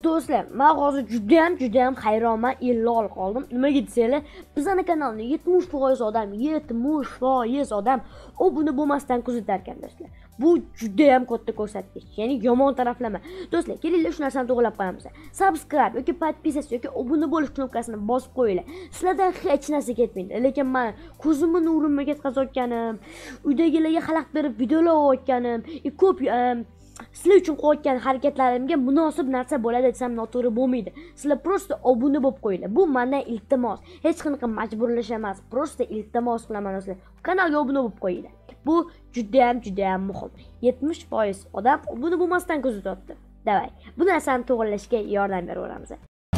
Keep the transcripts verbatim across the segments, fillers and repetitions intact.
Do'stlar, men hozir juda ham juda ham hayronman, illol qoldim. Nimaga desanglar, bizning kanalni yetmish foiz odam, yetmish foiz odam obuna bo'lmasdan kuzatar ekan do'stlar. Bu juda ham katta ko'rsatkich. Ya'ni yomon taraflama. Do'stlar, kelinglar shu narsani to'g'rilab qo'yamiz. Subscribe yoki podpisasiya yoki obuna bo'lish knopkasini bosib qo'yinglar. Sizlardan hech narsa ketmaydi. Lekin men ko'zimni nurimga ketkazayotganim, uydagilarga xalaqit berib videolar olayotganim, ko'p sizlar uchun qilayotgan harakatlarimga munosib narsa bo'ladi desam noto'g'ri bo'lmaydi. Sizlar prosta obuna bo'lib qo'yinglar. Bu mendan iltimos. Hech qanaqa majburlash emas. Prosta iltimos qilaman sizlar. Kanalga obuna bo'lib qo'yinglar. Bu juda ham juda ham muhim. yetmish foiz odam obuna bo'lmasdan kuzatyapti. Davay. Bu narsani to'g'rilashga yordam beraveramiz.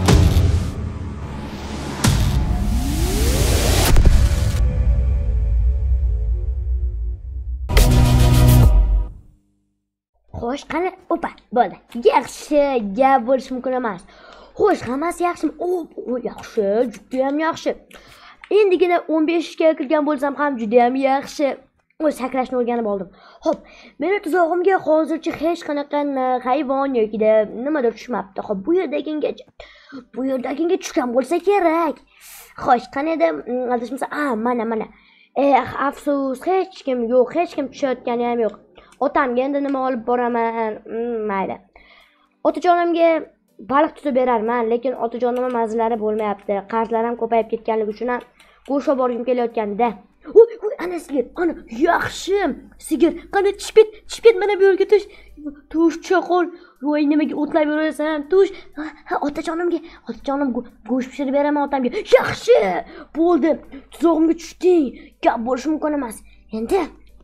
Xo'sh, qani, opa, bo'ldi. Yaxshi, gap bo'lish mumkin emas. Xo'sh, hammasi yaxshimi? O, yaxshi, juda ham yaxshi. Endigina o'n besh ga kirgan bo'lsam ham juda ham yaxshi. O'z sakrashni o'rganib oldim. Xo'p, meni tuzog'imga hozircha hech qanaqa hayvon yoki nimadir tushmabdi. Xo'p, bu yerdagigacha. Bu yerdagiga tushgan bo'lsa kerak. Xo'sh, qani edi, adashmasa, a, mana, mana. Eh, afsus, hech kim yo'q, hech kim tushayotgani ham yo'q. Otamga endi nima olib boraman? Mayli. Otajonimga baliq tutib berarman, lekin otajonimning mazlari bo'lmayapti. Qarzlar ham ko'payib ketganligi uchun ham go'sht olib borgim kelayotganda. Oy, oy, ana sigir, ana yaxshi. Sigir, qani chiqib ket, chiqib ket, mana bu yerga tush. Tush, cho'qol. Voy, nimaga o'tlab yurasan? Tush. Ha, otajonimga, otajonim go'sht pishirib beraman otamga. Yaxshi. Bo'ldi. Tuzog'imga tushding. Gap bo'lishi mumkin emas. Endi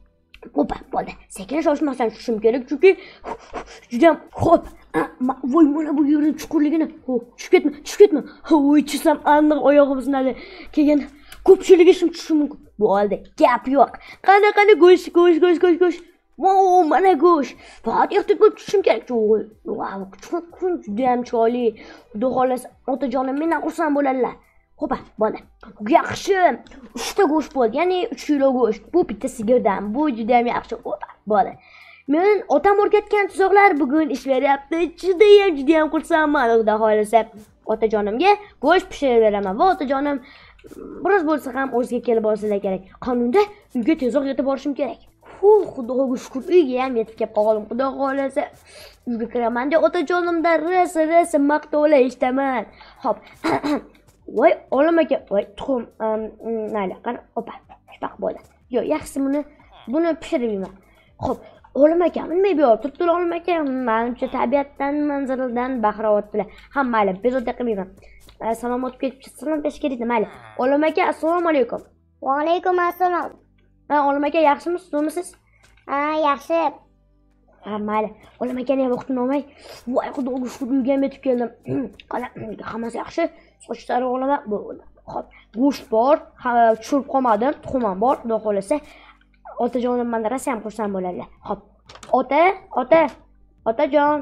Opa, bo'ldi. Sekin shoshmasam tushishim kerak, chunki juda ham xo'p. Voy, mana bu yerning chuqurligini. Tushib ketma, tushib ketma. Voy, tushsam aniq oyog'im sinadi. Keyin ko'pchilik ishim tushishi mumkin. Bo'ldi, gap yo'q. Qani, qani go'sht, go'sht, go'sht, go'sht, go'sht. Voy, mana go'sht. Faqat ehtiyot bo'lib tushishim kerak. Voy, chuqur juda ham chiroyli. Xudo xolasa, otajonim mendan xursand bo'ladilar. Xo'pa, bo'ldi. Yaxshi. uchta go'sht bo'ldi. Ya'ni uch kilo go'sht. Bu bitta sigirdan. Bu juda ham yaxshi. Xo'pa, bo'ldi. Men otam o'rgatgan tuzoqlar bugun ish beryapti. Juda ham juda ham xursandman. Xudo xolasa, otajonimga go'sht pishirib beraman va otajonim biroz bo'lsa ham o'ziga kelib olsalar kerak. Qonunda uyga tezroq yetib borishim kerak. Xudoga shukr, uyga ham yetib kelib qoldim. Xudo xolasa, uyga kiraman-da otajonimdan rosa rosa maqtovlar eshitaman. Xo'p. Voy, olim aka, voy, tuxum, mayli, qani, opa, shpaq bo'ldi. Yo'q, yaxshisi buni, buni pishirib yeyman. Xo'p, olim aka, nima bo'lib turibdi olim aka? Menimcha tabiatdan, manzaradan bahra olibdilar. Ha, mayli, bezovta qilmayman. Salom o'tib ketibsiz, salom berish kerak, mayli. Olim aka, assalomu alaykum. Va alaykum assalom. Ha, olim aka, yaxshimisiz, to'g'misiz? Ha, yaxshi. Ha, mayli. Olim akani ham vaqtini olmay, voy, xudoga shukr, uyga ham yetib keldim. Qani, hammasi yaxshi. Sochlari olaman, bo'ldi. Xo'p, go'sht bor, tushirib qolmadim, tuxum ham bor, xudo xolasa. Otajonim mendan rosa ham xursand bo'ladilar. Xo'p. Ota, ota, otajon.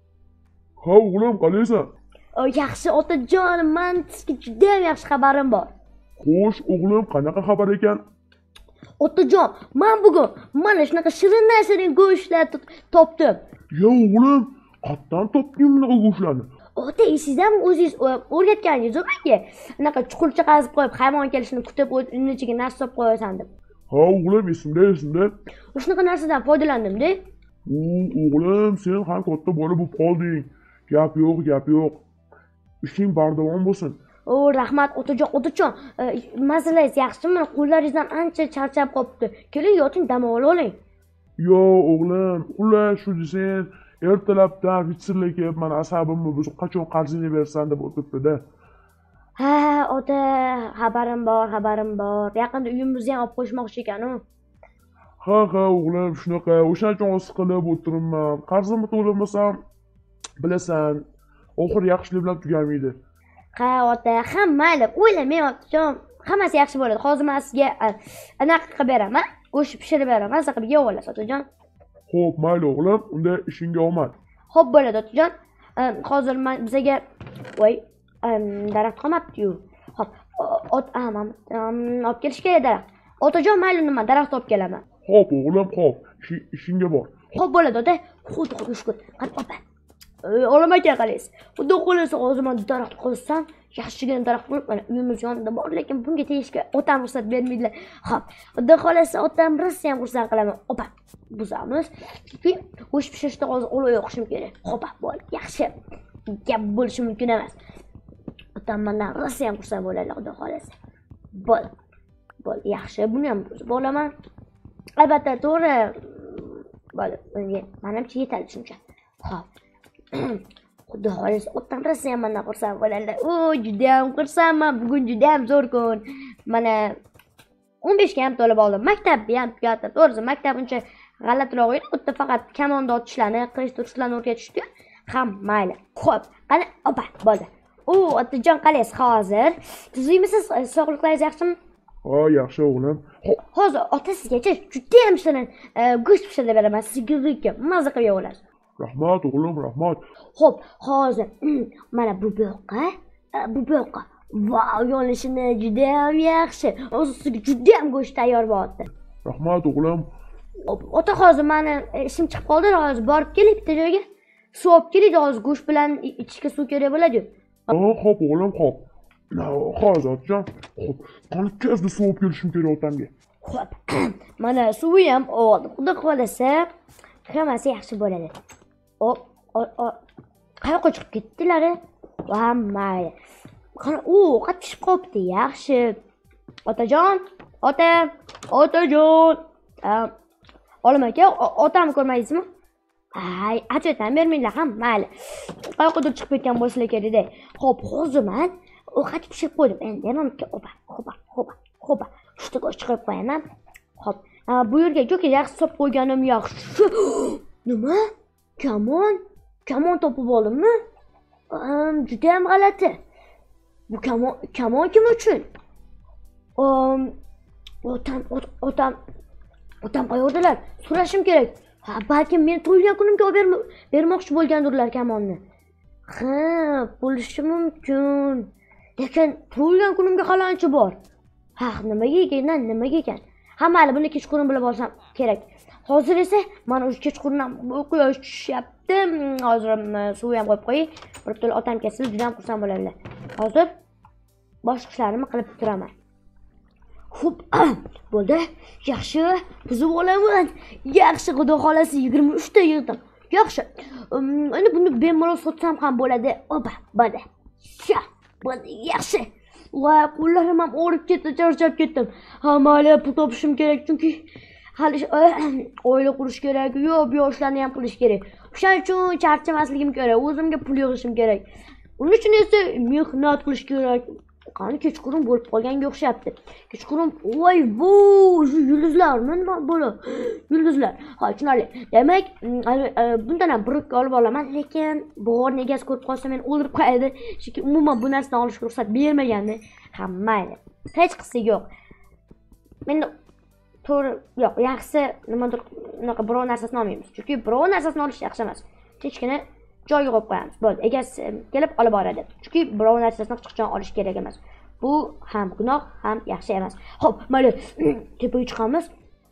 Ha, o'g'lim, qalaysan? Yaxshi, otajonim, men sizga juda ham yaxshi xabarim bor. Xo'sh, o'g'lim, qanaqa xabar ekan? Otajon, men bugun mana shunaqa shirin-shirin go'shtlar topdim. Yo, o'g'lim, qayerdan topding bunaqa go'shtlarni? Ota, sizdan o'zingiz o'rgatganingiz menga. Anaqa chuqurcha qazib qo'yib, hayvon kelishini kutib, uning ichiga narsa solib qo'yasan deb. Ha, o'g'lim, esimda, esimda. Shunaqa narsadan foydalandim-da. U, o'g'lim, sen ham katta bola bo'lib qolding. Gap yo'q, gap yo'q. Ishing bardavom bo'lsin. O, rahmat otajon, otajon. Masalangiz yaxshimi? Qo'llaringizdan ancha charchab qolibdi. Keling, yoting, dam oling. Yo, o'g'lim, xullas shu desang, ertalabdan vitsirlar kelib, mana asabimni buzib, qachon qarzingni bersan deb o'tiribdi-da. Ha, ota, xabarim bor, xabarim bor. Yaqinda uyimizni ham olib qo'yishmoqchi ekan-ku. Ha, ha, o'g'lim, shunaqa. O'shaning uchun siqilib o'tiribman. Qarzimni to'lamasam, bilasan, oxir yaxshilik bilan tugamaydi. Ha, ota, ha, mayli, o'ylamang otajon. Hammasi yaxshi bo'ladi. Hozir men sizga anaqa qilib beraman. Go'sht pishirib beraman. Maza qilib yeb olasiz, otajon. Xo'p, mayli o'g'lim, unda ishingga omad. Xo'p bo'ladi, otajon. Hozir men bizga voy, daraxt qolmabdi-yu. Xo'p, ot, amam, olib kelish kerak daraxt. Otajon, mayli nima, daraxt olib kelaman. Xo'p, o'g'lim, xo'p. Ishingga bor. Xo'p bo'ladi, ota. Xudoga shukr. Qani, opa. Olam aka qaraysiz. Xudo xohlasa hozir men daraxt qo'ysam, yaxshigina daraxt bo'lib, mana uyimiz yonida bor, lekin bunga tegishga otam ruxsat bermaydilar. Xo'p, xudo xohlasa otam rosa ham xursand qilaman. Opa, buzamiz. Chunki go'sht pishirishda hozir olov yoqishim kerak. Xo'p, bo'ldi. Yaxshi. Gap bo'lishi mumkin emas. Otam mendan rosa ham xursand bo'ladilar, xudo xohlasa. Bo'ldi. Bo'ldi, yaxshi. Buni ham buzib olaman. Albatta, to'g'ri. Bo'ldi. Menimcha yetadi shuncha. Xo'p. Xudo xohlasa otam rosa ham mendan xursand bo'ladilar. O, juda ham xursandman. Bugun juda ham zo'r kun. Mana o'n besh ga ham to'lib oldim. Maktabni ham tugatdim. To'g'risi, maktab uncha g'alatiroq edi. U yerda faqat kamonda otishlarni, qilich turishlarni o'rgatishdi. Ham mayli. Xo'p, qani, opa, bo'ldi. O, otajon qalaysiz hozir? Tuzimisiz? Sog'liqlaringiz yaxshimi? Ha, yaxshi o'g'lim. Hozir ota sizgacha juda ham shirin go'sht pishirib beraman. Sigirlikka maza qilib yeb olasiz. Rahmat o'g'lim, rahmat. Xo'p, hozir mana bu boqqa, bu boqqa. Vau, yonishini juda ham yaxshi. O'zisiga juda ham go'sht tayyor bo'lyapti. Rahmat o'g'lim. Ota hozir meni ishim chiqib qoldi, hozir borib kelib bitta joyga. Suv olib keldik, hozir go'sht bilan ichishga suv kerak bo'ladi-yu. Ha, xo'p o'g'lim, xo'p. Hozir otajon. Xo'p, qani tezda suv olib kelishim kerak otamga. Xo'p. Mana suvi ham oldim. Xudo xohlasa, hammasi yaxshi bo'ladi. O, o, o. Qayoqqa chiqib ketdilar? Va mayli. Qani, u ovqat pishib qolibdi, yaxshi. Otajon, ota, otajon. Olim aka, otamni ko'rmaysizmi? Ay, achotam bermanglar ham, mayli. Qayoqqadir chiqib ketgan bo'lsa kerak-da. Xo'p, hozir men ovqat pishirib qo'ydim. Endi men opa, xo'pa, xo'pa, xo'pa. Shunday go'sht chiqarib qo'yaman. Xo'p, bu yerga jo'ka yaxshi solib qo'yganim yaxshi. Nima? Kamon? Kamon topib oldimmi? Juda ham g'alati. Bu kamon, kamon kim uchun? Otam, otam, otam qayerdalar? So'rashim kerak. Ha, balki men tug'ilgan kunimga olib bermoqchi bo'lgandirlar kamonni. Ha, bo'lishi mumkin. Lekin tug'ilgan kunimga hali ancha bor. Ha, nimaga ekan, nimaga ekan? Ha, mayli, buni kechqurun bilib olsam kerak. Hozir esa mana o'sha kechqurundan quyosh tushyapti. Hozir suv ham qo'yib qo'ying. Bir to'la otam kelsa juda ham xursand bo'ladilar. Hozir boshqa ishlarimni qilib bitiraman. Xo'p, bo'ldi. Yaxshi, buzib olaman. Yaxshi, xudo xolasi yigirma uch ta yig'dim. Yaxshi. Endi buni bemalol sotsam ham bo'ladi. Opa, bo'ldi. Sha, bo'ldi. Yaxshi. Va qo'llarim ham og'rib ketdi, charchab ketdim. Ha, mayli, pul topishim kerak, chunki hali oila qurish kerak, yo, bu yoshlarni ham qilish kerak. O'shaning uchun charchamasligim kerak, o'zimga pul yig'ishim kerak. Uning uchun esa mehnat qilish kerak. Qani kechqurun bo'lib qolganga o'xshabdi. Kechqurun, voy, bu yulduzlarmi nima bo'lib? Yulduzlar. Ha, tushunarli. Demak, bundan ham bir olib olaman, lekin bog'orni egasi ko'rib qolsa meni o'ldirib qo'yadi. Chunki umuman bu narsani olishga ruxsat bermagandi. Ha, mayli. Hech qisi yo'q. Men to'g'ri, yo'q, yaxshisi nimadir unaqa biror narsasini olmaymiz. Chunki biror narsasini olish yaxshi emas. Hechkini joyiga qo'yib qo'yamiz. Bo'ldi, egasi kelib olib boradi. Chunki biror narsasini qichqon olish kerak emas. Bu ham gunoh, ham yaxshi emas. Xo'p, mayli, tepaga chiqamiz.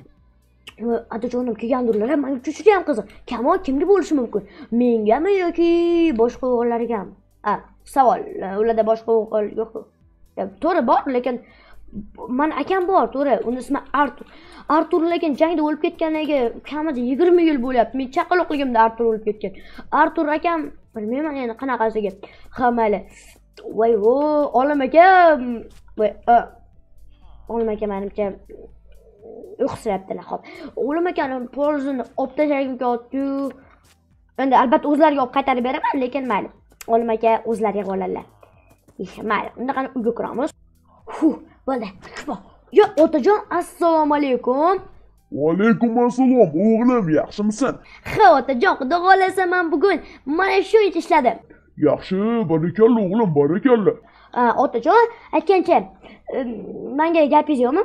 Otajonim kelgandirlar, men uchun juda ham qiziq. Kamon kimga bo'lishi mumkin? Mengami yoki boshqa o'g'illargami? Ha, savol. Ularda boshqa o'g'il yo'q. To'g'ri bor, lekin men akam bor, to'g'ri. Uning ismi Artur. Artur lekin jangda o'lib ketganiga kamida yigirma yil bo'lyapti. Men chaqaloqligimda Artur o'lib ketgan. Artur akam bilmayman endi qanaqasiga. Ha, mayli. Voy, vo, olim aka. Voy, olim aka menimcha uyqusiraptilar. Xo'p. Olim akani polizini olib tashlagim keldi. Endi albatta o'zlariga olib qaytarib beraman, lekin mayli. Olim aka o'zlariga oladilar. Mayli, unda qani uyga kiramiz. Huh, bo'ldi. Yo, otajon, assalomu alaykum. Va alaykum assalom, o'g'lim, yaxshimisan? Ha, otajon, xudo xolasa men bugun mana shu ish ishladim. Yaxshi, barakalla o'g'lim, barakalla. Otajon, aytgancha, menga gapingiz yo'qmi?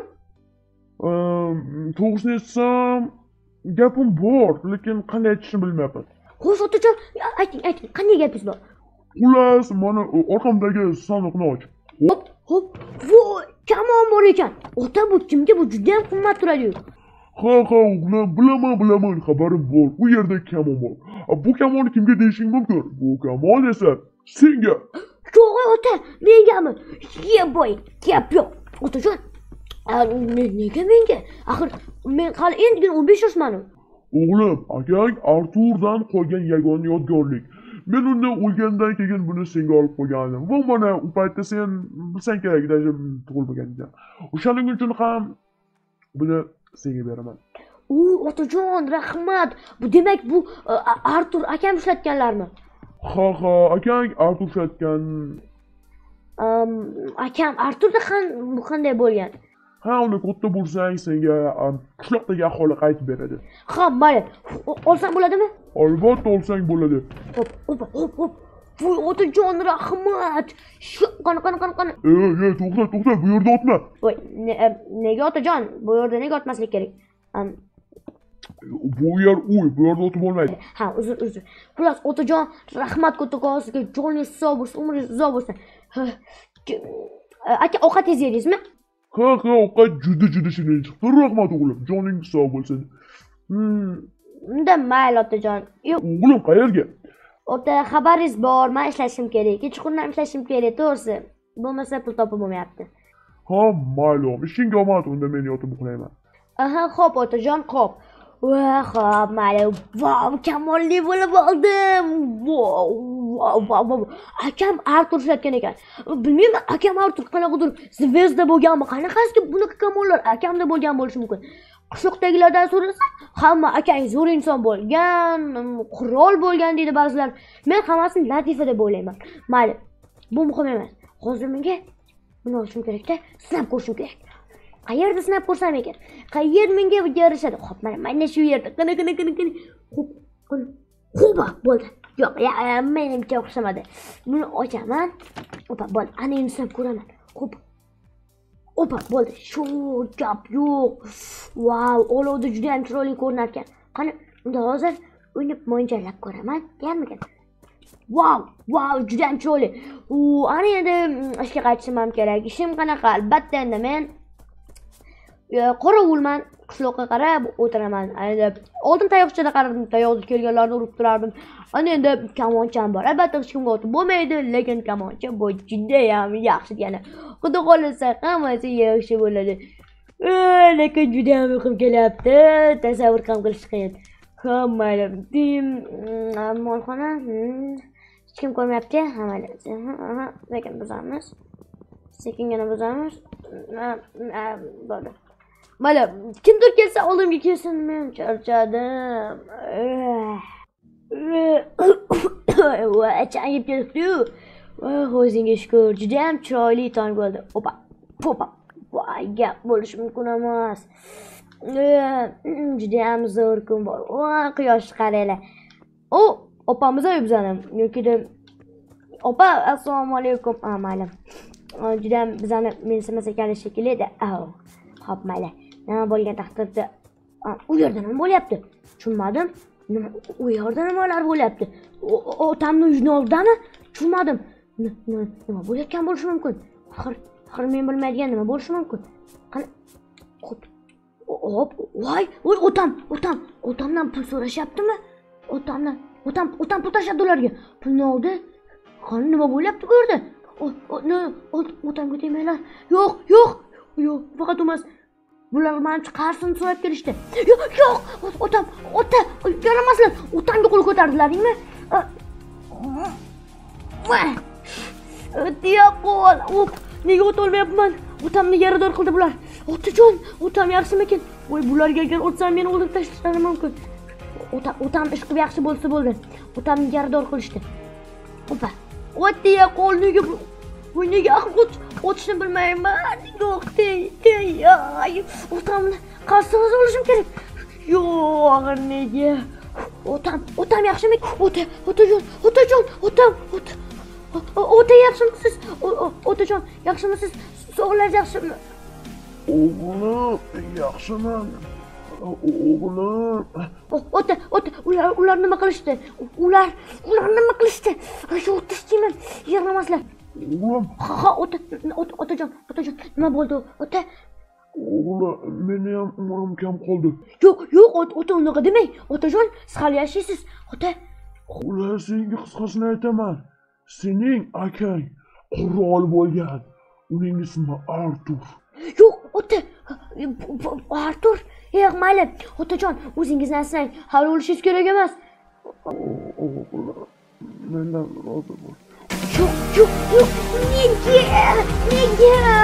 To'g'risini aytsam, gapim bor, lekin qanday aytishni bilmayapman. Xo'sh, otajon, ayting, ayting, qanday gapingiz bor? Xullas, mana orqamdagi sandiqni och. Hop, hop, voy, kamon bor ekan. Ota, bu kimga? Bu juda ham qimmat turadi-yu. Ha, ha, o'g'lim, bilaman, bilaman, xabarim bor. U yerda kamon bor. Bu kamonni kimga deyishing mumkin? Bu kamon esa senga. To'g'ri ota, mengami? Ye boy, gap yo'q. Otajon, nega menga? Axir men hali endigina o'n besh yoshman-ku. O'g'lim, akang Arturdan qolgan yagona yodgorlik. Men uni o'lgandan keyin buni senga olib qo'ygandim. Va mana u paytda sen bilsang kerak, даже tug'ilmaganingda. O'shaning uchun ham buni senga beraman. U otajon, rahmat. Bu demak bu Artur akam ishlatganlarmi? Ha ha, akang Artur ishlatgan. Akam Arturda bu qanday bo'lgan? Ha, uni katta bo'lsang senga qishloqdagi aholi qaytib beradi. Ha, mayli. Olsam bo'ladimi? Albatta olsang bo'ladi. Hop, hop, hop, hop. Voy otajon, rahmat. Qani, qani, qani, qani. Ey, ey, to'xta, to'xta, bu yerda otma. Voy, nega otajon? Bu yerda nega otmaslik kerak? Bu yer uy, bu yerda otib bo'lmaydi. Ha, uzr, uzr. Xullas, otajon, rahmat kattakon sizga, joningiz sog' bo'lsin, umringiz uzoq bo'lsin. Aka, ovqat yedingizmi? Ha, ha, ovqat juda juda shirin chiqdi. Rahmat o'g'lim, joning sog' bo'lsin. Hmm, unda mayli otajon. Yo'q, o'g'lim qayerga? Ota, xabaringiz bor, men ishlashim kerak. Kechqurun ishlashim kerak, to'g'risi. Bo'lmasa pul topib bo'lmayapti. Ha, mayli, ishingga omad, unda men yotib uxlayman. Aha, xo'p otajon, xo'p. Va, xo'p, mayli. Vau, kamolli bo'lib oldim. Vau, vau, vau. Akam Artur ishlatgan ekan. Bilmayman, akam Artur qanaqadir zvezda bo'lganmi? Qanaqasiga bunaqa kamollar akamda bo'lgan bo'lishi mumkin. Qishloqdagilardan so'rasa, hamma akang zo'r inson bo'lgan, qurol bo'lgan deydi ba'zilar. Men hammasini latifa deb o'ylayman. Mayli, bu muhim emas. Hozir menga buni olishim kerak-da, sinab ko'rishim kerak. Qayerda sinab ko'rsam ekan? Qayer menga yarashadi? Xo'p, mana mana shu yerda. Qani, qani, qani, qani. Xo'p, qani. Xo'p, bo'ldi. Yo'q, menimcha o'xshamadi. Buni ochaman. Opa, bo'ldi. Ana endi sinab ko'raman. Xo'p. Opa, bo'ldi. Shu gap yo'q. Vau, olovda juda ham chiroyli ko'rinar ekan. Qani, unda hozir o'ynab mo'ljallab ko'raman. Yarmikan? Vau, vau, juda ham chiroyli. U, ana endi ishga qaytishim ham kerak. Ishim qanaqa? Albatta endi men qorovulman, qishloqqa qarab o'tiraman. Oldin tayoqchada qarardim, tayoqda kelganlarni urib turardim. Ana endi kamoncham bor. Albatta hech kimga otib bo'lmaydi, lekin kamoncha bu juda ham yaxshi degani. Xudo xolasa hammasi yaxshi bo'ladi. Lekin juda ham uyqum kelyapti. Tasavvur ham qilish qiyin. Mayli, dim, molxona, hech kim ko'rmayapti. Mayli, lekin buzamiz. Sekingina buzamiz. Bo'ldi. Mayli, kimdir kelsa oldimga kelsin, men charchadim. Voy, changib ketibdi-yu. O'zingga shukr, juda ham chiroyli tong bo'ldi. Opa, opa. Voy, gap bo'lishi mumkin emas. Juda ham zo'r kun bor. Voy, quyoshni qaranglar. O, opamiz uy bizani. Yo'kida opa, assalomu alaykum. Ha, mayli. Juda ham bizani mensimas ekan shekilli-da. Xo'p, mayli. Nima bo'lgan taqdirda u yerda nima bo'lyapti? Tushunmadim. Nima u yerda nimalar bo'lyapti? Otamni uyini oldami? Tushunmadim. Nima bo'layotgan bo'lishi mumkin? Axir, axir men bilmaydigan nima bo'lishi mumkin? Qani hop, voy, voy, otam, otam, otamdan pul so'rashyaptimi? Otamdan, otam, otam pul tashladi ularga. Pulni oldi. Qani nima bo'lyapti bu yerda? Otamga tegmanglar. Yo'q, yo'q. Yo'q, faqat emas. Bular meni chiqarsin so'rab kelishdi. Yo'q, yo'q, otam, ota, yaramaslar. Otamga qo'l ko'tardilaringmi? O'tiya qo'l. Nega o'tolmayapman? Otamni yarador qildi bular. Otajon, otam yaxshimikin? Voy, bularga agar o'tsam meni o'ldirib tashlashlari mumkin. Otam, otam ish qilib yaxshi bo'lsa bo'ldi. Otamni yarador qilishdi. Opa. O'tiya qo'l nega bu nega o'tishni bilmayman. Yo'q, tey, tey, ay. Otamni qarshisiz olishim kerak. Yo'q, nega? Otam, otam yaxshimi? Ota, otajon, otajon, otam, ota. Ota yaxshimisiz? Otajon, yaxshimisiz? Sog'lar yaxshimi? O'g'lim, yaxshiman. O'g'lim. Ota, ota, ular ular nima qilishdi? Ular, ular nima qilishdi? Shu o'tishdimi? Yig'lamaslar. O'g'lim. Ha, ota, otajon, otajon, nima bo'ldi? Ota. O'g'lim, meni ham umrim kam qoldi. Yo'q, yo'q, ota unaqa demang. Otajon, siz hali yashaysiz. Ota, Ular senga qisqasini aytaman. Sening akang qurol bo'lgan. Uning ismi Artur. Yo'q, ota. Artur, yo'q, mayli. Otajon, o'zingizni asrang. Hali o'lishingiz kerak emas. Mendan rozi bo'l. Yo'q, yo'q, yo'q. Nega? Nega?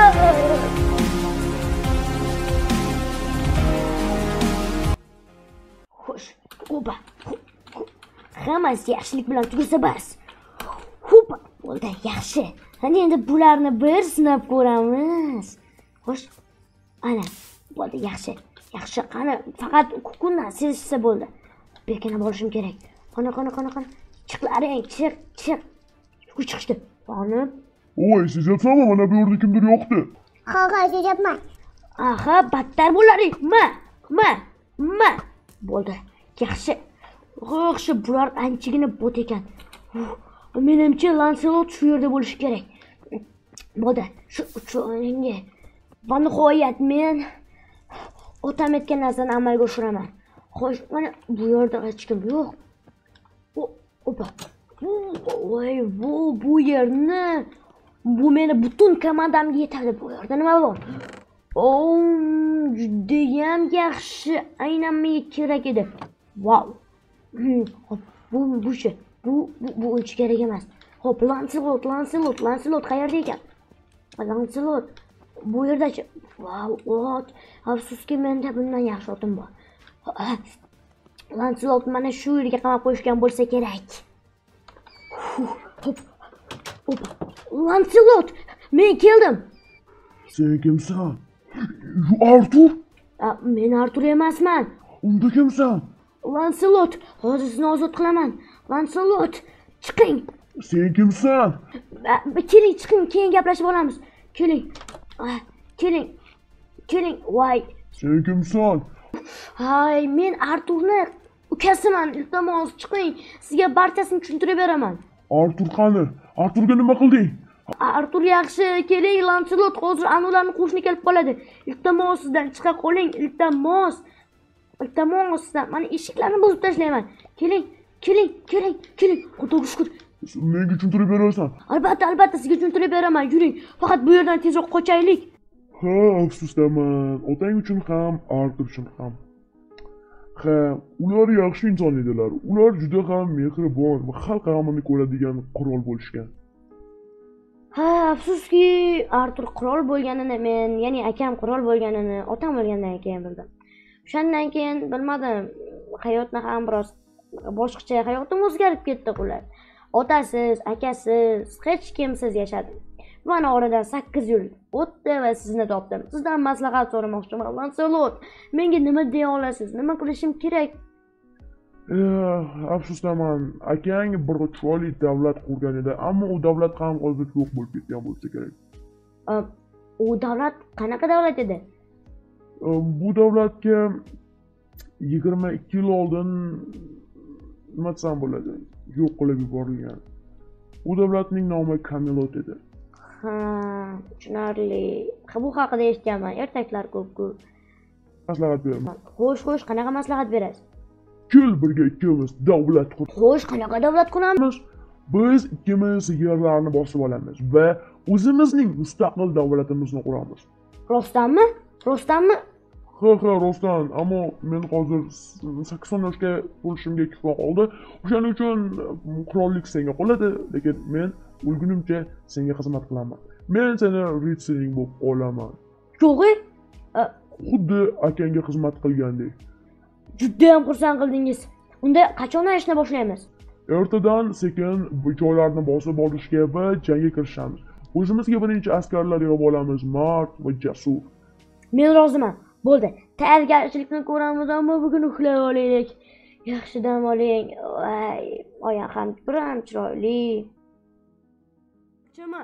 Xo'sh, oba. Hammasi yaxshilik bilan tugasa bas. Ho'pa, bo'ldi, yaxshi. Qani endi bularni bir sinab ko'ramiz. Xo'sh, ana, bo'ldi, yaxshi. Yaxshi, qani faqat kukundan sezishsa bo'ldi. Bekana bo'lishim kerak. Qani, qani, qani, qani. Chiqlaring, chiq, chiq. Yuqib chiqishdi. Qani. Voy, sezyapsanmi? Mana bu yerda kimdir yo'qdi. Ha, ha, sezyapman. Aha, battar bo'larik. Ma, ma, ma. Bo'ldi. Yaxshi. Yaxshi, bular anchagina bot ekan. Menimcha Lancelot shu yerda bo'lishi kerak. Bo'ldi. Shu uchunga va nihoyat men otam aytgan narsani amalga oshiraman. Xo'sh, mana bu yerda hech kim yo'q. Opa. Voy, bu bu yerni bu meni butun komandamga yetadi. Bu yerda nima bor? O, juda ham yaxshi. Aynan menga kerak edi. Wow. Bu buchi. Bu bu uncha kerak emas. Hop, Lancelot, Lancelot, Lancelot qayerda ekan? Lancelot bu yerda-chi? Wow, ot. Afsuski menda bundan yaxshi otim bor. Lancelot mana shu yerga qamab qo'yishgan bo'lsa kerak. Hop. Hop. Lancelot, men keldim. Sen kimsan? Artur? Men Artur emasman. Unda kimsan? Lancelot, hozir sizni ozod qilaman. Lancelot, chiqing. Sen kimsan? Keling, chiqing, keyin gaplashib olamiz. Keling. Keling. Keling. Voy. Sen kimsan? Hay, men Arturni ukasiman. Iltimos, chiqing. Sizga barchasini tushuntirib beraman. Artur qani? Arturga nima qilding? Artur yaxshi, keling, Lancelot hozir anularni qo'shni kelib qoladi. Iltimos, sizdan chiqa qoling, iltimos. Iltimos, sizdan mana eshiklarni buzib tashlayman. Keling, keling, keling, keling. Xudoga shukr. Menga tushuntirib berasan. Albatta, albatta sizga tushuntirib beraman. Yuring. Faqat bu yerdan tezroq qochaylik. Ha, afsusdaman. Otang uchun ham, Artur uchun ham. Ha, ular yaxshi inson edilar. Ular juda ham mehribon va xalq g'amini ko'radigan qurol bo'lishgan. Ha, afsuski Artur qurol bo'lganini men, ya'ni akam qurol bo'lganini otam o'lgandan keyin bildim. O'shandan keyin bilmadim, hayotni ham biroz boshqacha hayotim o'zgarib ketdi ular. Otasiz, akasiz, hech kimsiz yashadim. Mana oradan sakkiz yil o'tdi va sizni topdim. Sizdan maslahat so'ramoqchiman. Lancelot, menga nima deya olasiz? Nima qilishim kerak? Eh, afsusdaman. Akang bir chiroyli davlat qurgan edi, ammo u davlat ham hozir yo'q bo'lib ketgan bo'lsa kerak. U davlat qanaqa davlat edi? Bu davlatga yigirma ikki yil oldin nima desam bo'ladi? Yo'q qilib yuborilgan. U davlatning nomi Camelot edi. Ha, tushunarli. Bu haqida eshitganman. Ertaklar ko'p-ku. Maslahat beraman. Xo'sh, xo'sh, qanaqa maslahat berasiz? Kel birga ikkimiz davlat quramiz. Xo'sh, qanaqa davlat quramiz? Biz ikkimiz yerlarni bosib olamiz va o'zimizning mustaqil davlatimizni quramiz. Rostdanmi? Rostdanmi? Ha, ha, rostdan. Ammo men hozir sakson yoshga to'lishimga ko'proq qoldi. O'shaning uchun qirollik senga qoladi, lekin men o'lgunimcha senga xizmat qilaman. Men seni ritsering bo'lib qolaman. Yo'g'i? Xuddi akangga xizmat qilgandek. Juda ham xursand qildingiz. Unda qachondan ishni boshlaymiz? Ertadan sekin bu joylarni bosib olishga va jangga kirishamiz. O'zimizga birinchi askarlar yig'ib olamiz, mard va jasur. Men roziman. Bo'ldi. Tayyorgarchilikni ko'ramiz, ammo bugun uxlay olaylik. Yaxshi dam oling. Voy, oyoq ham biram chiroyli. Chima.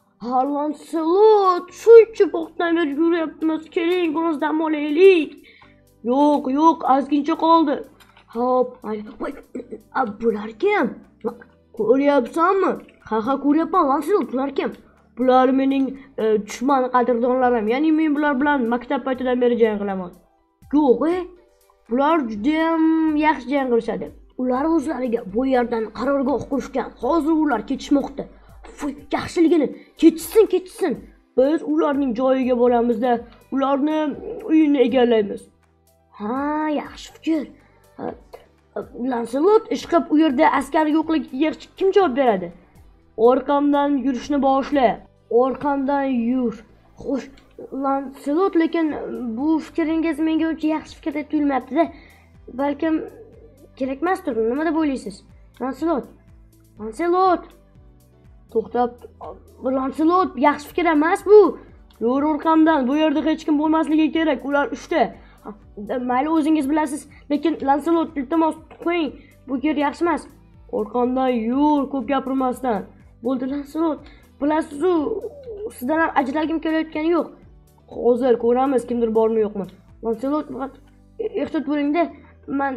Lancelot, shuncha vaqtdan beri yuryapmiz. Keling, biroz dam olaylik. Yo'q, yo'q, ozgincha qoldi. Hop, voy, bular kim? Ko'ryapsanmi? Ha, ha, ko'ryapman, Lancelot, bular kim? Bular mening dushman qadrdonlarim. Ya'ni men bular bilan maktab paytidan beri jang qilaman. Yo'q, bular juda ham yaxshi jang qilishadi. ular o'zlariga bu yerdan qarorgoh qurishgan. Hozir ular ketishmoqda. Voy, yaxshiligini ketishsin, ketishsin. Biz ularning joyiga boramizda, ularni uyini egallaymiz. Ha, yaxshi fikr. Lancelot ishqib u yerda askar yo'qligiga kim javob beradi? Orqamdan yurishni boshla. Orqamdan yur. Xo'sh, Lancelot, lekin bu fikringiz menga uncha yaxshi fikr deb tuyulmayapti-da. Balkim kerak emasdir. Nima deb o'ylaysiz? Lancelot. Lancelot. To'xtab, Lancelot, yaxshi fikr emas bu. Yur orqamdan. Bu yerda hech kim bo'lmasligi kerak. Ular uchta. Mayli, o'zingiz bilasiz, lekin Lancelot, iltimos qo'ying. Bu yer yaxshi emas. Orqamdan yur, ko'p gapirmasdan. Bo'ldi Lancelot. Bilasiz-ku, sizdan ham ajralgim kelayotgani yo'q. Hozir ko'ramiz kimdir bormi yo'qmi. Lancelot, faqat ehtiyot bo'ling-da. Men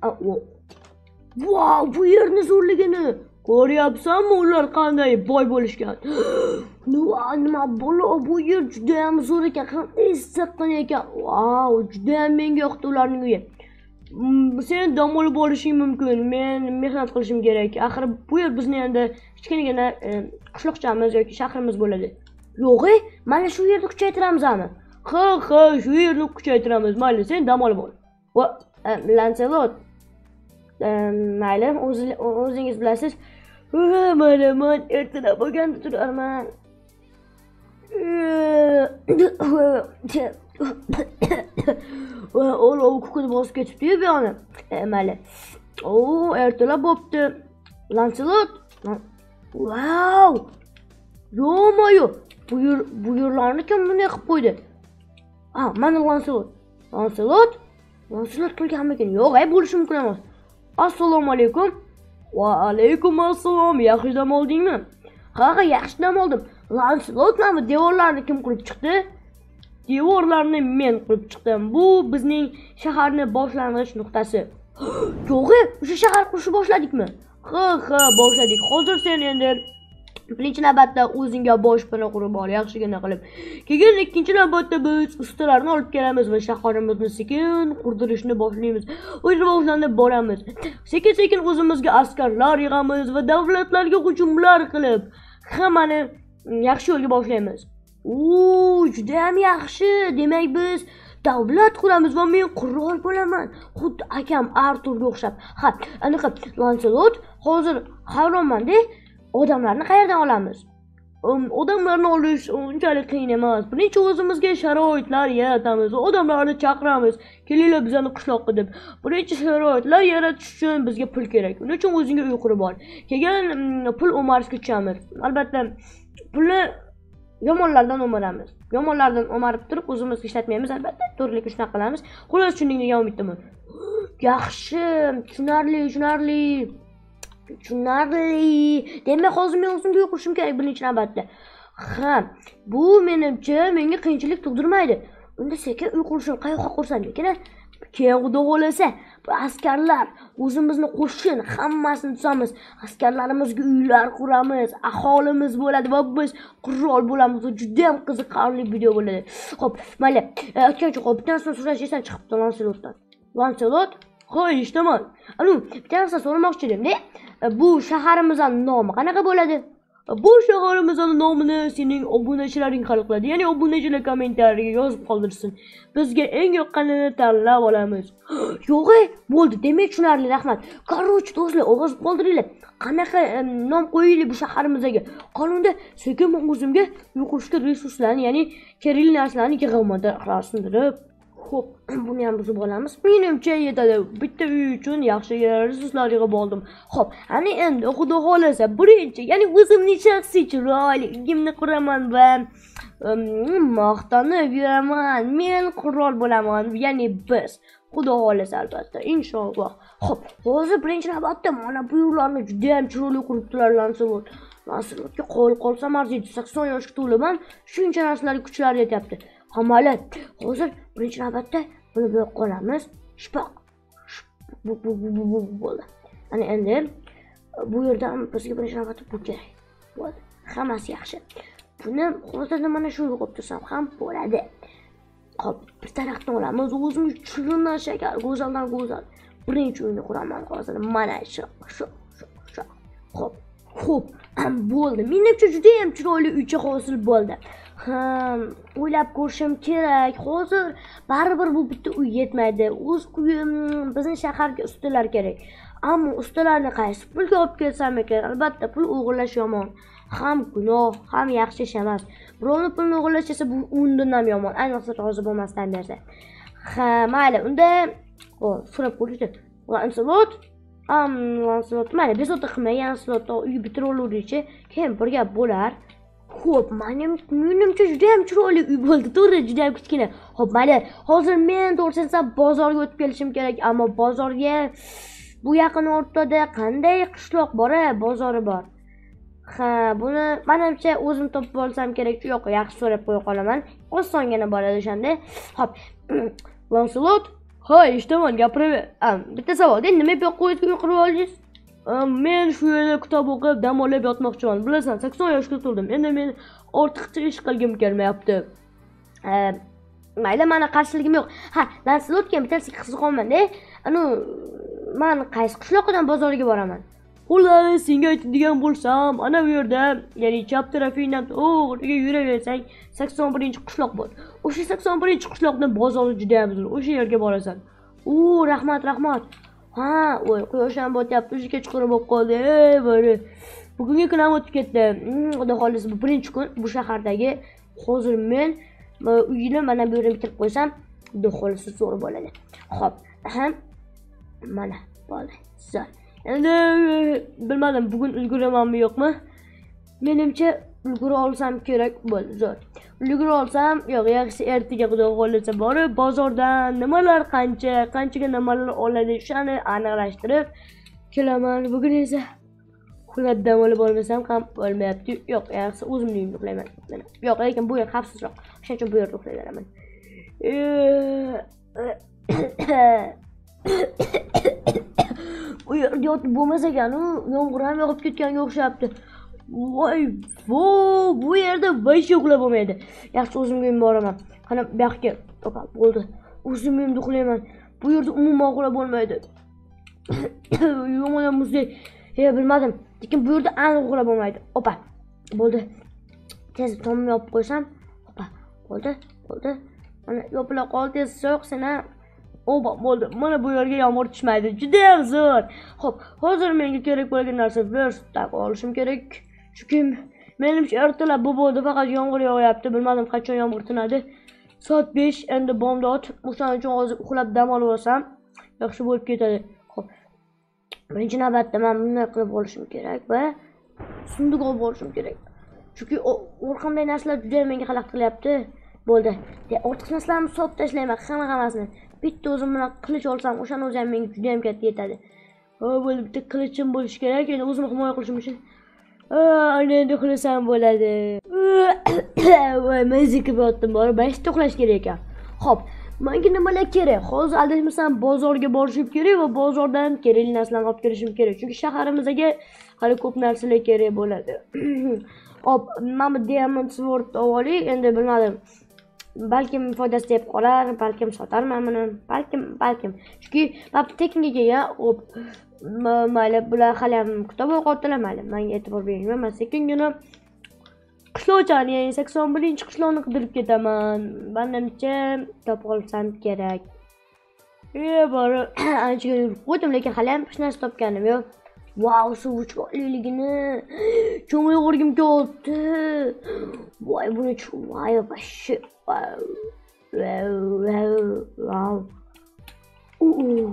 Wow, bu yerni zo'rligini ko'ryapsanmi? Ular qanday boy bo'lishgan. Nima, nima bo'lo, bu yer juda ham zo'r ekan, ham issiqqina ekan. Wow, juda ham menga yoqdi ularning uyi. Sen dam olib olishing mumkin. Men mehnat qilishim kerak. Axir bu yer bizni endi kichkinagina qishloqchamiz yoki shahrimiz bo'ladi. Yo'q, mana shu yerni kuchaytiramizmi? Ha, ha, shu yerni kuchaytiramiz. Mayli, sen dam olib ol. Va Lancelot, mayli, o'zingiz bilasiz. Mana men ertalab bo'lganda turarman. Va olov kukuni bosib ketibdi-yu bu yoni. Mayli. Oo, ertalab bo'pti. Lancelot. Wow! Yo'q-mo'yo. Bu yer bu yerlarni kim bunday qilib qo'ydi? Ha, mana Lancelot. Lancelot? Lancelot qilganmikin? Yo'q, ay bo'lishi mumkin emas. Assalomu alaykum. Va alaykum assalom. Yaxshi dam oldingmi? Ha, ha, yaxshi dam oldim. Lancelot, mana devorlarni kim qurib chiqdi? Devorlarni men qurib chiqdim. Bu bizning shaharni boshlang'ich nuqtasi. Yo'q, o'sha shahar qurishni boshladikmi? Ha, ha, boshladik. Hozir sen endi birinchi navbatda o'zingga boshpana qurib ol, yaxshigina qilib. Keyin ikkinchi navbatda biz ustalarni olib kelamiz va shaharimizni sekin qurdirishni boshlaymiz. O'sha boshlanib boramiz. Sekin-sekin o'zimizga askarlar yig'amiz va davlatlarga hujumlar qilib hammani yaxshi yo'lga boshlaymiz. Oo, juda ham yaxshi. Demak, biz davlat quramiz va men qurol bo'laman. Xuddi akam Arturga o'xshab. Ha, aniq, Lancelot, hozir hayronman-da. Odamlarni qayerdan olamiz? Odamlarni olish unchalik qiyin emas. Birinchi o'zimizga sharoitlar yaratamiz. Odamlarni chaqiramiz. Kelinglar bizani qishloqqa deb. Birinchi sharoitlar yaratish uchun bizga pul kerak. Uning uchun o'zingga uy qurib ol. Keyin pul o'marishga tushamiz. Albatta, pulni yomonlardan o'maramiz. Yomonlardan o'marib turib o'zimizga ishlatmaymiz, albatta. To'g'rilik shunaqa qilamiz. Xullas, tushunding degan umiddaman. Yaxshi, tushunarli, tushunarli. Tushunarli. Demak, hozir men o'zimga uy qurishim kerak birinchi navbatda. Ha, bu menimcha menga qiyinchilik tug'dirmaydi. Unda sekin uy qurishim qayoqqa qursam ekan? Keyin xudo xolasa, bu askarlar, o'zimizni qo'shin hammasini tuzamiz. Askarlarimizga uylar quramiz, aholimiz bo'ladi va biz qurol bo'lamiz. Juda ham qiziqarli video bo'ladi. Xo'p, mayli. Aytgancha, xo'p, bitta narsani so'rash esan chiqibdi Lancelotdan. Lancelot, qo'y eshitaman. Anu, bitta narsani so'ramoqchi edim-da. Bu shaharimizning nomi qanaqa bo'ladi? Bu shaharimizning nomini sening obunachilaring hal qiladi. Ya'ni obunachilar kommentariyaga yozib qoldirsin. Bizga eng yoqqanini tanlab olamiz. Yo'q, bo'ldi. Demak, tushunarli, rahmat. Qarochi do'stlar, yozib qoldiringlar. Qanaqa nom qo'yaylik bu shaharimizga? Qonunda sekin o'zimga yuqurishga resurslarni, ya'ni kerakli narsalarni yig'aman sindirib. Xo'p, buni ham buzib olamiz. Menimcha yetadi. Bitta uy uchun yaxshi resurslar yig'ib oldim. Xo'p, ana endi xudo xolasa birinchi, ya'ni o'zimning shaxsiy chiroyligimni quraman va maqtanib yuraman. Men qurol bo'laman, ya'ni biz. Xudo xolasa albatta, inshaalloh. Xo'p, hozir birinchi navbatda mana bu uylarni juda ham chiroyli quribdilar Lancelot. Lancelotga qo'l qolsam arziydi. sakson yoshga to'laman, shuncha narsalarga kuchlar yetyapti. Hamalat. Hozir birinchi navbatda buni bo'lib qolamiz. Shpoq. Bu bu bu bu bo'ldi. Ana endi bu yerdan bizga birinchi navbatda bu kerak. Bo'ldi. Hammasi yaxshi. Buni hozir mana shu qo'yib tursam ham bo'ladi. Xo'p, bir tarafdan olamiz. O'zimiz chirindan shakar, go'zaldan go'zal. birinchi uyni quraman hozir. Mana shu, shu, shu, shu. Xo'p, xo'p, bo'ldi. Menimcha juda ham chiroyli uycha hosil bo'ldi. Ha, o'ylab ko'rishim kerak. Hozir baribir bu bitta uy yetmaydi. O'z uyim, bizning shaharga ustalar kerak. Ammo ustalarni qaysi pulga olib kelsam ekan? Albatta, pul o'g'irlash yomon. Ham gunoh, ham yaxshi ish emas. Birovni pulni o'g'irlash esa bu undan ham yomon. Ayniqsa rozi bo'lmasdan bersa. Ha, mayli. Unda, o, so'rab ko'rishdi. Lancelot, am Lancelot, mayli, bezovta qilmay, Lancelot uy bitirib oluvchi, keyin bir gap bo'lar. Xo'p, menimcha juda ham chiroyli uy bo'ldi. To'g'ri, juda ham kichkina. Xo'p, mayli. Hozir men to'g'risi bozorga o'tib kelishim kerak, ammo bozorga bu yaqin o'rtada qanday qishloq bor, bozori bor. Ha, buni menimcha o'zim topib olsam kerak. Yo'q, yaxshi so'rab qo'ya qolaman. Osongina bo'ladi o'shanda. Xo'p, Lancelot, ha, eshitaman, gapiraver. Bitta savol, endi nima bu yoqqa o'tib qirib oldingiz? Men shu yerda kitob o'qib, dam olib yotmoqchiman. Bilasan, sakson yoshga to'ldim. Endi men ortiqcha ish qilgim kelmayapti. Mayli, meni qarshiligim yo'q. Ha, Lancelotga bittasiga qiziqaman-da. Ana, men qaysi qishloqdan bozorga boraman? Xullas, senga aytadigan bo'lsam, ana bu yerda, ya'ni chap tarafingdan to'g'riga yuraversang, sakson birinchi qishloq bor. O'sha sakson birinchi qishloqning bozori juda ham zo'r. O'sha yerga borasan. Oo, rahmat, rahmat. Ha, voy, quyosh ham botyapti, o'sha kechqurun bo'lib qoldi. Ey, bo'ri. Bugungi kun ham o'tib ketdi. Xudo xolisi, bu birinchi kun bu shahardagi. Hozir men uyni mana bu yerga bitirib qo'ysam, xudo xolisi zo'r bo'ladi. Xo'p, ham mana bo'ldi. Zo'r. Endi bilmadim, bugun ulguramanmi yo'qmi? Menimcha ulgura olsam kerak bo'ldi, zo'r. Ulgura olsam, yo'q, yaxshi ertaga xudo xolisa borib, bozordan nimalar qancha, qanchaga nimalar oladi, shuni aniqlashtirib kelaman. Bugun esa uxlab dam olib olmasam ham bo'lmayapti. Yo'q, yaxshi o'zimning uyimda uxlayman. Yo'q, lekin bu yer xavfsizroq. Shuning uchun bu yerda uxlayveraman. U yerda yotib bo'lmas ekan-u, yomg'ir ham yog'ib ketganga o'xshabdi. Voy, vo, bu yerda hech uxlab bo'lmaydi. Yaxshi o'zimga uyimga boraman. Qani, bu yoqqa, opa, bo'ldi. O'zim uyimda uxlayman. Bu yerda umuman uxlab bo'lmaydi. Yomon muzdek. Ey, bilmadim. Lekin bu yerda aniq uxlab bo'lmaydi. Opa, bo'ldi. Tez tomimni yopib qo'ysam, opa, bo'ldi, bo'ldi. Mana yopila qol tez so'q sena. Opa, bo'ldi. Mana bu yerga yomg'ir tushmaydi. Juda ham zo'r. Xo'p, hozir menga kerak bo'lgan narsa verstak olishim kerak. Chunki menimcha ertalab bu bo'ldi, faqat yomg'ir yog'yapti. Bilmadim qachon yomg'ir tinadi. Soat besh endi bomdod. O'shaning uchun hozir uxlab dam olib olsam, yaxshi bo'lib ketadi. Xo'p. Birinchi navbatda men bunday qilib olishim kerak va sunduq olib olishim kerak. Chunki orqamdagi narsalar juda ham menga xalaqit qilyapti. Bo'ldi. Ortiq narsalarni solib tashlayman, hamma hammasini. Bitta o'zim bilan qilich olsam, o'shani o'zi ham menga juda ham katta yetadi. Ha, bo'ldi, bitta qilichim bo'lishi kerak. Endi o'zimni himoya qilishim uchun. Ana endi uxlasam bo'ladi. Voy, muzika yotdim, bor, beshta uxlash kerak ekan. Xo'p, menga nimalar kerak? Hozir adashmasam bozorga borishim kerak va bozordan kerakli narsalarni olib kelishim kerak. Chunki shaharimizga hali ko'p narsalar kerak bo'ladi. Hop, men bu Diamond Sword olib, endi bilmadim. Balkim foydasi deb qolar, balkim sotarman buni, balkim, balkim. Chunki men tekinga kelgan, hop, mayli, bular hali ham kitob o'qiyaptilar, mayli, menga e'tibor bermayman. Men sekingina qishloqchani, ya'ni sakson birinchi qishloqni qidirib ketaman. Menimcha topib olsam kerak. E, bor, anchaga yurib qo'ydim, lekin hali ham hech narsa topganim yo'q. Wow, suv chiroyliligini cho'milib o'rgim keldi. Voy, buni voy, bashi. Wow. Wow. Wow. Uh.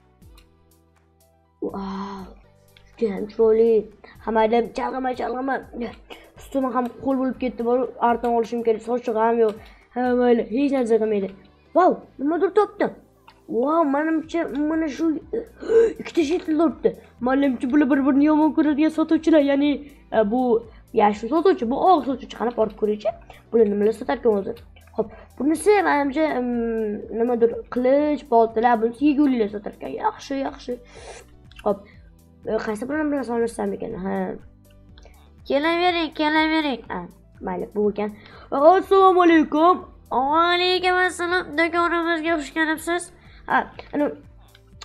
Wow. Juda chiroyli. Hammadan chalg'ama, chalg'ama. Ustimga ham qo'l bo'lib ketdi, bor, artan olishim kerak. Sochig' ham yo'q. Ha, mayli, hech narsa qilmaydi. Wow, nimadir topdim. Wow, menimcha mana shu ikkita shetil turibdi. Menimcha bular bir-birini yomon ko'radigan sotuvchilar, ya'ni bu yashil sotuvchi, bu oq sotuvchi. Qani borib ko'raychi. Bular nimalar sotar ekan o'zi? Xo'p, bunisi menimcha nimadir qilich, boltalar, bunisi yeguliklar sotar ekan. Yaxshi, yaxshi. Xo'p, qaysi birini bilan solishsam ekan? Ha. Kelavering, kelavering. Ha, mayli, bu ekan. Assalomu alaykum. Alaykum assalom. Do'konimizga xush kelibsiz. Ha, ana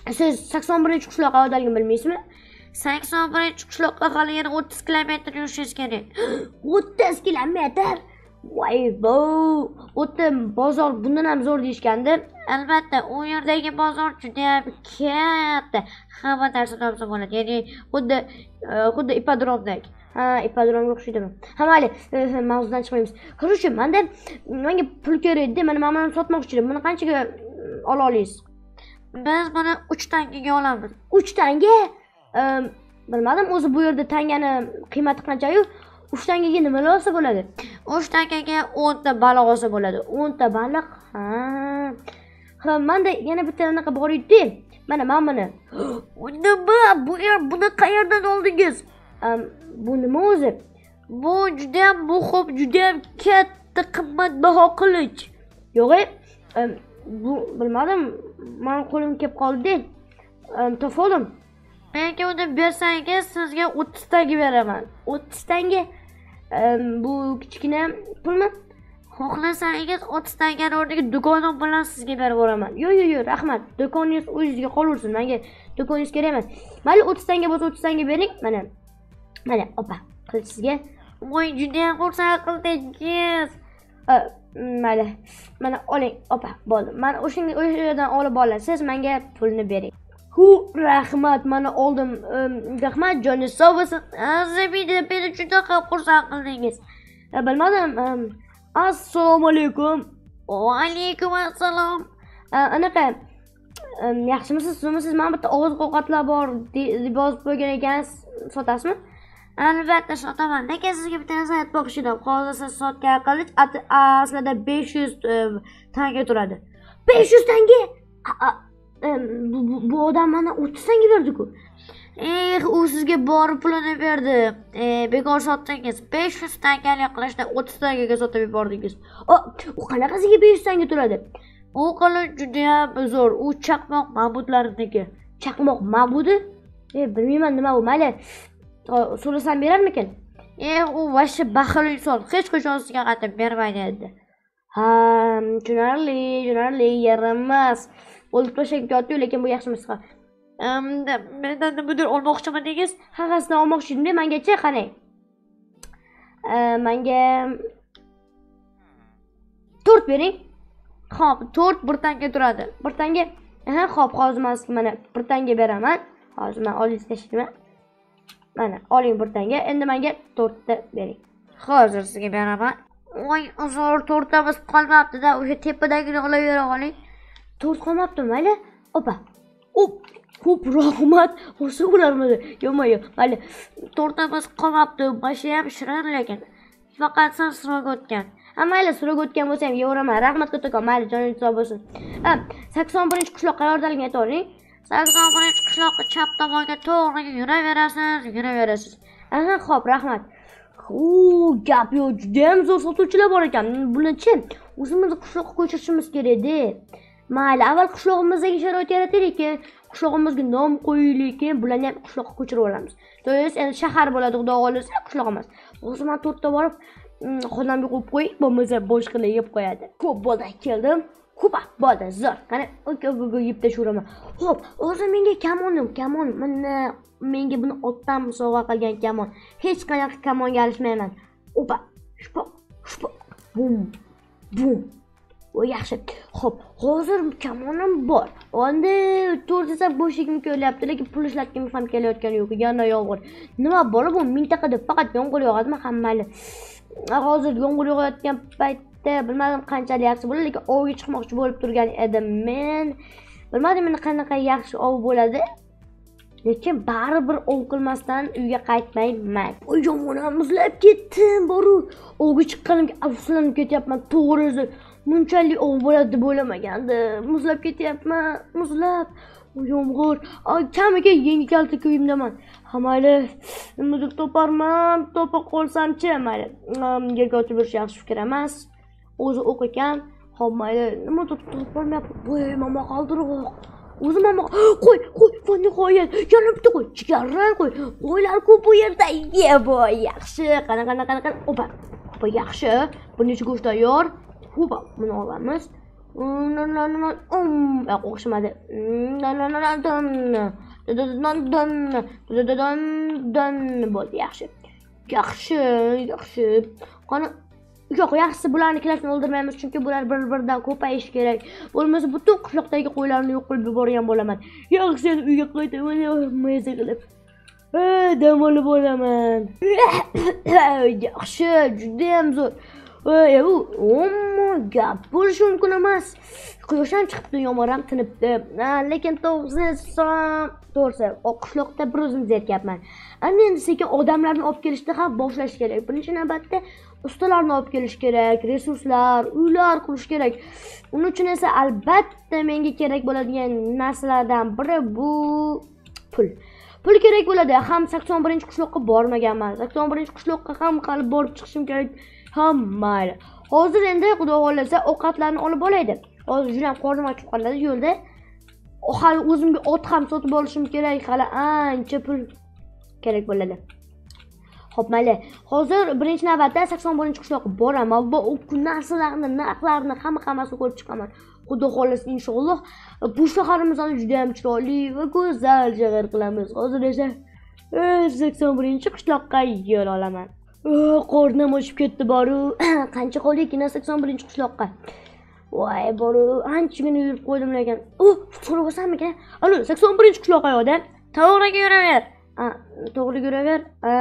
Siz sakson birinchi qishloqqa qayerdaligini bilmaysizmi? sakson birinchi qishloqqa hali yana o'ttiz kilometr yurishingiz kerak. o'ttiz kilometr. Voy bo, o'tda bozor bundan ham zo'r deyishgandi. Albatta, u yerdagi bozor juda ham katta. Hamma narsa topsa bo'ladi. Ya'ni xuddi xuddi ipodromdek. Ha, ipodromga o'xshaydimi? Ha, mayli, mavzudan chiqmaymiz. Короче, menda menga pul kerak edi. Mana men buni sotmoqchi edim. Buni qanchaga ola olasiz? Biz buni uch tangaga olamiz. uch tanga? Bilmadim, o'zi bu yerda tangani qiymati qancha-yu? uch tangaga nima olsa bo'ladi? uch tangaga o'n ta baliq olsa bo'ladi. o'n ta baliq. Ha. Ha, menda yana bitta anaqa bor edi. Mana men buni. Nima? Bu yer buni qayerdan oldingiz? Bu nima o'zi? Bu juda ham muhim, juda ham katta qimmatbaho qilich. Yo'q, bu bilmadim, men qo'lim kelib qoldi. Topoldim. Menga uni bersangiz, sizga o'ttiz tanga beraman. o'ttiz tanga? Bu kichkina pulmi? Xohlasangiz o'ttiz tanganing o'rniga do'konim bilan sizga berib yuboraman. Yo'q, yo'q, yo'q, rahmat. Do'koningiz o'zingizga qolaversin. Menga do'koningiz kerak emas. Mayli, o'ttiz tanga bo'lsa o'ttiz tanga bering. Mana. Mana, opa, qilich sizga. Voy, juda ham xursand qildingiz. Mayli. Mana oling, opa, bo'ldi. Men o'shanga o'sha yerdan olib olaman. Siz menga pulni bering. Hu, rahmat, mana oldim. Rahmat, joningiz sog' bo'lsin. Azabida beni juda ham xursand qildingiz. Bilmadim. Assalomu alaykum. Va alaykum assalom. Anaqa, yaxshimisiz, sizmisiz? Men bitta og'iz qo'qatlar bor deb yozib qo'ygan ekansiz, sotasizmi? Albatta sotaman. Lekin sizga bitta narsa aytmoqchi edim. Hozir siz sotgan qilich aslida besh yuz tanga turadi. besh yuz tanga? Bu odam mana o'ttiz tanga berdi-ku. Eh, u sizga bor pulini berdi. Eh, bekor sotdingiz. besh yuz tangalik qilishda o'ttiz tangaga sotib yubordingiz. U qanaqasiga besh yuz tanga turadi? U qilich juda ham zo'r. U chaqmoq ma'budlariniki. Chaqmoq ma'budi? Eh, bilmayman nima u. Mayli, so'rasam berarmikin? Eh, u vashshi baxil inson. Hech qachon sizga qaytib bermaydi edi. Ha, tushunarli, tushunarli, yaramas. O'lib tashlab ketdi, lekin bu yaxshi emas. Endi mendan nimadir olmoqchiman degiz? Haqqasini olmoqchi edim, mengacha qanday? Menga to'rt bering. Xo'p, to'rt bir tanga turadi. bir tanga. Ha, xo'p, hozir men sizga mana bir tanga beraman. Hozir men olingiz tashlayman. Mana, oling bir tanga. Endi menga to'rt ta bering. Hozir sizga beraman. Voy, uzr, to'rtamiz qolmabdi-da, o'sha tepadagini olavera oling. to'rt qolmabdi, mayli. Opa. Op, ko'p rahmat. O'sha ularmidi? Yo'q, mayli. To'rtamiz qolmabdi. Boshi ham shirin lekin. Faqat siz sirog o'tgan. Ha, mayli, sirog o'tgan bo'lsa ham yevraman. Rahmat kattakon, mayli, joningiz sog' bo'lsin. Ha, sakson birinchi qishloq qayerdaligini aytavering. sakson birinchi qishloqqa chap tomonga to'g'ri yuraverasiz, yuraverasiz. Aha, xo'p, rahmat. U gap yo'q, juda ham zo'r sotuvchilar bor ekan. Buni-chi, o'zimizni qishloqqa ko'chirishimiz kerak-da. Mayli, avval qishlog'imizdagi sharoit yarataylik, qishlog'imizga nom qo'yaylik, bularni ham qishloqqa ko'chirib olamiz. To'g'ri, endi shahar bo'ladi, xudo xolisa, qishloq emas. Hozir men to'rtta borib, xonamga qo'yib qo'y, bo'lmasa boshqalar yeb qo'yadi. Ko'p bo'ldi, keldim. Ko'p bo'ldi, zo'r. Qani, o'ka-o'ka yeb tashuraman. Xo'p, hozir menga kamonim, kamon, mana menga buni otdan sovg'a qilgan kamon. Hech qanaqa kamonga alishmayman. Opa, shpoq, shpoq, bum, bum. O yaxshi. Xo'p, hozir kamonim bor. Endi to'rt desa bo'shligim kelyapti, lekin pul ishlatgim ham kelayotgani yo'q. Yana yomg'ir. Nima bor bu mintaqada faqat yomg'ir yog'adimi hammali? Hozir yomg'ir yog'ayotgan paytda bilmadim qanchalik yaxshi bo'ladi, lekin ovga chiqmoqchi bo'lib turgan edim men. Bilmadim endi qanaqa yaxshi ov bo'ladi. Lekin baribir ov qilmasdan uyga qaytmayman. Voy yomonam, muzlab ketdim, boru. Ovga chiqqanimga afsuslanib ketyapman, to'g'ri. Bunchalik ov bo'ladi deb o'ylamagandim. Muzlab ketyapman, muzlab. Yomg'ir. Kamiga yangi kalta kiyimdaman. Ha, mayli, nimadir toparman, topa qolsam-chi, mayli. Yerga o'tirib yurish yaxshi fikr emas. O'zi o'q ekan. Ha, mayli, nimadir topolmayapman. Voy, mama qaldiroq. O'zi mama, qo'y, qo'y, bu nihoyat. Yana bitta qo'y, chigarran qo'y. Qo'ylar ko'p bu yerda. Ye, voy, yaxshi. Qana, qana, qana, qana. Opa. Opa, yaxshi. Bir necha go'sht tayyor. Ho'pa, buni olamiz. Yo'q, o'xshamadi. Bo'ldi, yaxshi. Yaxshi, yaxshi. Qani, yo'q, yaxshisi bularnikilarni o'ldirmaymiz, chunki bular bir-biridan ko'payishi kerak. Bo'lmasa butun qishloqdagi qo'ylarni yo'q qilib yuborgan bo'laman. Yaxshi, uyga qaytaman, maza qilib. Dam olib olaman. Yaxshi, juda ham zo'r. Ey, u, omma gap bo'lishi mumkin emas. Quyosh ham chiqibdi, yomg'ir ham tinibdi. Lekin to'g'risi, to'g'risi, qishloqda bir o'zim zerikapman. Ana endi sekin odamlarni olib kelishda ham boshlash kerak. Birinchi navbatda ustalarni olib kelish kerak, resurslar, uylar qurish kerak. Uning uchun esa albatta menga kerak bo'ladigan narsalardan biri bu pul. Pul kerak bo'ladi. Ham sakson birinchi qishloqqa bormaganman. sakson birinchi qishloqqa ham qalb borib chiqishim kerak. Ha, mayli. Hozir endi xudo xolasa ovqatlarni olib olaydi. Hozir juda ham qornim ochib qoladi yo'lda. Hali o'zimga ot ham sotib olishim kerak. Hali ancha pul kerak bo'ladi. Xo'p, mayli. Hozir birinchi navbatda sakson birinchi qishloqqa boraman va u narsalarni, narxlarni hamma hammasini ko'rib chiqaman. Xudo xolasa inshaalloh bu shaharimizni juda ham chiroyli va go'zal shahar qilamiz. Hozir esa sakson birinchi qishloqqa yo'l olaman. Qornim ochib ketdi boru. Qancha qoldi ekan sakson birinchi qishloqqa? Voy, boru, anchagina yurib qo'ydim lekin. Oh, so'rasammikan? Alo, sakson birinchi qishloqqa yo'da. To'g'riga yuraver. Ha, to'g'riga yuraver.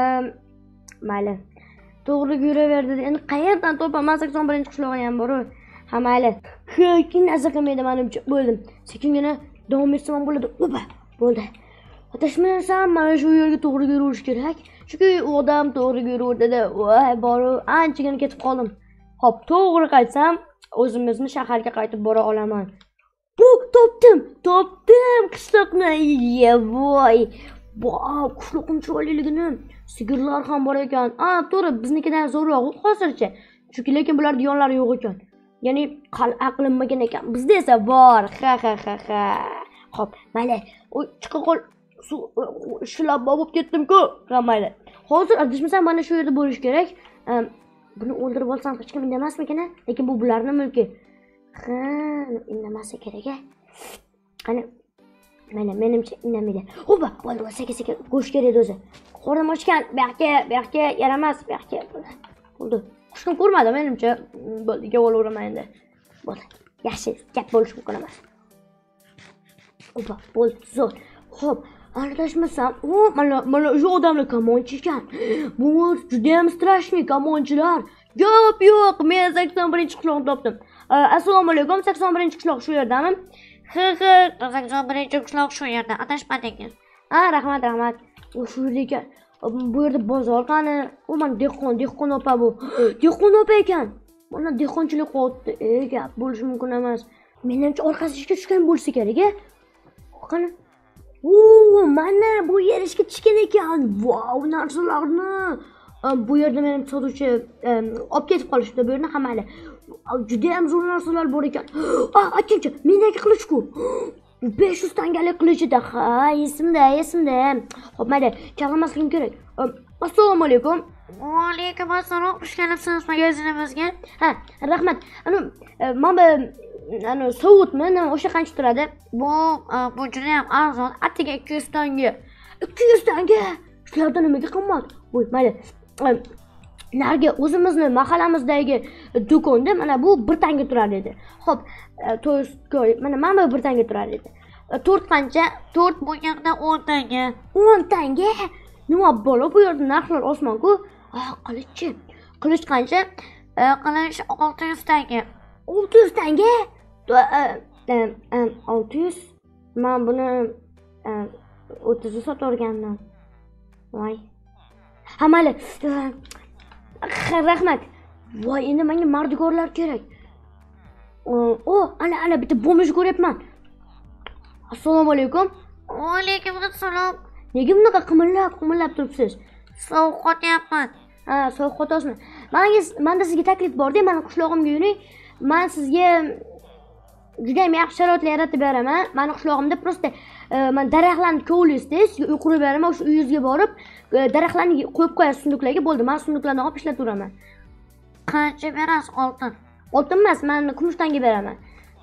Mayli. To'g'riga yuraver dedi. Endi qayerdan topaman sakson birinchi qishloqqa ham boru? Ha, mayli. Hech narsa qilmaydi menimcha. Bo'ldim. Sekingina davom etsam bo'ladi. Opa, bo'ldi. Adashmasam, mana shu yerga to'g'riga yurish kerak. Chunki u odam to'g'riga yuraverdi. Voy, boru, anchagina ketib qoldim. Xo'p, to'g'ri qaytsam, o'zimizni shaharga qaytib bora olaman. Bu, topdim, topdim qishloqni. Ye, voy. Voy, qishloqning chiroyliligini. Sigirlar ham bor ekan. Ha, to'g'ri, biznikidan zo'rroq hozircha. Chunki lekin bular diyonlari yo'q ekan. Ya'ni aqlinmagan ekan. Bizda esa bor. Ha ha ha ha. Xo'p, mayli. U chiqib qol. Shilab bo'lib ketdim-ku. Ha, mayli. Hozir adashmasam mana shu yerda bo'lish kerak. Buni o'ldirib olsam hech kim indamasmikan? Lekin bu bularning mulki. Ha, indamasa kerak-a. Qani, mana menimcha indamaydi. Xo'p, bo'ldi, saka-saka go'sht kerak o'zi. Qornim ochgan, bu yoqqa, bu yoqqa yaramas, bu yoqqa. Bo'ldi. Hech kim ko'rmadi menimcha. Bo'ldi, gavolaverman endi. Bo'ldi. Yaxshi, gap bo'lish mumkin emas. Xo'p, bo'ldi, zo'r. Xo'p, adashmasam, o, mana mana shu odamlar kamonchi ekan. Bu juda ham strashniy kamonchilar. Gap yo'q, men sakson birinchi qishloqni topdim. Assalomu alaykum, sakson birinchi qishloq shu yerdami? Ha, ha, sakson birinchi qishloq shu yerda. Adashmadingiz. Ha, rahmat, rahmat. U shu yerda ekan. Bu yerda bozor qani? U mana dehqon, dehqon opa bu. Dehqon opa ekan. Mana dehqonchilik qilyapti. Ey, gap bo'lishi mumkin emas. Menimcha orqasiga tushgan bo'lsa kerak-a? Qani? Oo, mana bu yer ishga tushgan ekan. Vau, narsalarni. Bu yerda men sotuvchi olib ketib qolishdi bu yerni hamali. Juda ham zo'r narsalar bor ekan. Ah, aytgancha, mendagi qilich-ku. besh yuz tangalik qilich-da. Ha, esimda, esimda. Xo'p, mayli, chalg'imasligim kerak. Assalomu alaykum. Va alaykum assalom. Xush kelibsiz magazinimizga. Ha, rahmat. Ana, mana ana sovutmi, nima o'sha qancha turadi? Bu bu juda ham arzon. Atiga ikki yuz tanga. ikki yuz tanga. Shularda nimaga qimmat? Voy, mayli. Narga o'zimizni mahallamizdagi do'konda mana bu bir tanga turar edi. Xo'p, to'rt mana mana bu bir tanga turar edi. to'rt qancha? to'rt bu yerda o'n tanga. o'n tanga? Nima bo'lo bu yerda narxlar osmon-ku? Ah, qilichchi. Qilich qancha? Qilich olti yuz tanga. olti yuz tanga? olti yuz. Men buni o'ttiz ga sotib Voy. Ha, mayli. Rahmat. Voy, endi menga mardikorlar kerak. O, ana ana bitta bomba ko'ryapman. Assalomu alaykum. Va alaykum assalom. Nega bunaqa qimillab, qimillab turibsiz? Sovuq qotyapman. Ha, sovuq qotasizmi? Menga menda sizga taklif bor-da, meni qishlog'imga yuring. Men sizga juda ham yaxshi sharoitlar yaratib beraman. Meni qishlog'imda prosta men daraxtlarni kovlaysiz, sizga uy qurib beraman, o'sha uyingizga borib, daraxtlarni qo'yib qo'yasiz sunduqlarga, bo'ldi. Men sunduqlarni olib ishlatib turaman. Qancha berasiz oltin? Oltin emas, men kumush tanga beraman.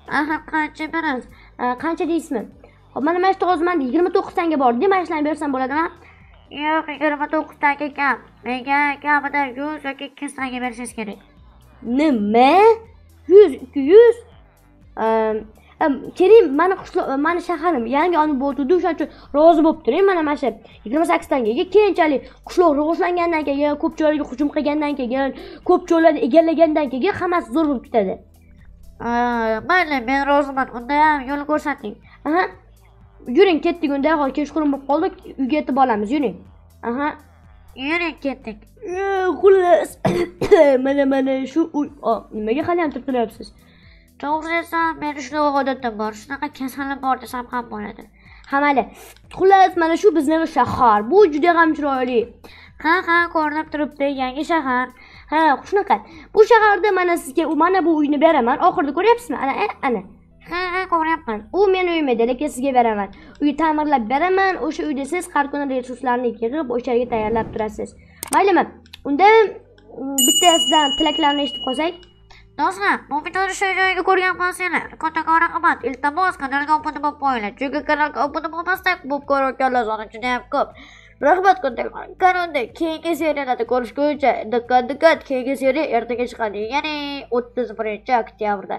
Aha, qancha berasiz? Qancha deysizmi? Hop, mana mana shu hozir menda yigirma to'qqiz tanga bor. Nima ishlarni bersam bo'ladimi? Yo'q, yigirma to'qqiz tanga kam. Menga kamida yuz yoki ikki yuz tanga berishingiz kerak. Nima? yuz, ikki yuz? Keling, mana qishloq, mana shaharim yangi olib bo'ldi, o'shaning uchun rozi bo'lib turing. Mana mana shu yigirma sakkiz tangaga keyinchalik qishloq rivojlangandan keyin, ko'p joylarga hujum qilgandan keyin, ko'p joylarni egallagandan keyin hammasi zo'r bo'lib ketadi. Mayli, men roziman. Unda ham yo'l ko'rsating. Aha. Yuring, ketdik unda, hozir kechqurun bo'lib qoldik, uyga yetib olamiz, yuring. Aha. Yuring, ketdik. Xullas. Mana mana shu uy, nimaga hali ham turtiryapsiz? To'g'ri desam, meni shunaqa odatim bor. Shunaqa kasalim bor desam ham bo'ladi. Ha, mayli. Xullas, mana shu bizning shahar. Bu juda ham chiroyli. Ha, ha, ko'rinib turibdi, yangi shahar. Ha, shunaqa. Bu shaharda mana sizga mana bu uyni beraman. Oxirida ko'ryapsizmi? Ana, ana. Ha, ha, ko'ryapman. U meni uyim edi, lekin sizga beraman. Uyni ta'mirlab beraman. O'sha uyda siz har kuni resurslarni yig'ib, o'sha yerga tayyorlab turasiz. Maylimi? Unda bittasidan tilaklarni eshitib qolsak. Do'stlar, bu videoni shu joyga ko'rganman seni. Katta rahmat. Iltimos, kanalga obuna bo'lib qo'yinglar. Chunki kanalga obuna bo'lmasdan bu ko'rayotganlar soni juda ham ko'p. Rahmat kattalar. Kanalda keyingi seriyalarda ko'rishguncha diqqat diqqat, keyingi seriya ertaga chiqadi. Ya'ni o'ttiz birinchi oktyabrda.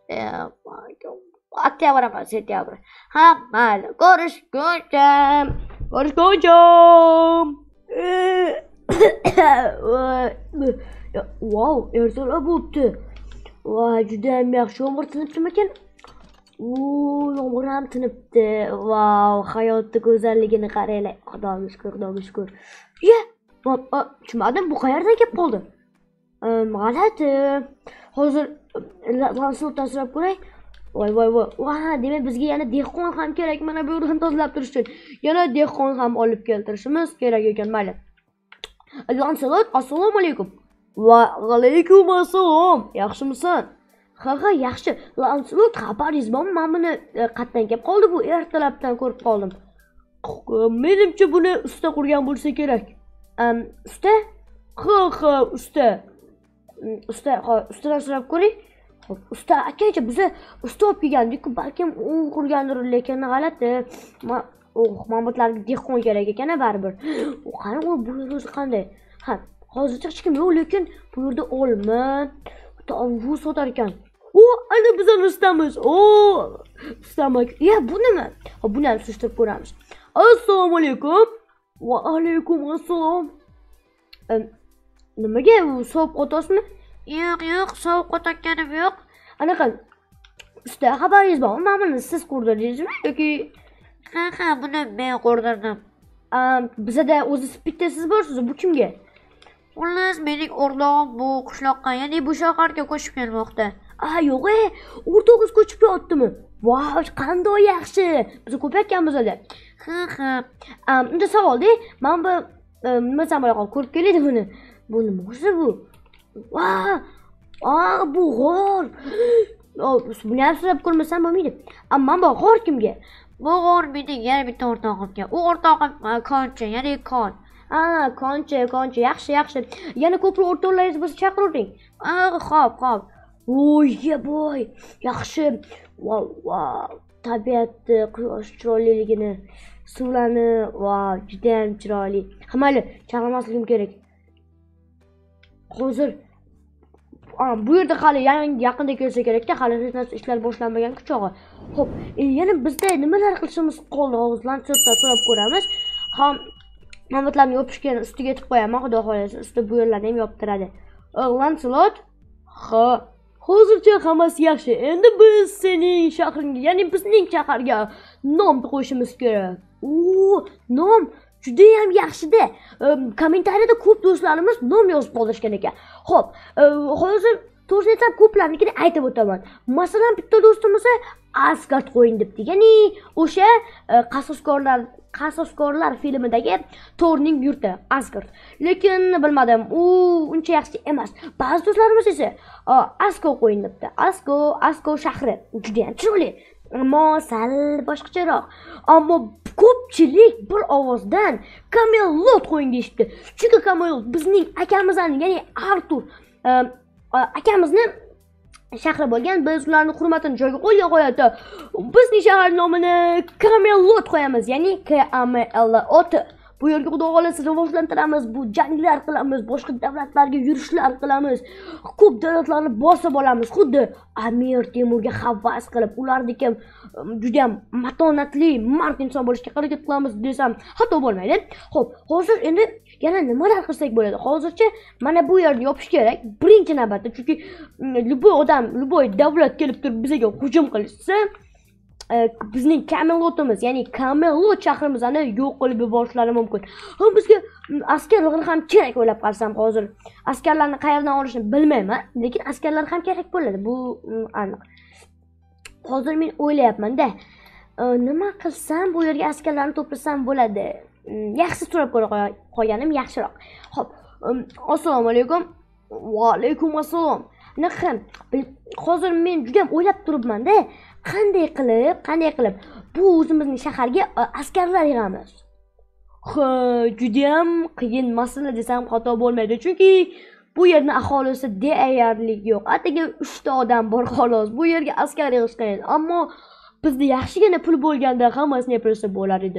Oktyabr emas, sentyabr. Ha, mayli. Ko'rishguncha. Ko'rishguncha. Wow, ertalar bo'libdi. Voy, juda ham yaxshi yomg'ir tinibdimi ekan? Oo, yomg'ir ham tinibdi. Wow, hayotning go'zalligini qaranglar. Xudoga shukr, xudoga shukr. Ya, tushunmadim, bu qayerdan kelib qoldi? G'alati. Hozir lanslotdan so'rab ko'ray. Voy, voy, voy. Va, demak bizga yana dehqon ham kerak. Mana bu yerni tozalab turish uchun yana dehqon ham olib keltirishimiz kerak ekan, mayli. Lanslot, assalomu alaykum. Va alaykum assalom. Yaxshimisan? Ha, ha, yaxshi. Lanslot, xabaringiz bormi? Men buni qatdan kelib qoldi bu, ertalabdan ko'rib qoldim. Menimcha buni usta qurgan bo'lsa kerak. Usta? Ha, ha, usta. Usta, ha, ustadan so'rab ko'ring. Xo'p, usta akacha biza usta olib kelgandik-ku, balkim u qurgandir, lekin g'alati. Oh, mamotlarga dehqon kerak ekan baribir. Qani u bu o'zi qanday? Ha, hozircha hech kim yo'q, lekin bu yerda olma, tovuq sotar ekan. O, ana bizlar ustamiz. O, ustamak. Ya, bu nima? Ha, buni ham surishtirib ko'ramiz. Assalomu alaykum. Va alaykum assalom. Nimaga u sovuq qotasizmi? Yo'q, yo'q, sovuq qotganim yo'q. Anaqa usta, xabaringiz bormi? Men buni siz qurdirdingizmi yoki? Ha, ha, buni men qurdirdim. Bizda o'zi bittasiz borsiz, bu kimga? Xullas, mening o'rtog'im bu qishloqqa, ya'ni bu shaharga ko'chib kelmoqda. Ah, yo'q, o'rtog'ingiz ko'chib ketyaptimi? Voy, qanday yaxshi. Biz ko'payotganmiz hali. Ha, ha. Unda savol-da, men bu nima samolyotga ko'rib keladi buni. Bu nima o'zi bu? Va! Ah, bu g'or. Buni ham so'rab ko'rmasam bo'lmaydi. Ammo bu g'or kimga? Bu g'or mening yana bitta o'rtog'imga. U o'rtog'im konchi, ya'ni kon. Ah, konchi, konchi, yaxshi, yaxshi. Yana ko'proq o'rtoqlaringiz bo'lsa chaqiring. Ah, xo'p, xo'p. Voy, boy, yaxshi. Wow, wow. Tabiatni, quyosh chiroyliligini, suvlarni, wow, juda ham chiroyli. Mayli, chaqirmasligim kerak. Hozir bu yerda hali yaqinda kelsa kerak-da, hali hech narsa ishlar boshlanmagan kuchog'i. Xo'p, yana bizda nimalar qilishimiz qoldi? Hozirdan so'rab ko'ramiz. Ham mamotlarni yopishgan ustiga yetib qo'yaman, xudo xolasa. Usti bu yerlarni ham yoptiradi. Lanslot? Ha, hozircha hammasi yaxshi. Endi biz sening shahringga, ya'ni bizning shaharga nom qo'yishimiz kerak. Oo, nom juda ham yaxshi-da. Kommentariyada ko'p do'stlarimiz nom yozib qoldirishgan ekan. Xo'p, hozir to'g'ri aytsam ko'plarnikini aytib o'taman. Masalan, bitta do'stimiz Asgard qo'yin debdi. Ya'ni o'sha qasoskorlar Qasoskorlar filmidagi Thorning yurti Asgard. Lekin bilmadim, u uncha yaxshi emas. Ba'zi do'stlarimiz esa Asko qo'yin debdi. Asko, Asko shahri juda ham chiroyli. Ammo sal boshqacharoq. Ammo ko'pchilik bir ovozdan Camelot qo'yin deyishdi. Chunki Camelot bizning akamizning, ya'ni Artur akamizni shahri bo'lgan. Biz ularning hurmatini joyiga qo'ygan holatda bizning shahar nomini Camelot qo'yamiz, ya'ni K A M L O T. Bu yerga xudo xolasa rivojlantiramiz, bu janglar qilamiz, boshqa davlatlarga yurishlar qilamiz. Ko'p davlatlarni bosib olamiz, xuddi Amir Temurga havas qilib, ularniki juda ham matonatli, mard inson bo'lishga harakat qilamiz desam xato bo'lmaydi. Xo'p, hozir endi yana nimalar qilsak bo'ladi? Hozircha mana bu yerni yopish kerak birinchi navbatda, chunki любой odam, любой davlat kelib turib bizga hujum qilsa, bizning Camelotimiz, ya'ni Camelot shahrimizni yo'q qilib yuborishlari mumkin. Ha, bizga askarlar ham kerak o'ylab qolsam hozir. Askarlarni qayerdan olishni bilmayman, lekin askarlar ham kerak bo'ladi. Bu aniq. Hozir men o'ylayapman-da, nima qilsam bu yerga askarlarni to'plasam bo'ladi. Yaxshi turib ko'ra qo'yganim yaxshiroq. Xo'p, assalomu alaykum. Va alaykum assalom. Naqam, hozir men juda ham o'ylab turibman-da, qanday qilib, qanday qilib bu o'zimizning shaharga askarlar yig'amiz. Ha, juda ham qiyin masala desam xato bo'lmaydi, chunki bu yerning aholisi deyarli yo'q. Atigi uchta odam bor xolos. Bu yerga askar yig'ish qiyin, ammo bizda yaxshigina pul bo'lganda hammasini yapirsa bo'lar edi.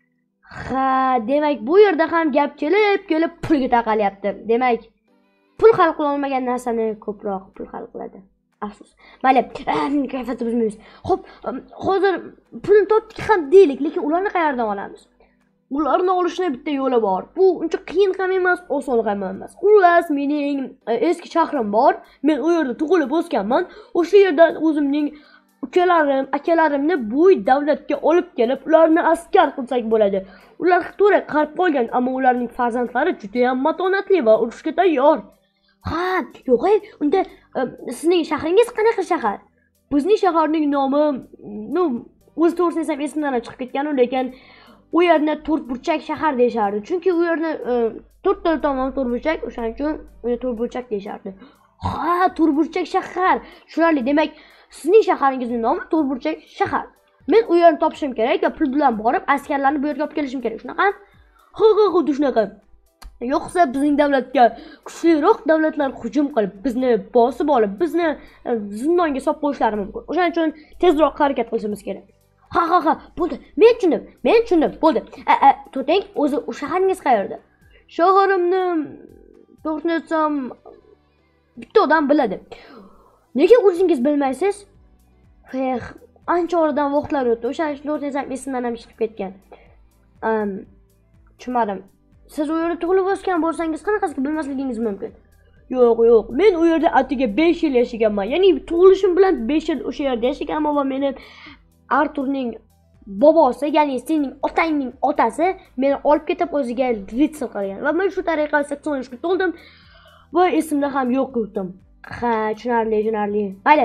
Ha, demak bu yerda ham gap kelib, kelib pulga taqalyapti. Demak, pul hal qila olmagan narsani ko'proq pul hal qiladi. Afsus. Mayli, kayfiyatni buzmaymiz. Xo'p, hozir pulni topdik ham deylik, lekin ularni qayerdan olamiz? Ularni olishning bitta yo'li bor. Bu uncha qiyin ham emas, oson ham emas. Xullas, mening eski shahrim bor. Men u yerda tug'ilib o'sganman. O'sha yerdan o'zimning ukalarim, akalarimni bu davlatga olib kelib, ularni askar qilsak bo'ladi. Ular to'g'ri qarib qolgan, ammo ularning farzandlari juda ham matonatli va urushga tayyor. Ha, yo'q, unda sizning shahringiz qanaqa shahar? Bizning shaharning nomi, no, o'z to'g'risini desam esimdan chiqib ketgan, lekin u yerni to'rtburchak shahar deyishardi. Chunki u yerni to'rtta tomon to'rtburchak, o'shaning uchun uni to'rtburchak deyishardi. Ha, to'rtburchak shahar. Tushunarli. Demak, sizning shaharingizning nomi to'rtburchak shahar. Men u yerni topishim kerak va pul bilan borib askarlarni bu yerga olib kelishim kerak. Shunaqa? Ha, ha, xuddi shunaqa. Yo'qsa bizning davlatga kuchliroq davlatlar hujum qilib, bizni bosib olib, bizni zindonga solib qo'yishlari mumkin. O'shaning uchun tezroq harakat qilishimiz kerak. Ha, ha, ha, bo'ldi. Men tushundim. Men tushundim. Bo'ldi. To'tang, o'zi u shaharingiz qayerda? Shaharimni to'g'risini aytsam, bitta odam biladi. Nega o'zingiz bilmaysiz? Eh, ancha oradan vaqtlar o'tdi. O'shaning uchun to'g'risini aytsam esimdan ham chiqib ketgan. Am, tushunmadim. Siz u yerda tug'ilib o'sgan bo'lsangiz, qanaqasiga bilmasligingiz mumkin? Yo'q, yo'q. Men u yerda atiga besh yil yashaganman. Ya'ni tug'ilishim bilan besh yil o'sha yerda yashaganman va meni Arturning bobosi, ya'ni sening otangning otasi meni olib ketib o'ziga ritsar qilgan. Va men shu tariqa sakson yoshga to'ldim va esimda ham yo'q qildim. Ha, tushunarli, tushunarli. Mayli.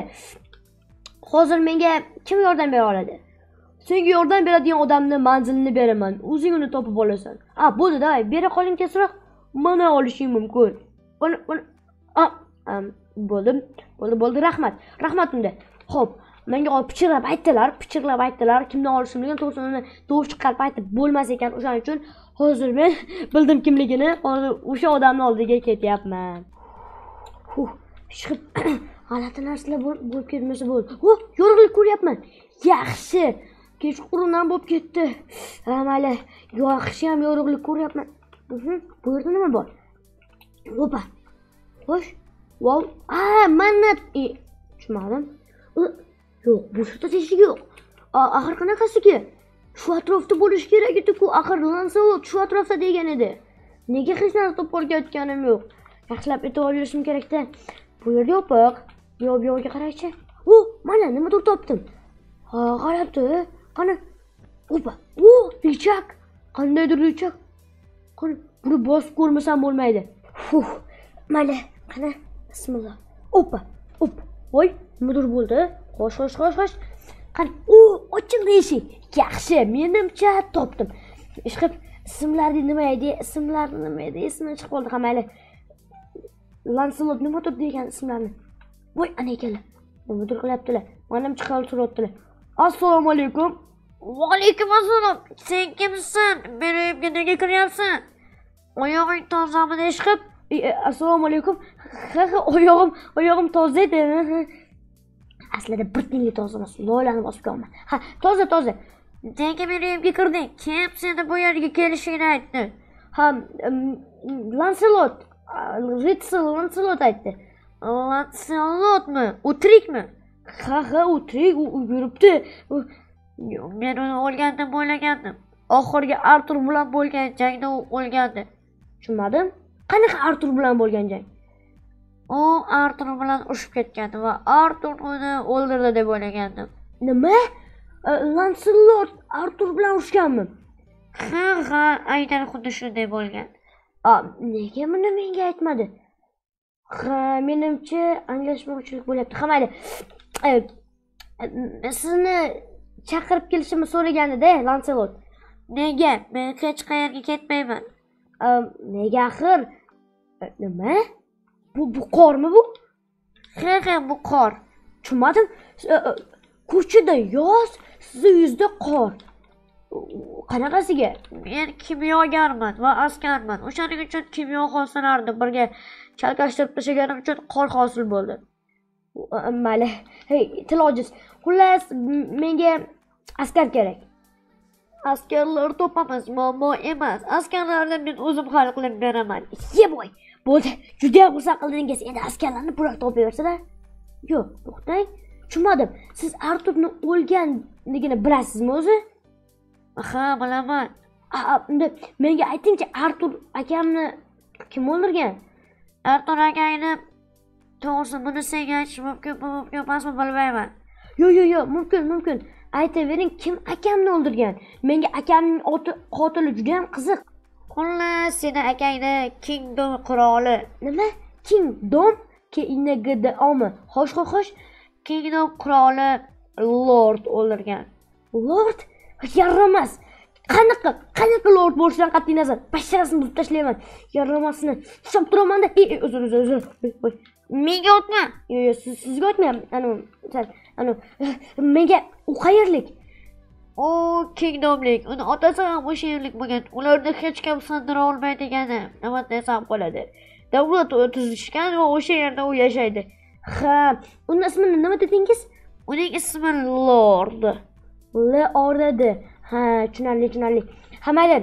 Hozir menga kim yordam bera oladi? Senga yordam beradigan odamni manzilini beraman. O'zing uni topib olasan. Ha, bo'ldi, davay, bera qoling tezroq. Mana olishing mumkin. Uni, uni, a, bo'ldi, bo'ldi, bo'ldi, rahmat. Rahmat unda. Xo'p, menga olib pichirlab aytdilar, pichirlab aytdilar, kimdan olishimni degan to'g'risini uni to'g'ri chiqarib aytib bo'lmas ekan. O'shaning uchun hozir men bildim kimligini, hozir o'sha odamning oldiga ketyapman. Huh, chiqib g'alati narsalar bo'lib ketmasa bo'ldi. Ho, yorug'lik ko'ryapman. Yaxshi. Kechqurun bo'lib ketdi. Ha, mayli. Yaxshi ham yorug'lik ko'ryapman. Bu yerda nima bor? Opa. Xo'sh. Wow. Ah, mana tushunmadim. Yo'q, bu yerda teshik yo'q. Axir qanaqasiga? Shu atrofda bo'lish kerak edi-ku. Axir Lancelot shu atrofda degan edi. Nega hech narsa topib olganim yo'q? Yaxshilab e'tibor berishim kerak-da. Bu yerda yopiq. Yo'q, bu yoqqa qaraychi. O, mana nimadir topdim. Ha, qarabdi. Qani? Opa. O, richak. Qandaydir richak. Qani, buni bosib ko'rmasam bo'lmaydi. Fuh. Mayli, qani? Bismillah. Opa. Op. Voy, nimadir bo'ldi? Xo'sh, xo'sh, xo'sh, xo'sh. Qani, o, ochildi eshik. Yaxshi, menimcha topdim. Ishqib, ismlari nima edi? Ismlari nima edi? Esimdan chiqib qoldi, mayli. Lancelot nimadir degan ismlarni. Voy, ana ekanlar. Nimadir qilyaptilar. Menam chiqib turibdilar. Assalomu alaykum. Va alaykum assalom. Sen kimsan? Meni uyimga nega kiryapsan? Oyog'ing tozami ishqib? Assalomu alaykum. Ha, ha, oyog'im, oyog'im toza edi. aslida bir tiyinlik toza emas, loylarni bosib qo'yaman. Ha, toza, toza. Nega meni uyimga kirding? Kim seni bu yerga kelishingni aytdi? Ha, Lancelot, Ritzel Lancelot aytdi. Lancelotmi? U tirikmi? Ha, ha, u tirik, u yuribdi. Men uni o'lgan deb o'ylagandim. Oxirgi Artur bilan bo'lgan jangda u o'lgandi. Tushunmadim. Qanaqa Artur bilan bo'lgan jang? U Artur bilan urushib ketgandi va Artur uni o'ldirdi deb o'ylagandim. Nima? Lancelot Artur bilan urushganmi? Ha, ha, aynan xuddi shunday bo'lgan. A, nega buni menga aytmadi? Ha, menimcha anglashmovchilik bo'lyapti. Ha, mayli. Sizni chaqirib kelishimni so'raganida Lancelot. Nega? Men hech qayerga ketmayman. Nega axir? Nima? Bu bu qormi bu? Ha, ha, bu qor. Tushunmadim. Ko'chada yoz, siz yuzda qor. Qanaqasiga? Men kimyogarman va askarman. O'shaning uchun kimyo hosillarni birga chalkashtirib tashlaganim uchun qor hosil bo'ldi. Mayli. Hey, tilojiz. Xullas, menga askar kerak. Askarlar topamiz, muammo emas. Askarlarni men o'zim hal qilib beraman. Ye boy. Bo'ldi. Juda xursand qildingiz. Endi askarlarni pul topaversa-da. Yo'q, to'xtang. Tushunmadim. Siz Arturni o'lganligini bilasizmi o'zi? Ha, bilaman. Unda menga aytingchi, Artur akamni kim o'ldirgan? Artur akangni to'g'risi buni senga aytish mumkin, mumkin emasmi bilmayman. Yo'q, yo'q, yo'q, mumkin, mumkin. Aytavering, kim akamni o'ldirgan? Menga akamning oti qotili juda ham qiziq. Xullas, seni akangni Kingdom qiroli. Nima? Kingdom? K I N G D O mi? Xo'sh, xo'sh. Kingdom qiroli Lord o'ldirgan. Lord? Yaramas. Qanaqa, qanaqa Lord bo'lishidan qat'iy nazar, basharasini buzib tashlayman. Yaramasini hisob turaman-da. Ey, uzr, uzr, uzr. Voy. Menga o'tma. Yo'q, yo'q, sizga o'tmayman. Anu, sal, anu, menga u qayerlik? O, Kingdomlik. Uni otasi ham o'sha yerlik bo'lgan. Ularni hech kim sindira olmaydigani nima desam bo'ladi. Davlat tuzishgan va o'sha yerda u yashaydi. Ha, uning ismini nima dedingiz? Uning ismi Lord. Lord edi. Ha, tushunarli, tushunarli. Ha, mayli.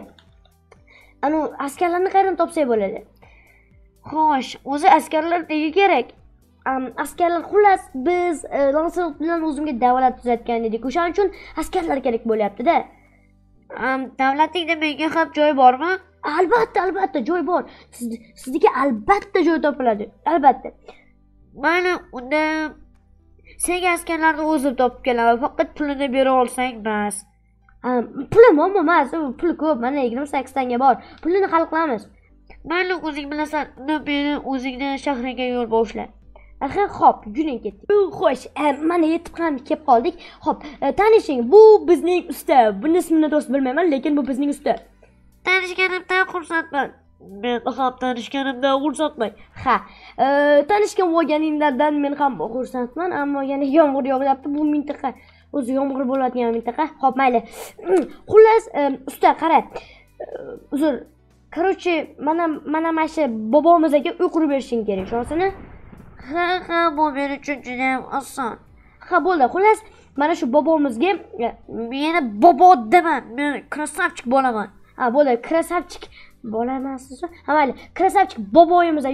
Anu, askarlarni qayerdan topsak bo'ladi? Xo'sh, o'zi askarlar nega kerak? Askarlar, xullas, biz Lancelot bilan o'zimga davlat tuzatgan edik. O'shaning uchun askarlar kerak bo'lyapti-da. Davlatingda menga ham joy bormi? Albatta, albatta joy bor. Sizga albatta joy topiladi. Albatta. Mayli, unda senga askarlarni o'zim topib kelaman. Faqat pulini bera olsang bas. Pulim muammo emas, pul ko'p. Mana yigirma sakkiz tanga bor. Pulini hal qilamiz. Mayli, o'zing bilasan, unda meni o'zingni shahriga yo'l boshla. Aha, xo'p, juning ketdik. Xo'sh, mana yetib ham kelib qoldik. Xo'p, tanishing, bu bizning usta. Buni ismini to'g'ri bilmayman, lekin bu bizning usta. Tanishganimdan xursandman. Men ham tanishganimdan xursandman. Ha, tanishgan bo'lganinglardan men ham xursandman, ammo yana yomg'ir yog'yapti. Bu mintaqa o'zi yomg'ir bo'layotgan mintaqa. Xo'p, mayli. Xullas, usta, qara. Uzr. Короче, mana mana mana shu bobomizga uy qurib berishing kerak, shosini. Ha, ha, bu men uchun juda ham oson. Ha, bo'ldi. Xullas, mana shu bobomizga meni bobo dema, men krasavchik bo'laman. Ha, bo'ldi, krasavchik bo'lamansiz. Ha, mayli. Krasavchik boboyimizga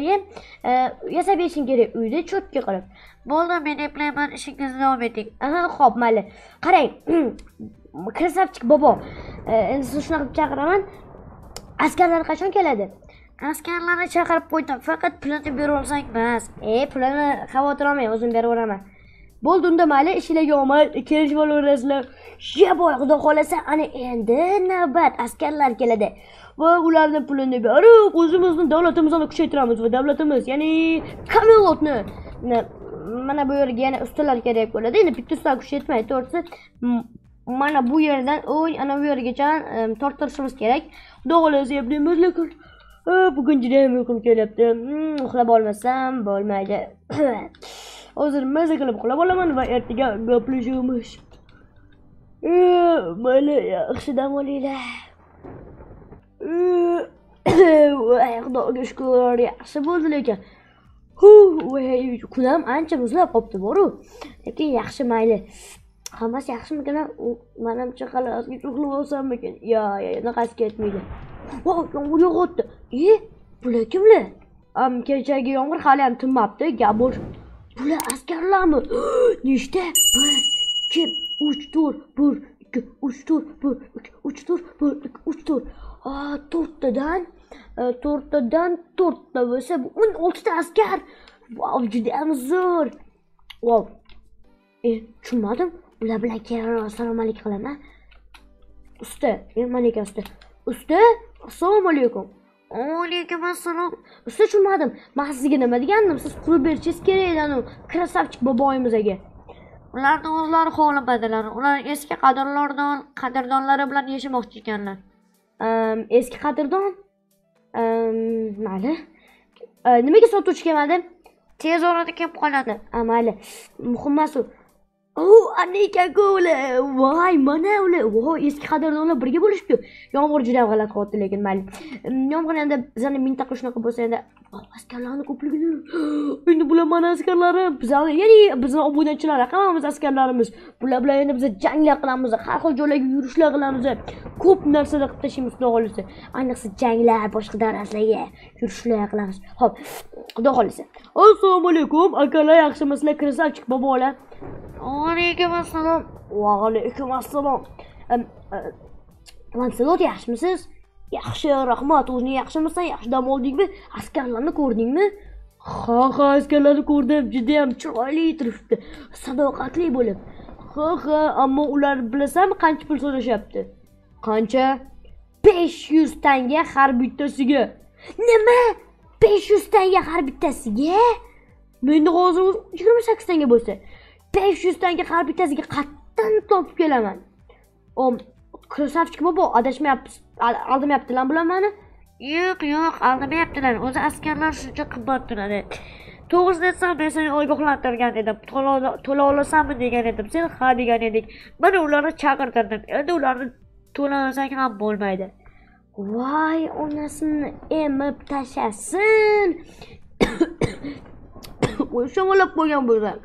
yasab berishing kerak uyda cho'tka qilib. Bo'ldi, men eplayman, ishingizni davom eting. Aha, xo'p, mayli. Qarang. Krasavchik bobo. Endi sizni shunaqa qilib chaqiraman. Askarlar qachon keladi? Askarlarni chaqirib qo'ydim, faqat pulini bera olsang bas. E, pulini xavotir olmang, o'zim berib beraman. Bo'ldi, unda mayli, ishlarga omad, kelishib olaverasizlar. Ya boy, xudo xolasa, ana endi navbat askarlar keladi. Va ularning pulini berib, o'zimizning davlatimizni kuchaytiramiz va davlatimiz, ya'ni Camelotni mana bu yerga yana ustalar kerak bo'ladi. Endi bitta usta kuch yetmaydi, to'g'risi. Mana bu yerdan o'y, ana bu yergacha torttirishimiz kerak. Xudo xolasa yapamiz, lekin bugun juda ham uyqum kelyapti. Uxlab olmasam bo'lmaydi. Hozir maza qilib uxlab olaman va ertaga gaplashamiz. Mayli, yaxshi dam olinglar. Voy, Xudoga shukr, yaxshi bo'ldi lekin. Hu, voy, kunam ancha muzlab qopti boru. Lekin yaxshi mayli. Hammasi yaxshimikan? Menimcha hali ozgina uxlab olsammikan? Yo, yo, naqasi ketmaydi. Voy, yomg'ir yog'yapti. E, bular kimlar? Am kechagi yomg'ir hali ham tinmabdi. Gap bo'sh. Bular askarlarmi? Nechta? bir, ikki, uch, to'rt, bir, ikki, uch, to'rt, bir, ikki, uch, to'rt, bir, ikki, uch, to'rt. Aa, to'rttadan, to'rttadan to'rtta bo'lsa, bu o'n oltita askar. Wow, juda ham zo'r. Wow. E, tushunmadim. Ular bilan keyinroq assalomu alaykum qilaman. Usta, men malika usta. Usta, assalomu alaykum. Alaykum assalom. Usta, tushunmadim. Men sizga nima degandim? Siz qurib berishingiz kerak edi anu krasavchik boboyimizga. Ularni o'zlari xohlabadilar. Ular eski qadrdonlardan, qadrdonlari bilan yashamoqchi ekanlar. Um, eski qadrdon? Um, mayli. Uh, nimaga sotuvchi kelmadi? Tez orada kelib qoladi. Ha, mayli. Muhim emas u. Oh, anika ular. Voy, mana ular. Voy, eski qadrdonlar birga bo'lishibdi. Yomg'ir juda ham g'alati qotdi, lekin mayli. Yomg'ir endi bizning mintaqa shunaqa bo'lsa endi askarlarning ko'pligini. Endi bular mana askarlarim. Bizlar, ya'ni bizning obunachilar, hammamiz askarlarimiz. Bular bilan endi biz janglar qilamiz, har xil joylarga yurishlar qilamiz. Ko'p narsalar qilib tashlaymiz, xudo xolisa. Ayniqsa janglar, boshqa darslarga yurishlar qilamiz. Xo'p, xudo xolisa. Assalomu alaykum, akalar, yaxshimisizlar? Krasavchik bobolar. Alaykum assalom. Va alaykum assalom. Lancelot, yaxshimisiz? Yaxshi, rahmat. O'zing yaxshimisan? Yaxshi dam oldingmi? Askarlarni ko'rdingmi? Ha, ha, askarlarni ko'rdim. Juda ham chiroyli turibdi. Sadoqatli bo'lib. Ha, ha, ammo ular bilasanmi qancha pul so'rashyapti? Qancha? besh yuz tanga har bittasiga. Nima? besh yuz tanga har bittasiga? Menda hozir yigirma sakkiz tanga bo'lsa, besh yuz tanga har bittasiga qatdan topib kelaman. Om, krasavchik bobo, adashmayapsiz. Aldamayaptilar bular meni? Yo'q, yo'q, aldamayaptilar. O'zi askarlar shuncha qimmat turadi. To'g'risini aytsam, men seni ogohlantirgan edim. To'la olasanmi degan edim. Sen ha degan edik. Mana ularni chaqirtirdim. Endi ularni to'lamasang ham bo'lmaydi. Voy, onasini emib tashasin. O'sha olib qo'ygan bo'lsam.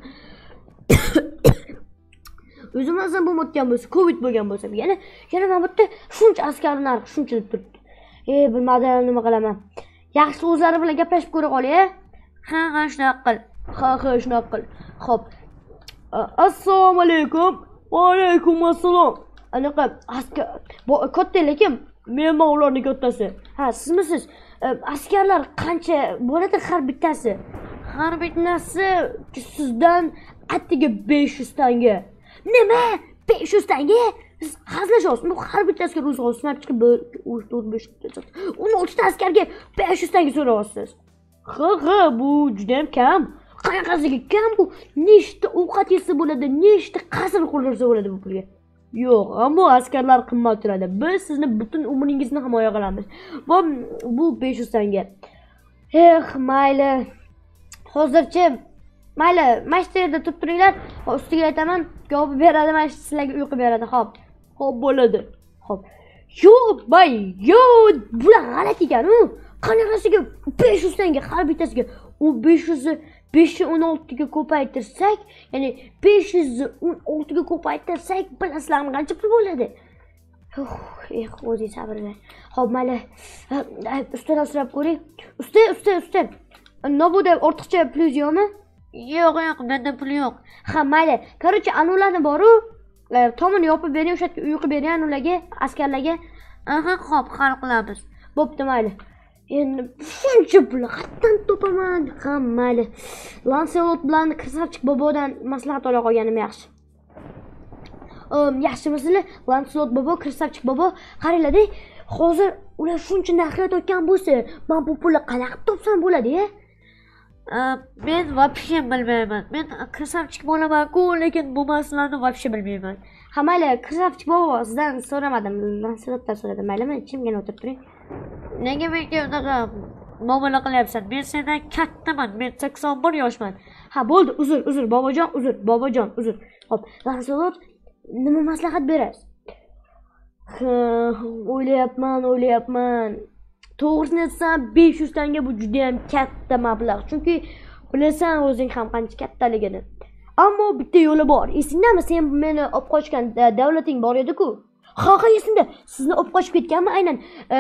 O'zim azam bo'lmayotgan bo'lsa, Covid bo'lgan bo'lsa, yana yana mana bu yerda shuncha askarlar narxi shuncha deb turibdi. Ey, bilmadim nima qilaman. Yaxshi o'zlari bilan gaplashib ko'ra qol-ya. Ha, ha, shunaqa qil. Ha, ha, shunaqa qil. Xo'p. Assalomu alaykum. Va alaykum assalom. Anaqa askar, katta lekin men ularning kattasi. Ha, sizmisiz? Askarlar qancha bo'ladi har bittasi? Har bittasi sizdan attiga besh yuz tanga. Nima? besh yuz tanga? Siz hazillashyapsiz. Bu har bittasiga ro'z olsinab chiqib uch to'rt besh o'n oltita askarga besh yuz tanga so'rayapsiz. Ha, ha, bu juda ham kam. Qanaqasiga kam bu? Nechta ovqat yesa bo'ladi, nechta qasr qurdirsa bo'ladi bu pulga? Yo'q, ammo askarlar qimmat turadi. Biz sizni butun umringizni himoya qilamiz. Bu bu besh yuz tanga. Eh, mayli. Hozircha mayli, mana shu yerda turib turinglar. Ustiga aytaman, javob beradi, mana shu sizlarga uyqu beradi. Xo'p. Xo'p bo'ladi. Xo'p. Yo'q, bay, yo'q, bular g'alati ekan-ku. Qanaqasiga besh yuz tanga har bittasiga. U besh yuz besh yuz o'n olti ga ko'paytirsak, ya'ni besh yuz o'n olti ga ko'paytirsak, bilasizlarmi qancha pul bo'ladi? Eh, o'zingiz sabr qiling. Xo'p, mayli. Ustadan so'rab ko'ring. Usta, usta, usta. Nobuda ortiqcha pul yo'qmi? Yo'q, yo'q, menda pul yo'q. Ha, mayli. Короче, anularni boru, tomini yopib bering, o'sha yerga uyqu bering anularga, askarlarga. Aha, xo'p, hal qilamiz. Bo'pti, mayli. Endi shuncha pul qayerdan topaman? Ha, mayli. Lancelot bilan krasavchik bobodan maslahat ola qolganim yaxshi. Um, yaxshimisizlar? Lancelot bobo, krasavchik bobo, qaranglar-da, hozir ular shuncha narx aytayotgan bo'lsa, men bu pulni qanaqa topsam bo'ladi-ya? Men вообще bilmayman. Men krasavchik bo'laman-ku, lekin bu masalani вообще bilmayman. Ha, mayli, krasavchik bobo, sizdan so'ramadim, Lancelotdan so'radim. Maylimi? Chimgina o'tirib turing. Nega menga unaqa muomala qilyapsan? Men sendan kattaman. Men sakson bir yoshman. Ha, bo'ldi, uzr, uzr, bobojon, uzr, bobojon, uzr. Xo'p, Lancelot, nima maslahat berasiz? Ha, o'ylayapman, o'ylayapman. To'g'risini aytsam, besh yuz tanga bu juda ham katta mablag'. Chunki Bilasan o'zing ham qancha kattaligini. Ammo bitta yo'li bor. Esingdami, sen meni olib qochgan davlating bor edi-ku? Ha, ha, esimda. Sizni olib qochib ketganmi? Aynan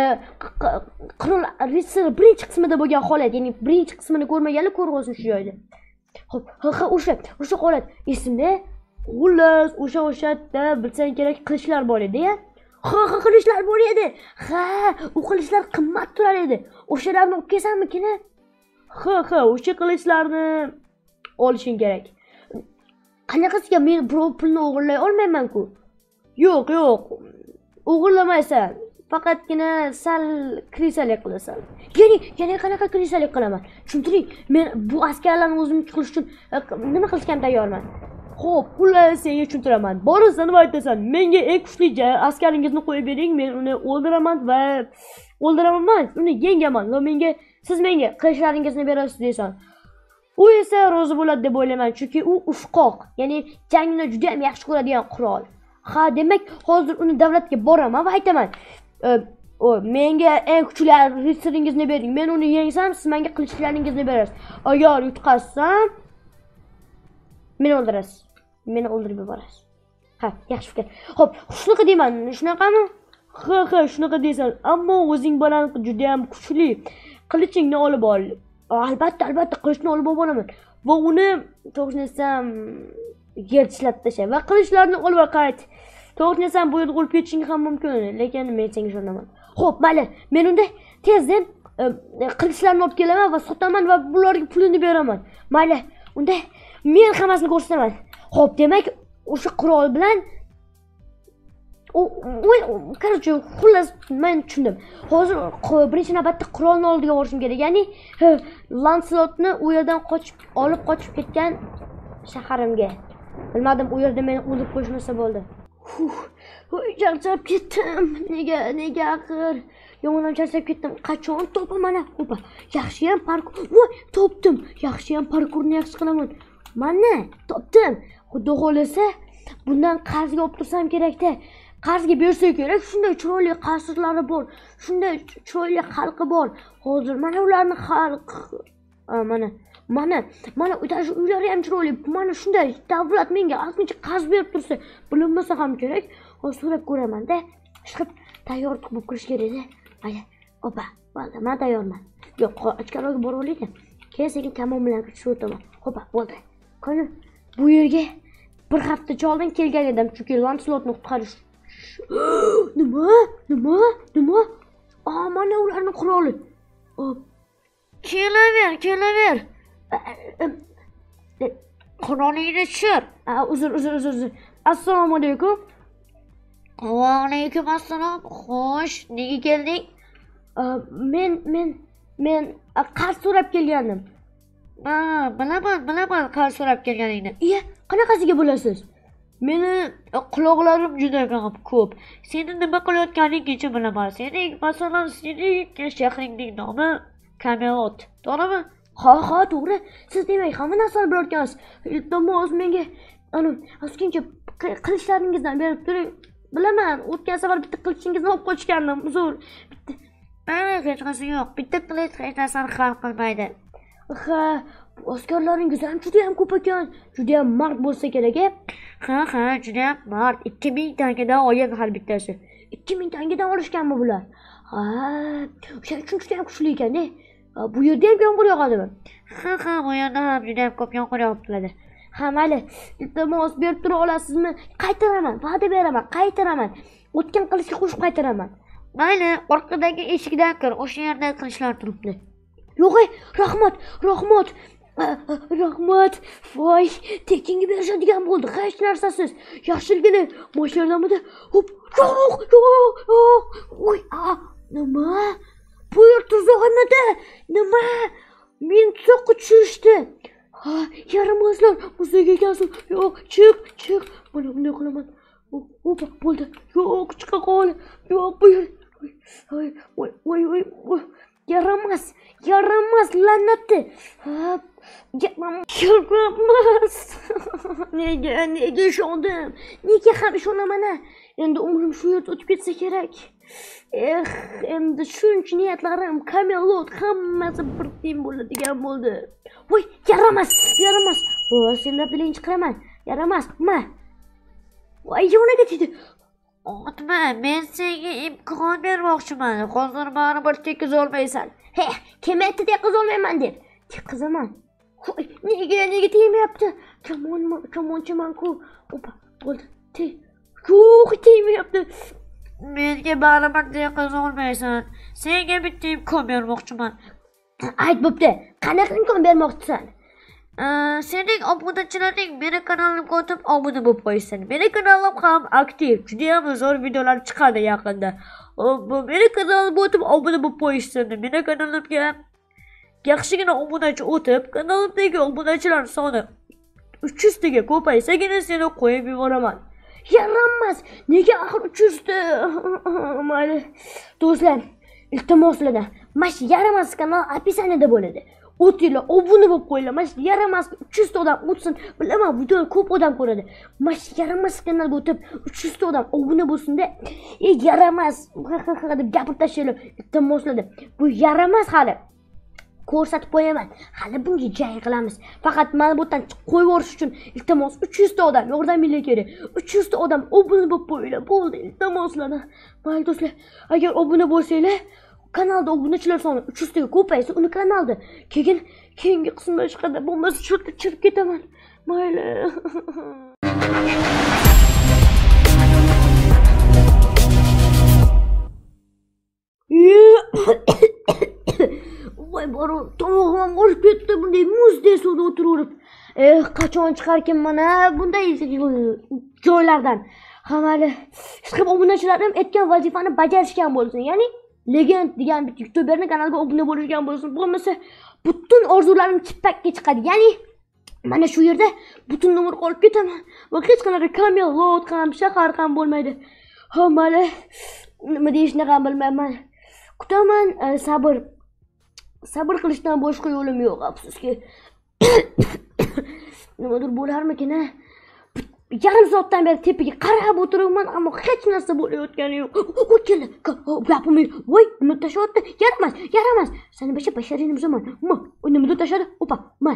qirol ritsar birinchi qismida bo'lgan holat, ya'ni birinchi qismini ko'rmaganlar ko'rg'osin shu joyda. Xo'p, ha, ha, o'sha, o'sha holat esimda. Xullas, o'sha o'shatda bilsang kerak qilichlar bor edi-ya. Ha, ha, qilichlar bor edi. Ha, u qilichlar qimmat turar edi. O'shalarni olib kelsammikin? Ha, ha, o'sha qilichlarni olishing kerak. Qanaqasiga men birov pulni o'g'irlay olmayman-ku? Yo'q, yo'q. O'g'irlamaysan. Faqatgina sal kirisalik qilasan. Ya'ni, yana qanaqa kirisalik qilaman? Tushuntiring, men bu askarlarni o'zimniki qilish uchun nima qilishga ham tayyorman. Xo'p, xullas senga tushuntiraman. Borasan va aytasan, menga eng kuchli askaringizni qo'yib bering, men uni o'ldiraman va o'ldiraman, uni yengaman va menga siz menga qilishlaringizni berasiz deysan. U esa rozi bo'ladi deb o'ylayman, chunki u ufqoq, ya'ni jangni juda ham yaxshi ko'radigan qirol. Ha, demak, hozir uni davlatga boraman va aytaman. O, menga eng kuchli ritsaringizni bering. Men uni yengsam, siz menga qilichlaringizni berasiz. Agar yutqazsam, meni o'ldirasiz. Meni o'ldirib yuborasiz. Ha, yaxshi fikr. Xo'p, shunaqa deyman. Shunaqami? Ha, ha, shunaqa deysan. Ammo o'zing bilan juda ham kuchli qilichingni olib ol. Albatta, albatta qilichni olib olaman. Va uni to'g'risini aytsam, yer tishlab tasha va qilichlarni olib qayt. To'g'risini aytsam, bu yerda o'lib ketishing ham mumkin, lekin men senga ishonaman. Xo'p, mayli. Men unda tezdan qilichlarni olib kelaman va sotaman va bularga pulini beraman. Mayli. Unda men hammasini ko'rsataman. Xo'p, demak, o'sha qirol bilan o, короче, xullas men tushundim. Hozir birinchi navbatda qirolni oldiga borishim kerak. Ya'ni Lancelotni u yerdan qochib, olib qochib ketgan shaharimga. Bilmadim, u yerda meni o'ldirib qo'yishmasa bo'ldi. Voy, charchab ketdim. Nega, nega axir? Yomonam charchab ketdim. Qachon topaman? Xo'p, yaxshi ham parkur. Voy, topdim. Yaxshi ham parkurni yaxshi qilaman. Mana, topdim. Xudo xolasa, bundan qarzga olib tursam kerak-da. Qarzga bersa kerak, shunday chiroyli qasrlari bor, shunday chiroyli xalqi bor. Hozir mana ularni xalq, mana, mana, mana o'tash uylari ham chiroyli. Mana shunday davlat menga aqlincha qarz berib tursa, bilinmasa ham kerak. Hozir so'rab ko'raman-da. Chiqib tayyor bo'lib kirish kerak-da. Mayli, opa, bo'ldi, men tayyorman. Yo'q, ichkariga borib olaylik. Keyin sekin kamon bilan kirishib o'taman. Xo'pa, bo'ldi. Qani, bu yerga bir hafta oldin kelgan edim, chunki Lancelotni qutqarish. Nima? Nima? Nima? Aa, mana ularning qiroli. Kelaver, kelaver. Qirolingni tushir. Uzr, uzr, uzr, uzr. Assalomu alaykum. Va alaykum assalom. Xo'sh, nega kelding? Men, men, men qarz so'rab kelgandim. Ha, bilaman, bilaman qarz so'rab kelganingni. Iya, qanaqasiga bo'lasiz? Meni quloqlarim juda ko'p. Seni nima qilayotganingni bilaman. Seni, masalan, sening shahringning nomi Camelot. To'g'rimi? Ha, ha, to'g'ri. Siz demak hamma narsani bilayotgansiz. Iltimos menga ana askincha qilishlaringizdan berib turing. Bilaman, o'tgan safar bitta qilichingizni olib qochgandim. Uzr. Bitta. Mana hech narsa yo'q. Bitta qilich hech narsani hal qilmaydi. Ha, askarlaringiz ham juda ham ko'p ekan. Juda ham mard bo'lsa kerak-a? Ha, ha, juda ham mard. ikki ming tangadan olgan har bittasi. ikki ming tangadan olishganmi bular? Ha, o'sha uchun juda ham kuchli ekan-da. Bu yerda ham yomg'ir yog'adimi? Ha, ha, bu yerda ham juda ham ko'p yomg'ir yog'ib turadi. Ha, mayli. Iltimos berib tura olasizmi? Qaytaraman, va'da beraman, qaytaraman. O'tgan qilishga qo'shib qaytaraman. Mayli, orqadagi eshikdan kir. O'sha yerda qilishlar turibdi. Yo'q, rahmat, rahmat. Rahmat. Voy, tekinga berishadigan bo'ldi. Hech narsasiz. Yaxshiligini mashinalamidi? Hop. Yo'q, yo'q, yo'q. Voy, nima? Bu yer tuzog'imidi? Nima? Men so'qqa tushirishdi. Ha, yaramazlar. Muzaga ekansiz. Yo'q, chiq, chiq. Mana bunday qilaman. Hop, bo'ldi. Yo'q, chiqa qol. Yo'q, bu yer. Voy, voy, voy, voy. Yaramaz, yaramaz la'nati. Ha, yaramaz. Nega, nega ishondim? Nega ham ishonaman? Endi umrim shu yerda o'tib ketsa kerak. Eh, endi shuncha niyatlarim, kamolot hammasi bir tiyin bo'ladigan bo'ldi. Voy, yaramas, yaramas. Voy, sendan diling chiqaraman. Yaramas, ma. Voy, yonaga tegdi. Otma, men senga imkon bermoqchiman. Hozir baribir tekiz olmaysan. He, kim aytdi tekiz olmayman deb? Tekizaman. Nega, nega tegmayapti? Kamonmi, kamonchiman-ku. Opa, bo'ldi. Teg. Yo'q, tegmayapti. Menga baribir tekiz olmaysan. Senga bitta imkon bermoqchiman. Ayt bo'pti. Qanaqa imkon bermoqchisan? Sening obunachilaring meni kanalimga o'tib obuna bo'lib qo'ysin. Meni kanalim ham aktiv, juda ham zo'r videolar chiqadi yaqinda. Bu meni kanalimga o'tib obuna bo'lib qo'yishsin. Meni kanalimga yaxshigina obunachi o'tib, kanalimdagi obunachilar soni uch yuz taga ko'paysagina seni qo'yib yuboraman. Yaramas. Nega axir uch yuz ta? Mayli. Do'stlar, iltimoslar. Mash yaramas kanal opisaniyada bo'ladi. O'tinglar, obuna bo'lib qo'yinglar. Mash yaramas uch yuz ta odam o'tsin. Bilaman, videoni ko'p odam ko'radi. Mash yaramas kanalga o'tib uch yuz ta odam obuna bo'lsin-da. Ey, yaramas deb gapirib tashlaylar. Iltimoslar. Bu yaramas hali. Ko'rsatib qo'yaman. Hali bunga jang qilamiz. Faqat mana bu yerdan qo'yib yuborish uchun iltimos uch yuz ta odam yordaminglar kerak. uch yuz ta odam obuna bo'lib qo'yinglar. Bo'ldi, iltimoslar. Mayli do'stlar, agar obuna bo'lsanglar, kanalda obunachilar soni uch yuz taga ko'paysa, uni kanalda keyin keyingi qismda chiqadi. Bo'lmasa shu yerda chirib ketaman. Mayli. Voy, boru, tomog'im o'rib ketdi bunday muzdek suvda o'tirib. Eh, qachon chiqarkin mana bunday joylardan. Hamali chiqib obunachilarim aytgan vazifani bajarishgan bo'lsin. Ya'ni Legend degan bitta YouTuberning kanaliga obuna bo'lishgan bo'lsin. Bo'lmasa butun orzularim chippakka chiqadi. Ya'ni mana shu yerda butun umr qolib ketaman. Va hech qanaqa kamolot ham, shahar ham bo'lmaydi. Hamali nima deyishni ham bilmayman. Kutaman, sabr. Sabr qilishdan boshqa yo'lim yo'q, afsuski. Nimadir bo'larmikin, ha? Yarim soatdan beri tepaga qarab o'tiribman, ammo hech narsa bo'layotgani yo'q. Voy, keldi. Gapimni. Voy, nima tashlayapti? Yaramas, yaramas. Seni besha basharini buzaman. Ma, u nima tashladi? Opa, ma.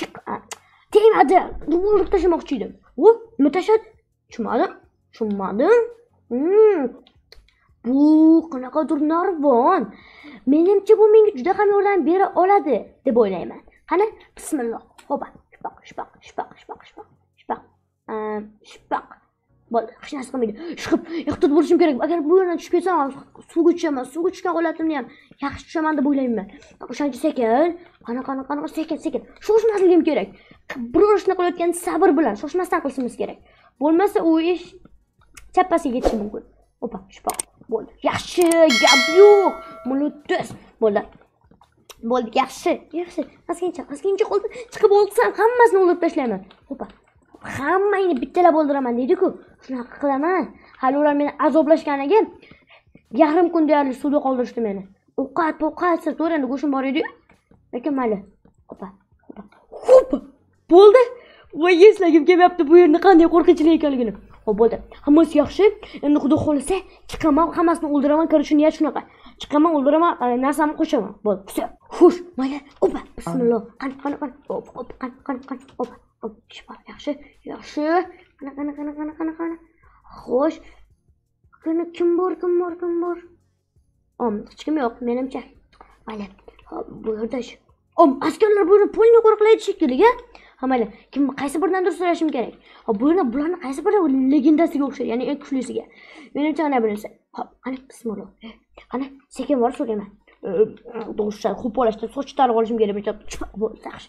Tegmadi. Nima tashlamoqchi edim? Voy, nima tashladi? Tushunmadim. Tushunmadim. Hmm. Bu qanaqadir narvon. Menimcha bu menga juda ham yordam bera oladi deb o'ylayman. Qani, bismillah. Ho'pa, shpaq, shpaq, shpaq, shpaq, shpaq, shpaq. Ehm, shpaq. Bo'ldi, hech narsa qilmaydi. Chiqib, ehtiyot bo'lishim kerak. Agar bu yerdan tushib ketsam, suvga tushaman. Suvga tushgan holatimni ham yaxshi tushaman deb o'ylayman. O'shancha sekin, qana qana qana sekin, sekin. Shoshmasligim kerak. Biror ishni qilayotganda sabr bilan, shoshmasdan qilishimiz kerak. Bo'lmasa u ish chappasiga ketishi mumkin. Opa, shpaq. Bo'ldi. Yaxshi, gap yo'q. Mulutus. Bo'ldi. Bo'ldi, yaxshi, yaxshi. Askincha, askincha qoldi. Chiqib olsam, hammasini o'ldirib tashlayman. Ho'pa. Hammani bittalab o'ldiraman deydi-ku. Shunaqa qilaman. Hali ular meni azoblashganiga yarim kun deyarli suvda qoldirishdi meni. Ovqat, ovqat, to'randa go'shim bor edi. Lekin mayli. Ho'pa, ho'pa. Ho'pa. Bo'ldi. Voy, eslagim kelyapti bu yerni qanday qo'rqinchli ekanligini. Xo'p, bo'ldi. Hammasi yaxshi. Endi xudo xolisa, chiqaman, hammasini o'ldiraman, ko'rishi niyat shunaqa. Chiqaman, o'ldiraman, narsamni qo'shaman. Bo'ldi. Все. Xush, mayli. Opa, bismillah. Qani, qani, qani. Hop, hop, qani, qani, qani. Opa. Hop, shpa, yaxshi, yaxshi. Qani, qani, qani, qani, qani, qani. Xo'sh. Qani, kim bor, kim bor, kim bor? Om, hech kim yo'q, menimcha. Mayli. Hop, bu yerda. Om, askarlar buni pulni qo'riqlaydi shekilli, ha? Ha, mayli. Kim qaysi biridandir so'rashim kerak. Ha, bu yerda bularni qaysi biri legendasiga o'xshaydi, ya'ni eng kuchlisiga. Menimcha ana bilsa. Hop, qani, bismillah. Qani, sekin bor so'rayman. Do'stlar, xo'p bo'lishdi, soch tarib olishim kerak, bitta. Bo'ldi, yaxshi.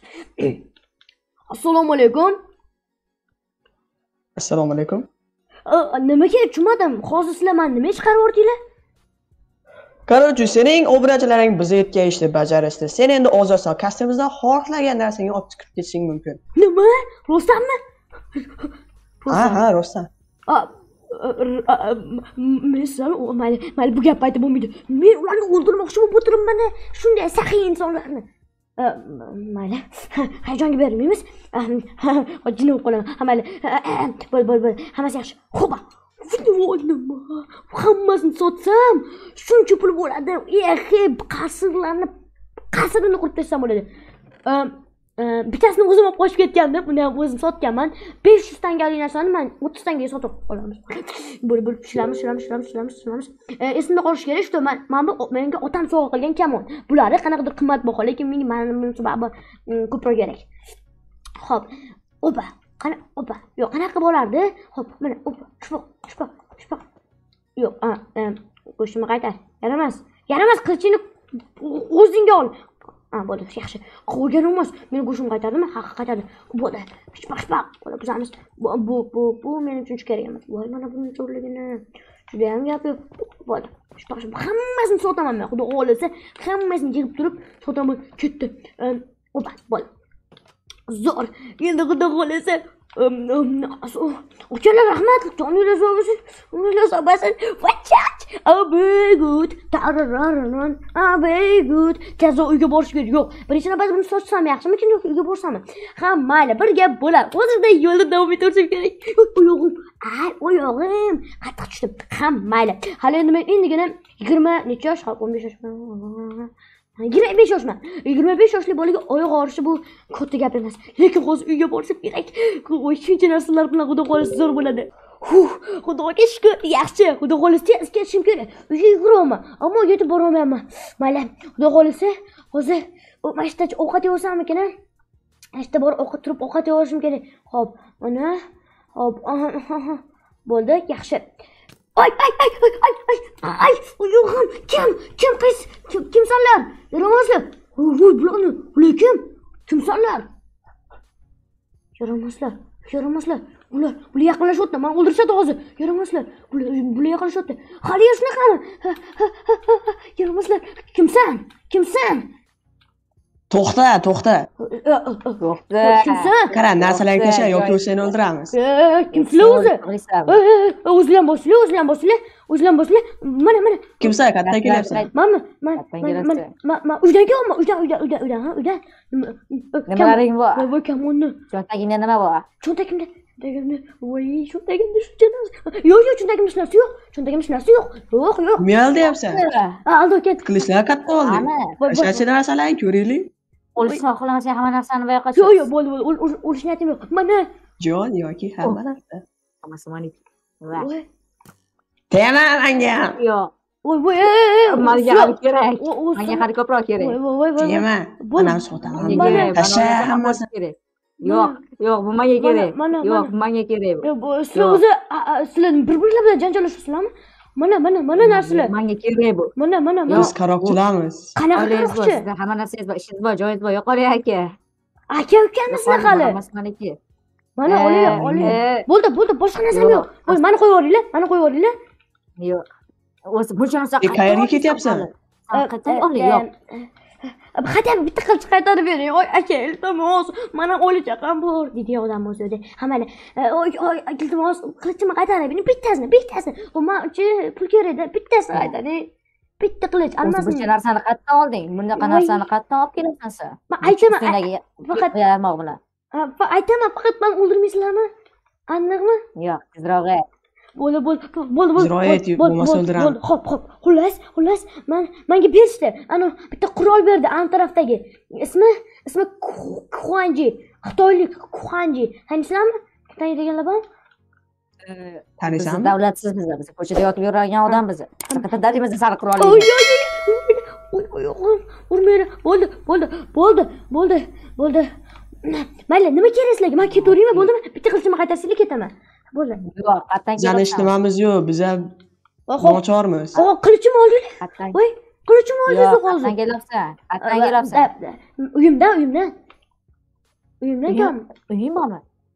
Assalomu alaykum. Assalomu alaykum. Nimaga tushunmadim? Hozir sizlar meni nima chiqarib yordinglar? Qarochi, sening obunachilaring bizga aytgan ishni bajarishdi. Sen endi ozodsan, kastimizdan xohlagan narsangni olib chiqib ketishing mumkin. Nima? Rostdanmi? Ha, ha, rostdan. Men sizlarni mayli, mayli bu gapni aytib bo'lmaydi. Men ularni o'ldirmoqchi bo'lib o'tiribman, shunday saxiy insonlarni. mayli. Hayajonga bermaymiz. Jinob qolaman. Mayli. Bo'l, bo'l, bo'l. Hammasi yaxshi. Xo'p. Nima? Hammasini sotsam, shuncha pul bo'ladi. Ehe, qasrlarni qasrini qurib tashlasam bo'ladi. Bittasini o'zim olib qochib ketganda, buni o'zim sotganman. besh yuz tangalik narsani men o'ttiz tangaga sotib olamiz. Bo'lib bo'lib ishlaymiz, ishlaymiz, ishlaymiz, ishlaymiz, ishlaymiz. Esimda qolish kerak, shu men men bu menga otam sovg'a qilgan kamon. Bularni qanaqadir qimmatbaho, lekin menga mana sababi ko'proq kerak. Xo'p, opa, qana opa. Yo'q, qanaqa bo'lardi? Xo'p, mana opa, shpoq, shpoq, shpoq. Yo'q, ha, go'shtni qaytar. Yaramas. Yaramas, qilichini o'zingga ol. Ha, bo'ldi, yaxshi. Qo'ygan emas. Men go'shtimni qaytardimmi? Ha, qaytardim. Bo'ldi. Shpoq, shpoq. Bo'ldi, bizamiz. Bu bu bu bu men uchun kerak emas. Voy, mana buni zo'rligini. Juda ham gap yo'q. Bo'ldi. Shpoq, shpoq. Hammasini sotaman men. Xudo xohlasa, hammasini yig'ib turib sotaman. Ketdi. Opa, bo'ldi. Zo'r. Endi xudo xohlasa, ukalar rahmat, joningiz sog' bo'lsin. Umringiz sog' bo'lsin. Vachat. Oh, very good. Tarararan. Oh, very good. Kazo uyga borish kerak. Yo'q. Birinchi navbatda buni sochsam yaxshimi, keyin uyga borsam? Ha, mayli, bir gap bo'lar. Hozirda yo'lda davom etaversam kerak. Oyog'im. Ay, oyog'im. Qattiq tushdim. Ha, mayli. Hali endi men endigina yigirma necha yosh, o'n besh yosh. yigirma besh yoshman. yigirma besh yoshli bolaga oyoq og'rishi bu katta gap emas. Lekin hozir uyga borsak kerak. Voy, shuncha narsalar bilan xudo xohlasa zo'r bo'ladi. Huh, xudoga shukr, yaxshi. Xudo xohlasa tez ketishim kerak. Uyga yuguraman, ammo yetib bora olmayman. Mayli, xudo xohlasa hozir mashtach ovqat yeysammikin? Mashta bor ovqat turib ovqat yeyishim kerak. Xo'p, mana. Xo'p, bo'ldi, yaxshi. Ay ay ay ay ay ay ay uyog'im kim kim qiz kim kimsanlar yaramazlar voy bularni bular kim kimsanlar yaramazlar yaramazlar ular bular yaqinlashyapti meni o'ldirishadi hozir yaramazlar bular bular yaqinlashyapti hali shunaqami yaramazlar kimsan kimsan To'xta, to'xta. To'xta. Kimsan? Qara, narsalarni tashlab yoki seni o'ldiramiz. Kimsan o'zi? O'zlan boshla, o'zlan boshla, o'zlan boshla. Mana, mana. Kimsan? Qayerdan kelyapsan? Mana, mana, mana, mana, uydan kelma, uydan, uydan, uydan, uydan, ha, uydan. Nimalaring bor? Voy, kamonni. Cho'ntagingda nima bor? Cho'ntagimda, cho'ntagimda, voy, cho'ntagimda shuncha narsa. Yo'q, yo'q, cho'ntagimda hech narsa yo'q. Cho'ntagimda hech narsa yo'q. Yo'q, yo'q. Nima deyapsan? Ha, aldo ket. Qilishlar katta oldi. Ashaddiy narsalarni ko'raylik. O'lishni xohlamasang hamma narsani bu yoqqa yo'q yo'q bo'ldi bo'ldi o'lish niyatim yo'q mana jon yoki hamma narsa hammasi manik tema menga yo'q voy voy menga hali kerak menga hali ko'proq kerak tema mana sotaman tasha hammasi kerak yo'q yo'q bu menga kerak yo'q bu menga kerak sizlar o'zi sizlar bir birlar bilan janjallashibsizlarmi mana mana mana narsalar menga kerak bu mana mana biz qaroqchilarmiz qanaqa qaroqchi sizda hamma narsangiz bor ishingiz bor joyingiz bor yo'qoling aka aka ukamizlar hali maniki mana oling oling bo'ldi bo'ldi boshqa narsam yo'q voy mani qo'yib yuboringlar mani qo'yib yuboringlar yo'q o'zi buncha narsa qayerga ketyapsan qayerga oling yo'q хотя бы bitta qilch qaytarib bering oy aka iltimos mana o'g'li chaqam bor dedi odam o'zida hamala oy oy iltimos qilichimni qaytarib bering bittasini bittasini bu men uchun pul kerakda bittasini qaytaring bitta qilich almasini buncha narsani qayerdan olding bunaqa narsani qayerdan olib kelasan sen men aytaman faqat yarmoq bilan aytaman faqat meni o'ldirmaysizlarmi aniqmi yo'q tezroq bo'ldi bo'ldi bo'ldi bo'ldi Ziroat bo'lmasa o'ldiraman xo'p xo'p xullas xullas men menga berishdi ana bitta qurol berdi an tarafdagi ismi ismi Kuanji xitoylik Kuanji tanysizlarmi taniydiganlar bormi taniysanmi davlatsiz biz biz ko'chada yotib yuradigan odam biz faqat dadimizda sal qurol oy oy oy oy urmaydi bo'ldi bo'ldi bo'ldi bo'ldi bo'ldi mayli nima kerak sizlarga men ketaveraymi bo'ldimi bitta qilichimni qaytarsanglar ketaman bo'ldi yo'q qayerdan bizani eshitmamiz yo'q biz ham nochormiz o qilichimni oldinglar voy qilichimni oldinglar hozir qayerdan kelyapsan qayerdan kelyapsan uyimdan uyimdan uyimdan kam uying bormi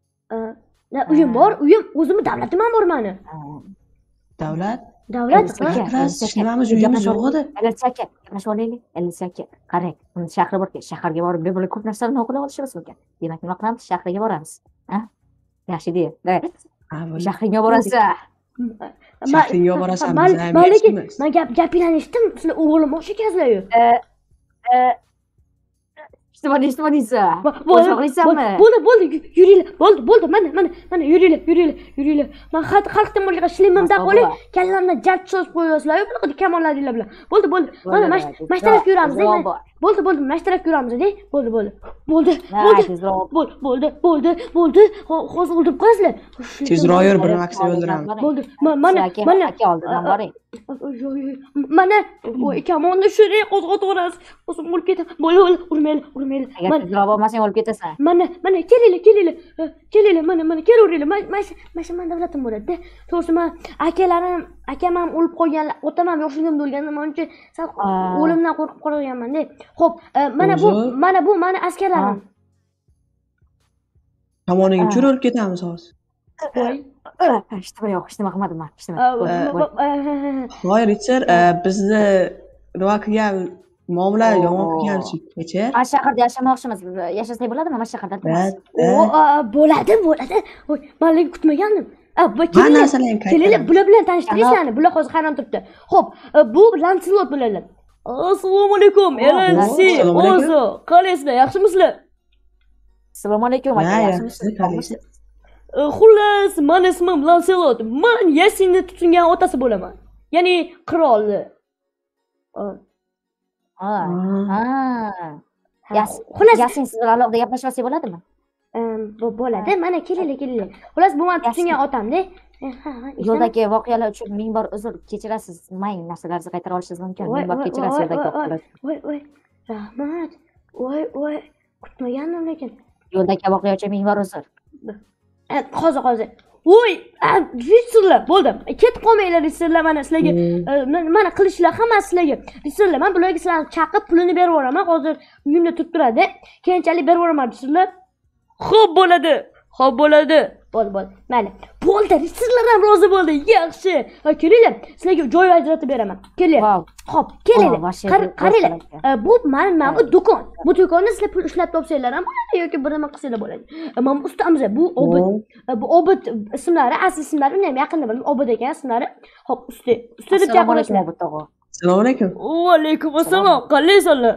uyim bor uyim o'zimni davlatim ham bor mani davlat davlat eshitmamiz uyimiz yo'q edi ellik aka gaplashib olaylik ellik aka qarang uni shahri borki shaharga borib bemalol ko'p narsalarni o'qib olishimiz mumkin demak nima qilamiz shaharga boramiz yaxshi deya shahringga borasan shahringga borasan biz ham lekin men gap gapinglarni eshitdim sizlar o'g'lim o'sha ekansiz-ku Eshitma, eshitma deysan. Bo'ldi, Qo'shmoqlaysanmi? bo'ldi, bo'ldi, yuringlar. Bo'ldi, bo'ldi. Mana, mana, mana yuringlar, yuringlar, yuringlar. Men xalq xalqdan bo'lgan shlimimdan qo'li, kallamdan jar so'z qo'yasizlar-ku, bunaqa kamonlaringlar bilan. Bo'ldi, bo'ldi. Mana mana shu tarafga yuramiz, bo'ldi, bo'ldi, mana shu tarafga yuramiz-da. Bo'ldi, bo'ldi. Bo'ldi, bo'ldi. Bo'ldi, bo'ldi, bo'ldi, bo'ldi. Hozir o'ldirib qo'yasizlar. Tezroq yur, bir vaqtda o'ldiramiz. Bo'ldi. Mana, mana aka oldidan boring. Mana voy kamonni shunday qo'zg'ataverasiz. O'zim o'lib ketaman. Bo'ldi, urmaylar, urmaylar. Agar tezroq bo'lmasang o'lib ketasan. Mana, mana kelinglar, kelinglar. Kelinglar, mana, mana kelaveringlar. Mana shu, mana shu men davlatim bo'ladi-da. To'g'risi men akalarim, akam ham o'lib qolganlar, otam ham yoshligimda o'lganda, men uncha sal o'limdan qo'rqib qolganman-da. Xo'p, mana bu, mana bu meni askarlarim. Tomoning uchun o'lib ketamiz hozir. Voy. Eshitma yo'q, eshitma qilmadim men. Voy Richard, bizni nima qilgan muomala yomon qilgan kechir. Mana shaharda yashamoqchimiz. Yashasak bo'ladimi mana shaharda? Bo'ladi, bo'ladi. Voy, men lekin kutmagandim. Mana narsalarni kelinglar, bular bilan tanishtiringlarni. Bular hozir hayron turibdi. Xo'p, bu Lancelot bo'ladilar. Assalomu alaykum, Elensi, Ozo, qalaysizlar, yaxshimisizlar? Assalomu alaykum, aka, yaxshimisizlar? Xullas, meni ismim Lancelot. Men Yasinni tutingan otasi bo'laman. Ya'ni qirolni. Ha. Yasin, xullas Yasin siz bilan alohida gaplashmasak bo'ladimi? Bu bo'ladi. Mana kelinglar, kelinglar. Xullas bu men tutingan otamda. Yo'ldagi voqealar uchun ming bor uzr kechirasiz. Mayli narsalaringizni qaytara olishingiz mumkin. Ming bor kechirasiz yo'ldagi voqealar. Voy, voy. Rahmat. Voy, voy. Kutmagandim lekin. Yo'ldagi voqea uchun ming bor uzr. Hozir, hozir. Voy, ritsarlar, bo'ldi. Ketib qolmanglar ritsarlar, mana sizlarga mana qilishlar hammasi sizlarga. Ritsarlar, men bularga sizlarni chaqib pulini berib yuboraman. Hozir uyimda turib turadi. Keyinchalik berib yuboraman ritsarlar. Xo'p bo'ladi. Xo'p bo'ladi. Bo'ldi, bo'ldi. Mayli. Bo'ldi, ritsarlar ham rozi bo'ldi. Yaxshi. Kelinglar, sizlarga joy ajratib beraman. Kelinglar. Xo'p, kelinglar. Qaranglar. Bu mana bu do'kon. Bu do'konni sizlar pul ishlab topsanglar ham bo'ladi yoki bir nima qilsanglar bo'ladi. Mana bu ustamiz, bu Obid. Bu Obid ismlari, asl ismlari uni ham yaqinda bildim. Obid ekan ismlari. Xo'p, usta. Usta deb gapirasizlar. Assalomu alaykum. Va alaykum assalom. Qalaysizlar?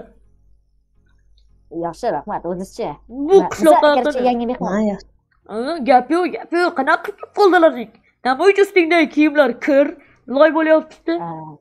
Yaxshi, rahmat. O'zizchi. Bu qishloqqa yangi mehmon. Gap yo'q, gap yo'q. Qanaqa qilib qoldilar? Nima uchun ustingdagi kiyimlar kir, loy bo'lyapti?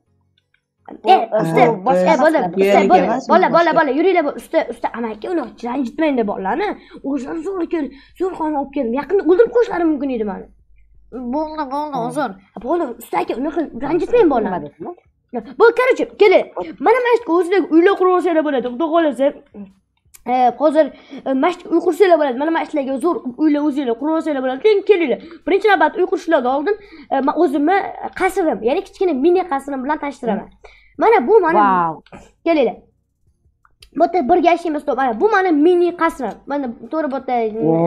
Eh, usta, boshqa bola, bola, bola, bola, yuringlar, usta, usta, amaki uni ranjitmang deb bolani. O'zim zo'r kel, zo'r xona olib keldim. Yaqinda o'ldirib qo'yishlari mumkin edi meni. Bo'ldi, bo'ldi, hozir. Bo'ldi, usta aka, uni ranjitmang bolani. Bu, короче, keling. Mana mana shu o'zidagi uylar qurib olsanglar bo'ladi. Xudo xolasa. Hozir masjid uy qursanglar bo'ladi. Mana mana sizlarga zo'r uylar o'zinglar qurib olsanglar bo'ladi. Keyin kelinglar. Birinchi navbat uy qurishlardan oldin men o'zimni qasrim, ya'ni kichkina mini qasrim bilan tanishtiraman. Mana bu mana kelinglar. Bu yerda birga yashaymiz, mana bu mana mini qasrim. Mana to'g'ri bu yerda.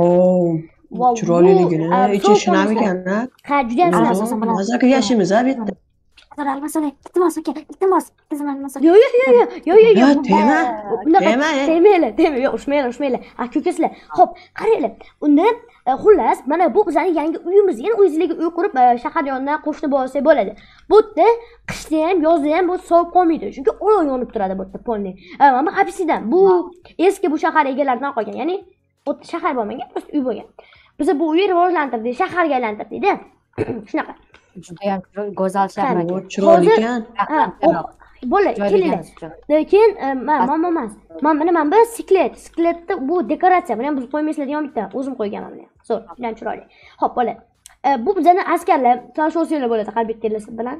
Wow. Chiroyliligini, ichi shinam ekan-a? Ha, juda ham asosan mazaka yashaymiz a bu yerda. Almasalik, iltimos aka, iltimos, tizim almasalik. Yo'q, yo'q, yo'q, yo'q, yo'q, yo'q. Tema. Tema, temanglar, tema, yo'q, ushmanglar, ushmanglar. A, ko'kasizlar. Xo'p, qaranglar. Unda xullas, mana bu bizning yangi uyimiz, ya'ni o'zingizga uy qurib shahar yonidan qo'shni bo'lsak bo'ladi. Bu yerda qishda ham, yozda ham bu sovib qolmaydi. Chunki olov yonib turadi bu yerda polni. Mana apisidan bu eski bu shahar egalaridan qolgan, ya'ni bu shahar bo'lmagan, biz uy bo'lgan. Biz bu uyni rivojlantirdik, shaharga aylantirdik-da. Shunaqa. Juda ham go'zal shahar. Chiroyli ekan. Bo'ladi, kelinglar. Lekin men mama emas. Men mana men bu siklet, sikletda bu dekoratsiya, buni ham buzib qo'ymaysizlar degan bitta, o'zim qo'yganman buni. Zo'r, juda chiroyli. Xo'p, bo'ladi. Bu bizning askarlar, tanishib bo'ladi qalbingiz bilan.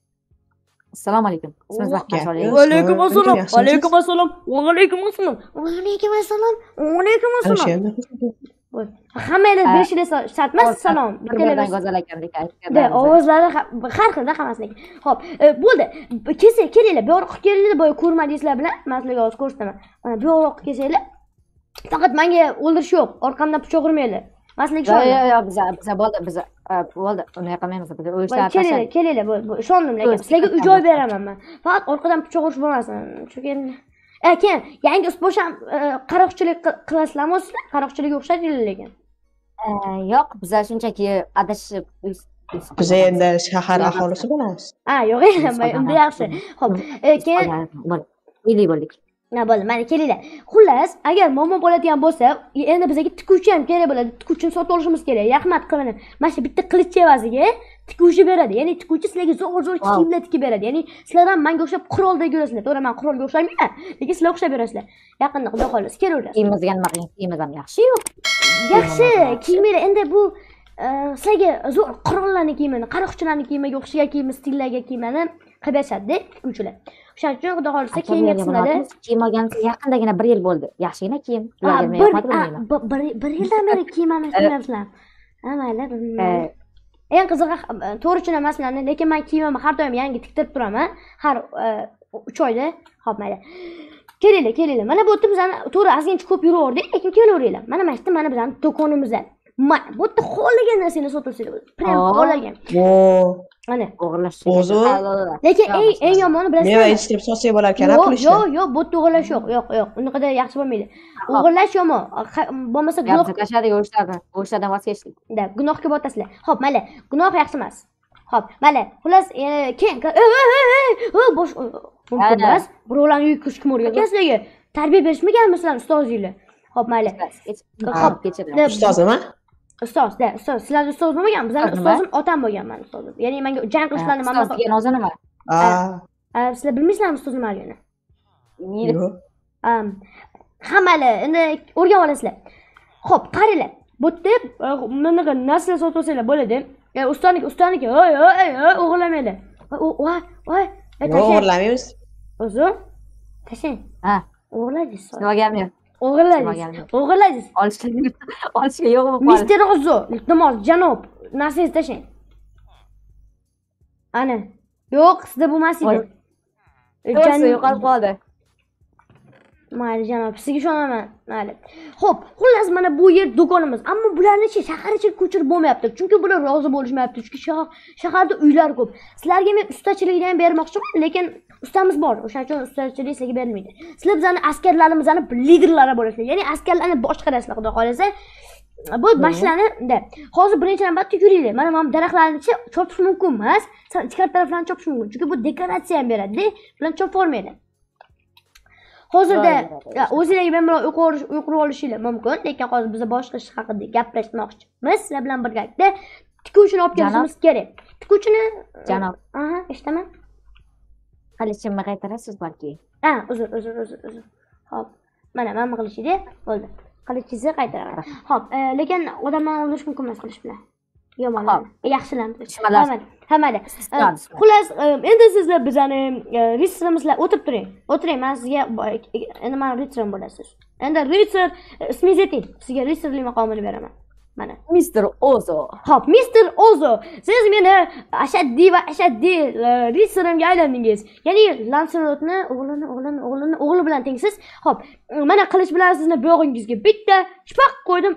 Assalomu alaykum. Ismingiz Mahmud. Va alaykum assalom. Va alaykum assalom. Va alaykum assalom. Va alaykum assalom. Va alaykum assalom. Hammangiz berishingiz shart emas, salom. Bittadan go'zal ekandek aytgan. Ovozlari har xilda hammasini. Xo'p, bo'ldi. Kelsa, kelinglar, bu yoqqa kelinglar, boya ko'rmadingizlar bilan, men sizlarga hozir ko'rsataman. Mana bu yoqqa kelsanglar, faqat menga o'ldirish yo'q, orqamdan pichoq urmanglar. Men sizlarga ishonaman. Yo'q, yo'q, biz biz bo'ldi, biz bo'ldi. Uni qilmaymiz, biz o'yishlar kelinglar, kelinglar, bu ishondim lekin. Sizlarga uy joy beraman men. Faqat orqadan pichoq urish bo'lmasin. Chunki keyin yangi ust bosham qaroqchilik qilasizlarmi o'zingizlar? Qaroqchilikka o'xshaydilar lekin. Yo'q, bizlar shunchaki adashib biz endi shahar aholisi bo'lamiz. Ha, yo'q, unda yaxshi. Xo'p, keyin uyli bo'ldik. Na bo'ldi, mana kelinglar. Xullas, agar muammo bo'ladigan bo'lsa, endi bizga tikuvchi ham kerak bo'ladi. Tikuvchini sotib olishimiz kerak. Rahmat qilinib. Mana shu bitta qilich evaziga tikuvchi beradi. Ya'ni tikuvchi sizlarga zo'r-zo'r kiyimlar tikib beradi. Ya'ni sizlar ham menga o'xshab quroldek yurasizlar. To'g'ri, men qurolga o'xshamayman, lekin sizlar o'xshab yurasizlar. Yaqinda xudo xohlasa kelaverasiz. Kiyimimizga nima qiling? Kiyimimiz ham yaxshi-yu. Yaxshi, kiymanglar. Endi bu sizlarga zo'r qurollarni kiymanglar, qaroqchilarni kiyimiga o'xshagan kiyim stillarga kiyimlarni qilib berishadi tikuvchilar. O'shaning uchun xudo xohlasa keyingi qismlarda kiyim olganimizga yaqindagina bir yil bo'ldi. Yaxshigina kiyim. bir yildan beri kiyimlarni qilyapsizlar. Ha, mayli. Eng qizig'i to'g'ri tushunaman sizlarni, lekin men kiyimimni har doim yangi tiktirib turaman. Har uch oyda. Xo'p, mayli. Kelinglar, kelinglar. Mana bu yerda bizani to'g'ri ozgincha ko'p yuraverdik, lekin kelaveringlar. Mana mana shu mana bizani do'konimizda. Mana bu yerda xohlagan narsani sotasizlar. Prям xohlagan. Mana o'g'irlash. Lekin eng eng yomoni bilasizmi? Meva yetishtirib sotsak bo'lar ekan, pulishni. Yo'q, yo'q, bu yerda o'g'irlash yo'q. Yo'q, yo'q. Unaqada yaxshi bo'lmaydi. O'g'irlash yomon. Bo'lmasa gunoh tashadigan o'shlardan, o'shlardan voz kechdik. Da, gunohga botasizlar. Xo'p, mayli. Gunoh yaxshi emas. Xo'p, mayli. Xullas, keyin bosh mumkin emas. Birovlarni uyiga kirish kim o'rgatgan sizlarga? Tarbiya berishmaganmi sizlar ustozinglar? Xo'p, mayli. Xo'p, kechiring. Ustozmi? Ustoz, da, ustoz. Sizlar ustoz bo'lmagan, bizning ustozim otam bo'lgan, men ustozim. Ya'ni menga jang qilishlarni men ustoz degan o'zi nima? Ha. Sizlar bilmaysizlarmi ustoz nimaligini? Yo'q. Hammali, endi o'rganib olasizlar. Xo'p, qaranglar. Bu yerda bunaqa narsalar sotib olsanglar bo'ladi. Ustoniki, ustoniki, oy, oy, oy, o'g'irlamanglar. Voy, voy. O'g'irlamaymiz. O'zi? Tashlang. Ha. O'g'irlaysiz. Nimaga? O'g'irlaysiz. O'g'irlaysiz. Olishga olishga yo'q bo'lib qoldi. Mister Ozo, iltimos, janob, narsangizni tashlang. Ana. Yo'q, sizda bo'lmas edi. Yo'q, yo'qolib qoldi. Mayli janob, sizga ishonaman. Mayli. Xo'p, xullas mana bu yer do'konimiz. Ammo bularni-chi shahar ichiga ko'chirib bo'lmayapti. Chunki bular rozi bo'lishmayapti. Chunki shaharda uylar ko'p. Sizlarga men ustachilikni ham bermoqchiman, lekin ustamiz bor. O'shaning uchun ustachilik sizga berilmaydi. Sizlar bizning askarlarimizning liderlari bo'lasizlar. Ya'ni askarlarni boshqarasizlar, xudo xolasa. Bu mashinani da hozir birinchi navbatda yuringlar. Mana mana daraxtlarni-chi chopish mumkin emas. Ichkari taraflarni chopish mumkin. Chunki bu dekoratsiya ham beradi-da. Bilan chopib olmaydi. Hozirda o'zingizga men bilan o'qib olishinglar mumkin, lekin hozir biz boshqa ish haqida gaplashmoqchimiz. Sizlar bilan birgalikda tikuvchini olib kelishimiz kerak. Tikuvchini janob. Aha, eshitaman. Qilichimni qaytarasiz balki. Ha, uzr, uzr, uzr, uzr. Xo'p. Mana mana qilishdi, bo'ldi. Qilichingizni qaytaraman. Xo'p, lekin odamlarni o'ldirish mumkin emas qilish bilan. Yomonlar. Yaxshilantirish. Hammada. Xullas, endi sizlar bizani ritsarimizni o'tirib turing. O'tiring, men sizga endi men ritsarim bo'lasiz. Endi ritsar ismingizni ayting. Sizga ritsarlik maqomini beraman. Mana. Mister Ozo. Xo'p, Mister Ozo, siz meni ashaddiy va ashaddiy ritsarimga aylandingiz. Ya'ni Lancelotni o'g'lini, o'g'lini, o'g'lini o'g'li bilan tengsiz. Xo'p, mana qilich bilan sizni bo'g'ingizga bitta shpaq qo'ydim.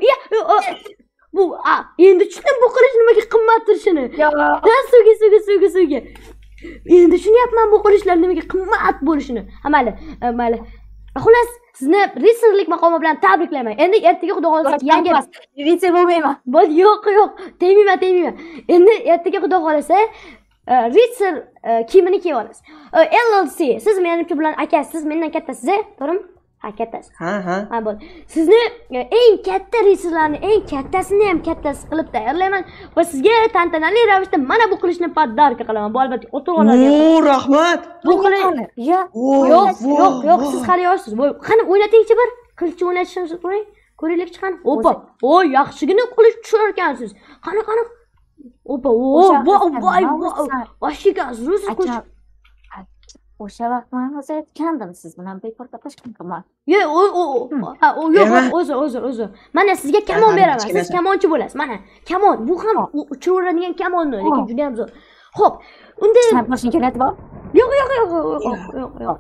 Bu endi tushundim bu qilish nimaga qimmat turishini. Ha, suvga, suvga, suvga, suvga. Endi tushunyapman bu qilishlar nimaga qimmat bo'lishini. Ha, mayli, mayli. Xullas, sizni ritsarlik maqomi bilan tabriklayman. Endi ertaga xudo xolasa yangi ritsar bo'lmayman. Bo'l, yo'q, yo'q. Tegmayman, tegmayman. Endi ertaga xudo xolasa ritsar kiyimini kiyib olasiz. L L C, siz menimcha bilan akasiz, siz mendan kattasiz, to'g'rimi? Ha, kattasi. Ha, ha. Ha, bo'ldi. Sizni eng katta ritsarlarni, eng kattasini ham kattasi qilib tayyorlayman va sizga tantanali ravishda mana bu qilishni podarka qilaman. Bu albatta o'tirib oladi. O, rahmat. Bu qilish. Yo'q, yo'q, yo'q, yo'q, siz hali yoshsiz. Qani o'ynatingchi bir. Qilichni o'ynatishimizni ko'ring. Ko'ringlik chiqani. Opa. O, yaxshigina qilich tushar ekansiz. Qani, qani. Opa, o, voy, voy, voy. Vashiga zusiz qo'sh. O'sha vaqt men o'zi aytgandim, siz bilan bekor gaplashgan ekanman. Yo'q, u, u, u, yo'q, o'zi, o'zi, o'zi. Mana sizga kamon beraman. Siz kamonchi bo'lasiz. Mana, kamon. Bu ham uchaveradigan kamonni, lekin juda ham zo'r. Xo'p, unda Sen boshing keladi bor? Yo'q, yo'q, yo'q, yo'q, yo'q, yo'q.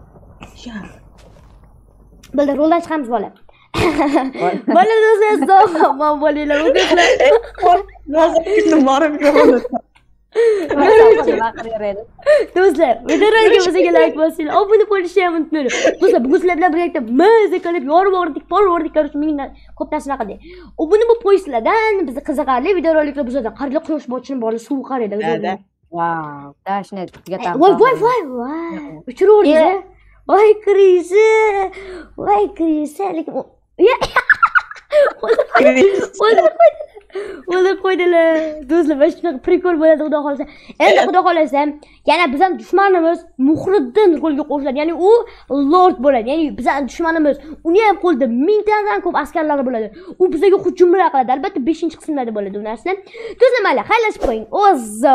Bo'ldi, roldan chiqamiz bola. Bola do'stlar, sog'lom bo'linglar, do'stlar. Hozir kunni borib ko'raman. Do'stlar, videoga bizga like bosinglar, obuna bo'lishni ham unutmanglar. Do'stlar, bugun sizlar bilan birgalikda maza qilib, yorib o'rdik, porvordik, ko'rish mingdan ko'p narsalar qildik. Obuna bo'lib qo'ysizlardan bizni qiziqarli videoroliklar bizdan qarli quyosh botishini borli suv qaraydi. Wow, dashni tugatamiz. Voy, voy, voy, voy. Uchiruvdingiz-a? voy kirisi voy kirisi lekin o'ldirib o'ldirib qo'ydilar do'stlar mana shunaqa prikol bo'ladi xudo xohlasa endi xudo xohlasa yana bizning dushmanimiz Muhriddin qo'lga qo'shiladi ya'ni u lord bo'ladi ya'ni bizning dushmanimiz uni ham qo'lida mingtadan ko'p askarlari bo'ladi u bizga hujumlar qiladi albatta beshinchi qismlarda bo'ladi u narsa do'stlar mayli xayrlashib qo'ying o'zi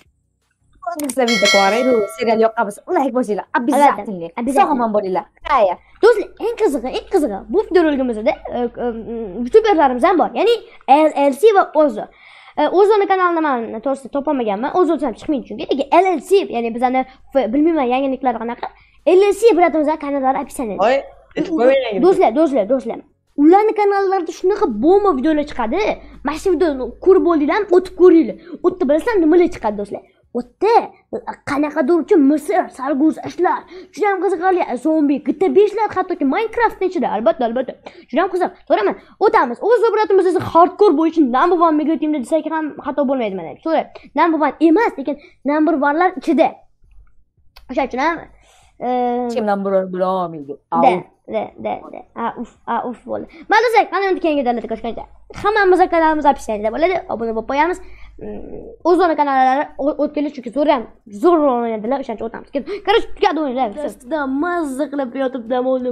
Bizda video ko'ring, serial yoqqan bo'lsa, like bosinglar, обязательно. Sog'lom bo'linglar. Xayr. Do'stlar, eng qizig'i, eng qizig'i bu videoroligimizda youtuberlarimiz ham bor. Ya'ni L L C va Ozo. Ozoni kanalini men to'g'risi topolmaganman. Ozo ham chiqmaydi chunki. Lekin L L C, ya'ni bizani bilmayman yangiliklar qanaqa. L L C bilatimizdan kanallari opisiyanida. Voy, aytib qo'ying. Do'stlar, do'stlar, do'stlar. Ularning kanallarida shunaqa bomba videolar chiqadi. Mana shu videoni ko'rib bo'ldinglar, o'tib ko'ringlar. O'tda bilasizlar nimalar chiqadi do'stlar? O'tda qanaqadir uchun Misr, sarguz ishlar, juda ham qiziqarli zombi, G T A beshlar, hattoki Minecraft ichida, albatta, albatta. Juda ham qiziq. To'g'rimi? O'tamiz. O'z obratimiz esa hardcore bo'yicha number one mega teamda desak ham xato bo'lmaydi mana. To'g'ri. Number one emas, lekin number one lar ichida. O'sha uchun ham kim number one bo'la olmaydi. Da, da, da, da. A uf, a uf bo'ldi. Mana desak, mana endi keyingi davlatga ko'chgancha. Hammamiz kanalimiz opisiyanida bo'ladi. Obuna bo'lib qo'yamiz. O'zona kanallari o'tganlar chunki zo'r ham zo'r o'ynadilar, o'shancha o'tamiz. Qarang, tugadi o'yinlar. Sizda mazza qilib yotib dam oldim.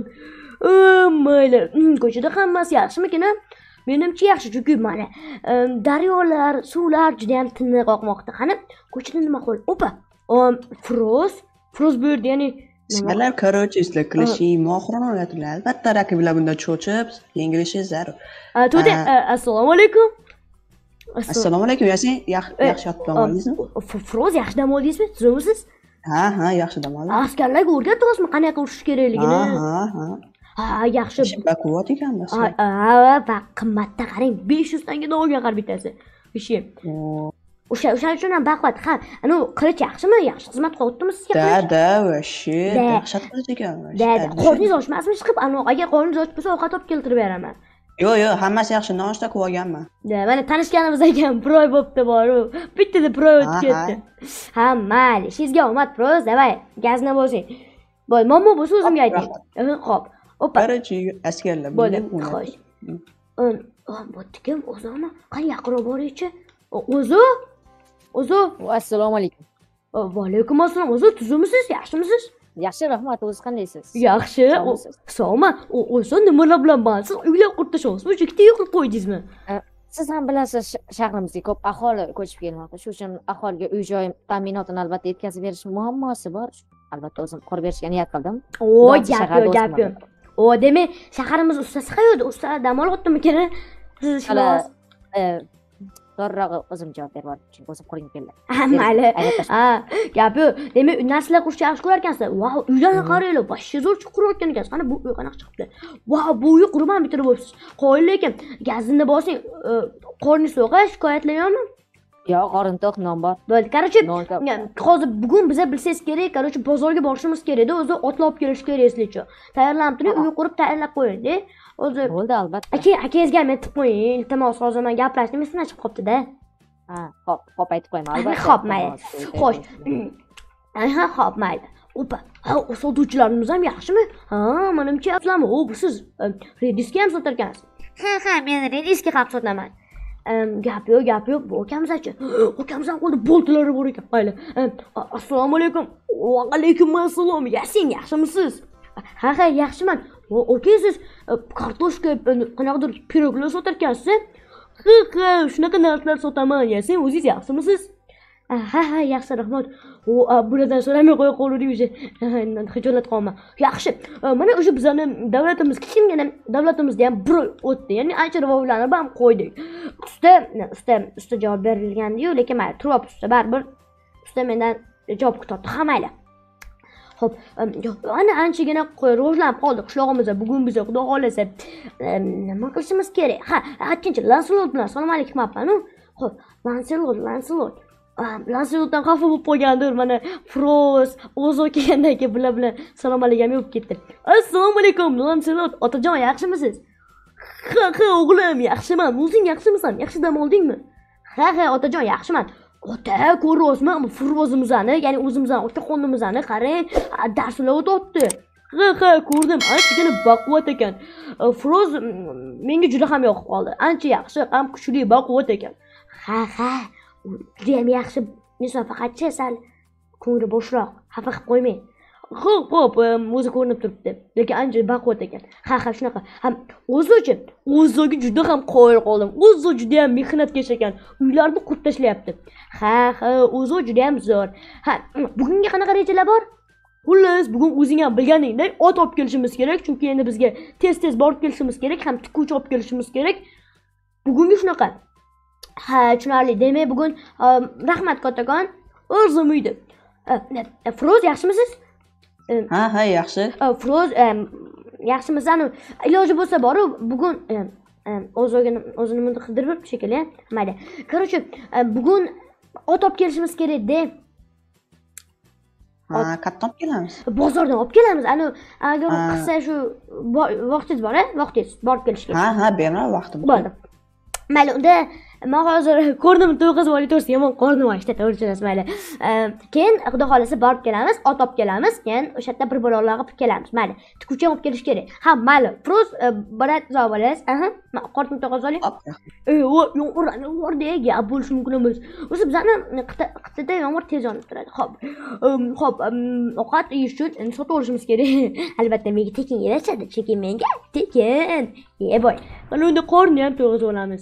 Mayli, ko'chada hammasi yaxshimikin? Menimcha yaxshi, chunki mana daryolar, suvlar juda ham tiniq oqmoqda. Qani, ko'chada nima qildi? Opa, Froz, Froz bu yerda, ya'ni Sizlar короче, sizlar klashing mohirona o'ynaydilar. Albatta raqiblar bundan cho'chib, yengilishi zarur. To'da, assalomu alaykum. Assalomu alaykum, Yasin. Yaxshi yotib dam oldingizmi? Froz yaxshi dam oldingizmi? Tuzimsiz? Ha, ha, yaxshi dam oldim. Askarlarga o'rgatdingizmi qanaqa urishish kerakligini? Ha, ha, ha. Ha, yaxshi. Baquvvat ekanmiz. Ha, va qimmatda qarang, besh yuz tanga olgan har bittasi. Ishi. O'sha o'sha uchun ham baquvvat. Ha, ana qilich yaxshimi? Yaxshi xizmat qilyaptimi sizga? Da, da, vashi, dahshat qilich ekan. Da, da. Qorningiz ochmasmi chiqib, ana agar qorningiz och bo'lsa ovqat olib keltirib beraman. Yo'q, yo'q, hammasi yaxshi, nonushta qilib olganman. Da, mana tanishganimiz ekan, Proy bo'pti bor-u. Bittada Proy o'tib ketdi. Ha, mayli, sizga omad, Proy, davay, gazna bo'lsing. Bo'l, mommo bo'lsa o'zimga ayting. Xo'p. Opa. Qarachi, askarlar bo'ldi. Xo'sh. Bo'pti kim? O'zimi? Qani yaqinroq boraychi? O'zi? O'zi? Assalomu alaykum. Va alaykum assalom. O'zi tuzimsiz? Yaxshimisiz? Yaxshi, rahmat. O'zingiz qandaysiz? Yaxshi. Sog'mi? O'zi nimalar bilan bandsiz? Uylab qurtashyapsizmi? Ikkita uy qurib qo'ydingizmi? Siz ham bilasiz, shahrimizga ko'p aholi ko'chib kelmoqda. Shu uchun aholiga uy-joy ta'minotini albatta yetkazib berish muammosi bor. Albatta o'zim qurib berishga niyat qildim. O, gap yo'q, gap yo'q. O, demak, shaharimiz ustasi qayerda? Usta dam olyaptimi-kini? Siz ishlaysiz. Zo'rrog'i o'zim javob beryapman, chunki o'zim qo'lim keldi. Mayli. Ha, gap yo'q. Demak, narsalar qurishni yaxshi ko'rar ekansizlar. Vau, uylarni qaranglar, boshqa zo'r qurayotgan ekansiz. Qani bu uy qanaqa chiqibdi? Vau, bu uy qurib ham bitirib bo'libsiz. Qo'ying lekin, gazni bosing. Qorni so'g'a, shikoyatlayapmi? Yo'q, qorin to'q, non bor. Bo'ldi. Qarorchi, hozir bugun biza bilsangiz kerak, qarorchi bozorga borishimiz kerak-da, o'zi otni olib kelish kerak sizlarcha. Tayyorlanib turing, uy qurib tayyorlab qo'ying-da. O'zi bo'ldi albatta. Aka, akangizga ham aytib qo'ying. Iltimos, hozir men gaplashdim, esimdan chiqib qopti-da. Ha, xo'p, xo'p aytib qo'yaman albatta. Xo'p, mayli. Xo'sh. Ha, xo'p, mayli. Opa, ha, sotuvchilarimiz ham yaxshimi? Ha, menimcha afzalmi? O, bu siz Redis'ga ham sotar ekansiz. Ha, ha, men Redis'ga ham sotaman. Gap yo'q, gap yo'q. Bu akamiz-chi. Akamiz ham qo'lda boltlari bor ekan. Mayli. Assalomu alaykum. Va alaykum assalom. Yasin, yaxshimisiz? Ha, ha, yaxshiman. Okey, siz kartoshka, qanaqadir piroglar sotar ekansiz? Ha, ha, shunaqa narsalar sotaman. Yasin, o'zingiz yaxshimisiz? Ha, ha, yaxshi, rahmat. O, bulardan so'ramay qo'ya qoluvdik o'sha. Xijolat qolma. Yaxshi. Mana o'sha bizani davlatimiz, kichkina davlatimizda ham bir o'tdi. Ya'ni ancha rivojlanib ham qo'ydik. Usta, usta, usta javob berilgandi-yu, lekin mayli, turib usta baribir usta mendan javob kutibdi. Ha, mayli. Xo'p, ana anchagina rivojlanib qoldi qishlog'imizda. Bugun biz xudo xolasa nima qilishimiz kerak? Ha, aytgancha Lancelot bilan salom alaykum apman-u. Xo'p, Lancelot, Lancelot. Lancelotdan xafa bo'lib qolgandir. Mana Froz, Ozo kelgandan keyin bular bilan salom alaykum bo'lib ketdi. Assalomu alaykum Lancelot, otajon yaxshimisiz? Ha, ha, o'g'lim, yaxshiman. O'zing yaxshimisan? Yaxshi dam oldingmi? Ha, ha, otajon yaxshiman. Ota, ko'ryapsizmi? Frozimizni, ya'ni o'zimizni, ota qonimizni qarang, darslar o'tyapti. Ha ha ko'rdim. Anchagina baquvvat ekan. Froz menga juda ham yoqib qoldi. Ancha yaxshi, ham kuchli baquvvat ekan. Ha ha. Juda ham yaxshi. Inson faqatcha sal ko'ngli bo'shroq. Xafa qilib qo'ymang. Xo'p, xo'p, o'zi ko'rinib turibdi. Lekin ancha baquvvat ekan. Ha ha shunaqa. Ham o'zi-chi, o'ziga juda ham qoyil qoldim. O'zi juda ham mehnatkash ekan. Uylarni qurib tashlayapti. Ha ha, o'zi juda ham zo'r. Ha, bugunga qanaqa rejalar bor? Xullas, bugun o'zing ham bilganingdek ot olib kelishimiz kerak, chunki endi bizga tez-tez borib kelishimiz kerak, ham tikuvchi olib kelishimiz kerak. Bugungi shunaqa. Ha, tushunarli. Demak, bugun rahmat kattakon. O'zim uyda. Froz, yaxshimisiz? Ha, ha, yaxshi. Froz, yaxshimisan? Iloji bo'lsa boru bugun o'zini o'zini bunday qidirib shekilli. Mayli. Короче, bugun ot olib kelishimiz kerak-da. Ha, qattiq olib kelamiz. Bozordan olib kelamiz. Ana agar qilsa shu vaqtingiz bor-a? Vaqtingiz borib kelishga. Ha, ha, beraman vaqti bor. Bo'ldi. Mayli, unda men hozir ko'rdim to'qqiz voy to'rt yomon qornim ochdi, to'g'ri mayli. Keyin xudo xolasa borib kelamiz, ot olib kelamiz, keyin o'sha yerda bir balolar qilib kelamiz. Mayli. Tikuvchi olib kelish kerak. Ha, mayli. Froz, barat zobalas. Aha, qornim to'qqiz oling. Ey, o, yomg'ir, yomg'irda gap bo'lishi mumkin emas. O'zi bizani qit'ada yomg'ir tez yonib turadi. Xo'p. Xo'p, ovqat yeyish uchun sotib olishimiz kerak. Albatta, menga tekin yarashadi, chunki menga tekin. Ey boy. Mana unda qorni ham to'g'ri olamiz.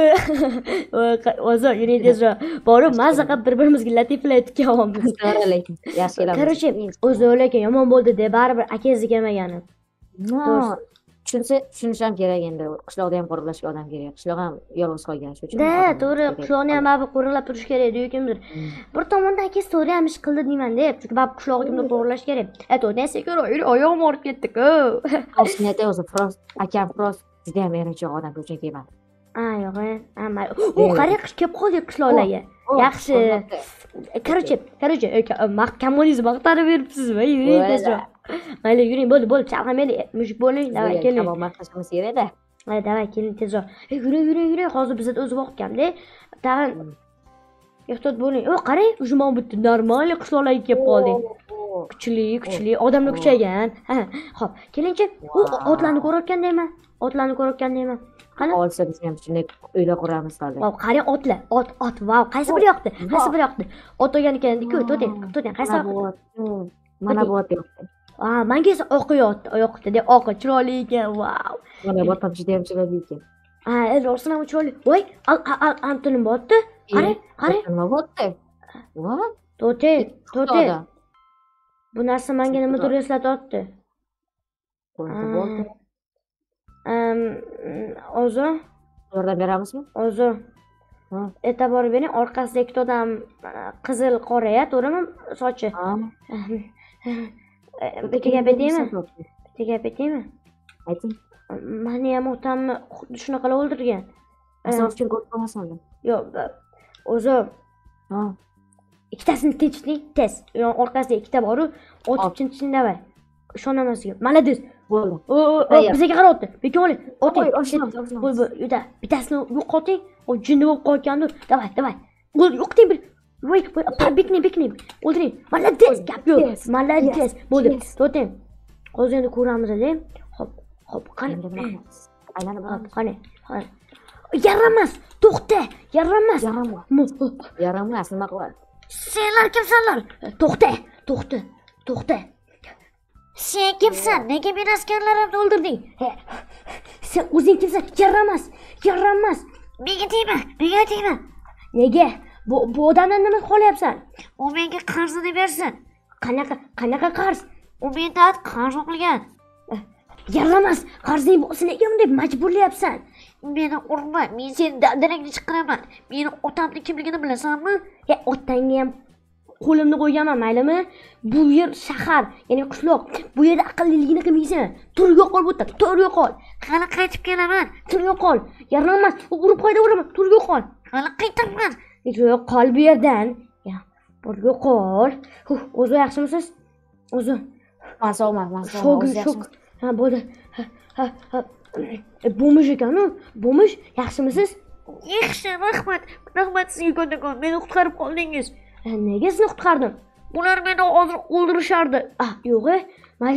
O'zi yuring tezroq. Borib, mazza qilib bir-birimizga latiflar aytib olamiz. Lekin yaxshi kelamiz. Короче, o'zi lekin yomon bo'ldi-da, baribir akangiz kelmagani. Tushunsa, tushunish ham kerak endi. Qishloqda ham qo'riqlashga odam kerak. Qishloq ham yolg'iz qolgan shu uchun. Da, to'g'ri, qishloqni ham baribir qo'riqlab turish kerak edi, kimdir. Bir tomondan akangiz to'g'ri ham ish qildi deyman-da, chunki baribir qishloqni kimdir qo'riqlash kerak. Aytdi, "Sekin yur, oyog'im og'rib ketdi-ku." Qarshini aytay o'zi, Frost, akam Frost juda ham erinchoq odam, ko'chunki emas. Ha, yo'q, ha, u qara qish kelib qoldi qishloqlarga. Yaxshi. Короче, короче, kommunizm maqtarib beribsizmi? Yuring tezroq. Mayli, yuring, bo'ldi, bo'ldi, chaqirmaylik. Mushuk bo'ling, davay keling. Tamom, maqtashimiz kerak-da. Mayli, davay keling tezroq. Ey, yuring, yuring, yuring. Hozir bizda o'zi vaqt kam-da. Tag'in ehtiyot bo'ling. O, qarang, уже mana bitta normal qishloqlarga kelib qolding. Kuchli, kuchli, odamlar kuchaygan. Ha, xo'p, kelingchi. U otlarni ko'rayotgandayman. Otlarni ko'rayotgandayman. Qani? Olsa biz ham shunday uylar quramiz hozir. Vau, qarang otlar. Ot, ot, vau, qaysi biri yoqdi? Qaysi biri yoqdi? Ot olgan ekan-ku, to'ting, to'ting, qaysi yoqdi? Mana bu ot yoqdi. Ha, menga esa oqi yoqdi, deb oqi chiroyli ekan, vau. Mana bu ham juda ham chiroyli ekan. Ha, rostdan ham chiroyli. Voy, Antonim botdi. Qarang, qarang. Nima bo'pti? Va? To'ting, to'ting. Bu narsa menga nimadir eslatyapti. Bo'ldi. Ehm, o'zi yordam beramizmi? O'zi. E'tibor bering, orqasida ikkita odam qizil qora-ya, to'g'rimi? Sochi. Ha. Bitta gap aytaymi? Bitta gap aytaymi? Ayting. Meni ham otamni xuddi shunaqalar o'ldirgan. Misol uchun qo'rqmasan. Yo'q, o'zi. Ha. Ikkitasini tinchlik, tez. Orqasida ikkita bor-u, otib tinchlik davay. Ishonamasiz. Malades. Bo'ldi. O, bizga qarayapti. Bekin oling. Oting. Oshamiz, oshamiz. Bo'l, bo'l, yuda. Bittasini yo'qoting. O jinni bo'lib qolgandir. Davay, davay. Bo'l, yo'qting bir. Voy, bekni, bekni. O'ldiring. Malades. Gap yo'q. Malades. Bo'ldi. To'ting. Hozir endi ko'ramiz-da. Xo'p, xo'p, qani. Aylanib boramiz. Qani. Yaramas. To'xta. Yaramas. Yaramas. Yaramas, nima qiladi? Senlar kimsanlar? To'xta. To'xta. To'xta. Sen kimsan? Nega meni askarlarimni o'ldirding? Sen o'zing kimsan? Yaramas. Yaramas. Menga tegma, menga tegma. Nega? Bu bu odamdan nima xohlayapsan? U menga qarzini bersin. Qanaqa, qanaqa qarz? U mendan qarz qilgan. Yaramas. Qarzing bo'lsa nega bunday majburlayapsan? Meni urma, men seni dadangni chiqaraman. Meni otamni kimligini bilasanmi? Ya, otangga ham qo'limni qo'yganman, maylimi? Bu yer shahar, ya'ni qishloq. Bu yerda aqlliligini qilmaysan. Tur yo'qol bu yerda, tur yo'qol. Hali qaytib kelaman. Tur yo'qol. Yaramas. Urib qo'ydi, uraman. Tur yo'qol. Hali qaytaman. Yo'qol bu yerdan. Ya, tur yo'qol. O'zi yaxshimisiz? O'zi. Men sog'man, men sog'man. Shok, shok. Ha, bo'ldi. Ha, ha, ha. Bo'mish ekan-ku. Bo'mish, yaxshimisiz? Yaxshi, rahmat. Rahmat sizga kattakon. Meni qutqarib qoldingiz. Nega sizni qutqardim? Ular meni hozir o'ldirishardi. Ah, yo'q, mayli.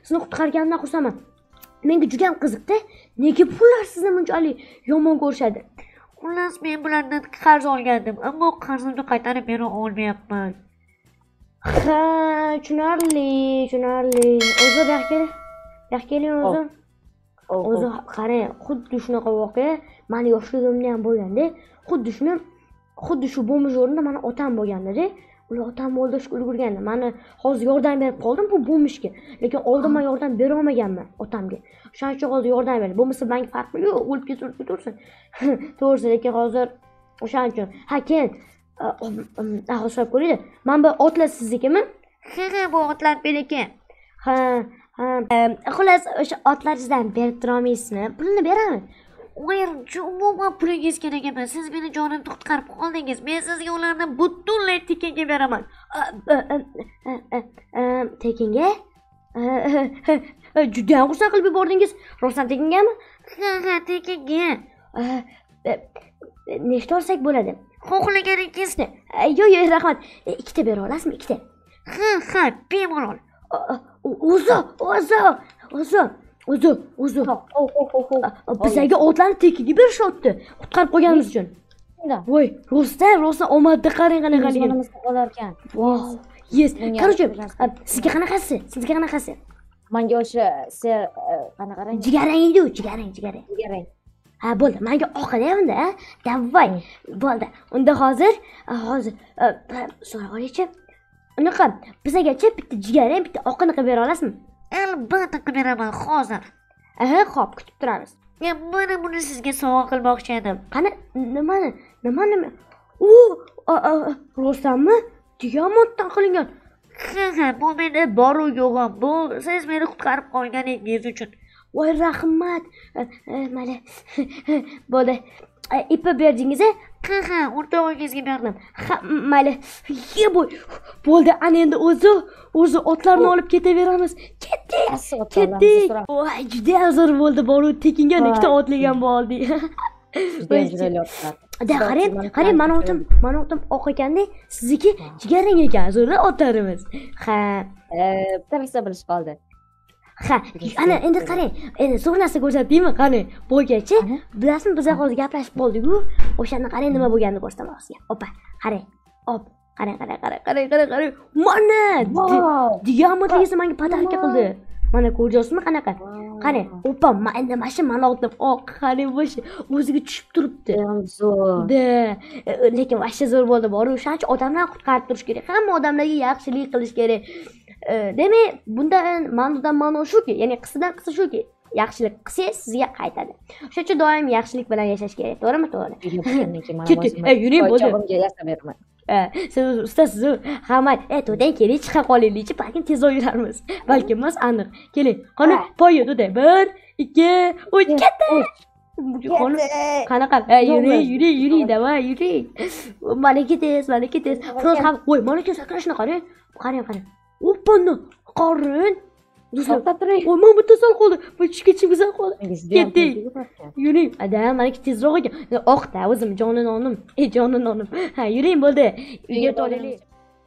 sizni qutqarganimdan xursandman. Menga juda ham qiziqda, nega pullar sizni bunchalik yomon ko'rishadi? Xullas, men bulardan qarz olgandim, ammo qarzimni qaytarib bera olmayapman. Ha, tushunarli, tushunarli. O'zi bu yoqqa keling. Bu yoqqa keling o'zi. O'zi qarang, xuddi shunaqa voqea meni yoshligimda ham bo'lganda, xuddi shuni, xuddi shu bo'mish o'rnida meni otam bo'lganda-da, ular otamni o'ldirishga ulgurgandi. Meni hozir yordam berib qoldim bu bo'mishga. Lekin oldin men yordam bera olmaganman otamga. Shuning uchun hozir yordam berdi. Bo'lmasa menga farqi yo'q, o'lib ketsa o'lib ketaversin. To'g'risi, lekin hozir o'shaning uchun. Ha, keyin ahvol so'rab ko'ring. Men bu otlar siznikimi? Ha, ha, bu otlar meniki. Ha, ha. Xullas, o'sha otlaringizdan berib turolmaysizmi? Pulni beraman. Voyr, umuman pulingiz kerak emas. Siz meni jonimni qutqarib qoldingiz. Men sizga ularni butunlay tekinga beraman. Tekinga? Juda ham xursand qilib yubordingiz. Rostdan tekingami? Ha, ha, tekinga. Nechta olsak bo'ladi? Xohlaganingizni. Yo'q, yo'q, rahmat. Ikkita bera olasizmi? Ikkita. Ha, ha, bemalol. O'zi, o'zi, o'zi. O'zi, o'zi. Bizlarga otlarni tekinga berishyapti. Qutqarib qo'yganimiz uchun. Voy, rostdan, rostdan omadni qarang qanaqaligini. Jonimizni olarkan. Wow. Yes. Короче, sizga qanaqasi? Sizga qanaqasi? Menga o'sha ser qanaqarang? Jigarang edi, jigarang, jigarang. Jigarang. Ha, bo'ldi. Menga oqila unda, ha? Davay. Bo'ldi. Unda hozir, hozir so'ra olaychi. Unaqa, bizgacha bitta jigarang, bitta oqini qilib bera olasizmi? Albatta qilib beraman hozir. Aha, xo'p, kutib turamiz. Men mana buni sizga sovg'a qilmoqchi edim. Qani, nimani? Nimani? U, rostdanmi? Diamantdan qilingan. Ha, ha, bu meni boru yo'g'im. Bu siz meni qutqarib qolganingiz uchun. Voy, rahmat. Mana bo'ldi. Ipi berdingiz-a? Ha, ha, o'rtog'ingizga berdim. Ha, mayli. Ye bo'y. Bo'ldi, ana endi o'zi, o'zi otlarni olib ketaveramiz. Ketdik. Ketdik. Voy, juda zo'r bo'ldi. Boru tekinga ikkita otlagan bo'ldi. Juda chiroyli otlar. Da, qarang, qarang, meni otim, meni otim oq ekanda, sizniki jigarrang ekan, zo'r otlarimiz. Ha, bitta bilish qoldi. ha, ana endi qarang, endi zo'r narsa ko'rsatdingmi? Qani, bo'lgachi, bilasizmi, biz hozir gaplashib qoldik-ku, o'shani qarang nima bo'lganini ko'rsataman sizga. Opa, qarang. Op, qarang, qarang, qarang, qarang, qarang, qarang. Mana! Diamantligingizni menga podarka qildi. Mana ko'ryapsizmi qanaqa? Qarang, opa, mana mana shu meni otim oq, qarang bo'shi o'ziga tushib turibdi. Zo'r. Da, lekin vashcha zo'r bo'ldi, bor. O'shaning uchun odamlarni qutqarib turish kerak. Hamma odamlarga yaxshilik qilish kerak. Demak, bundan ma'nodan ma'no shuki, ya'ni qissadan qissa shuki, yaxshilik qilsangiz sizga qaytadi. O'sha uchun doim yaxshilik bilan yashash kerak, to'g'rimi? To'g'ri. Yuring, bo'ldi. Javobiga yasab beraman. Siz ustasiz, hamma, "Ey, to'dang keling, chiqa qolaylik-chi, balkim tezroq yurarmiz." Balki emas, aniq. Keling, qani, poyi to'dang. bir, ikki, uch, ketdi. Qani, qanaqa? Ey, yuring, yuring, yuring, davay, yuring. Mana ketasiz, mana ketasiz. Xo'sh, ham, voy, mana ketasiz, qarashni qarang. Qarang, qarang. Opani, qarang. To'xtab turing. Voy, men bitta sal qoldi. Bu chiqib sal qoldi. Ketdik. Yuring. Adam, mana tezroq ekan. Oqda, o'zim jonononim. Ey, jonononim. Ha, yuring bo'ldi. Uyga to'laylik.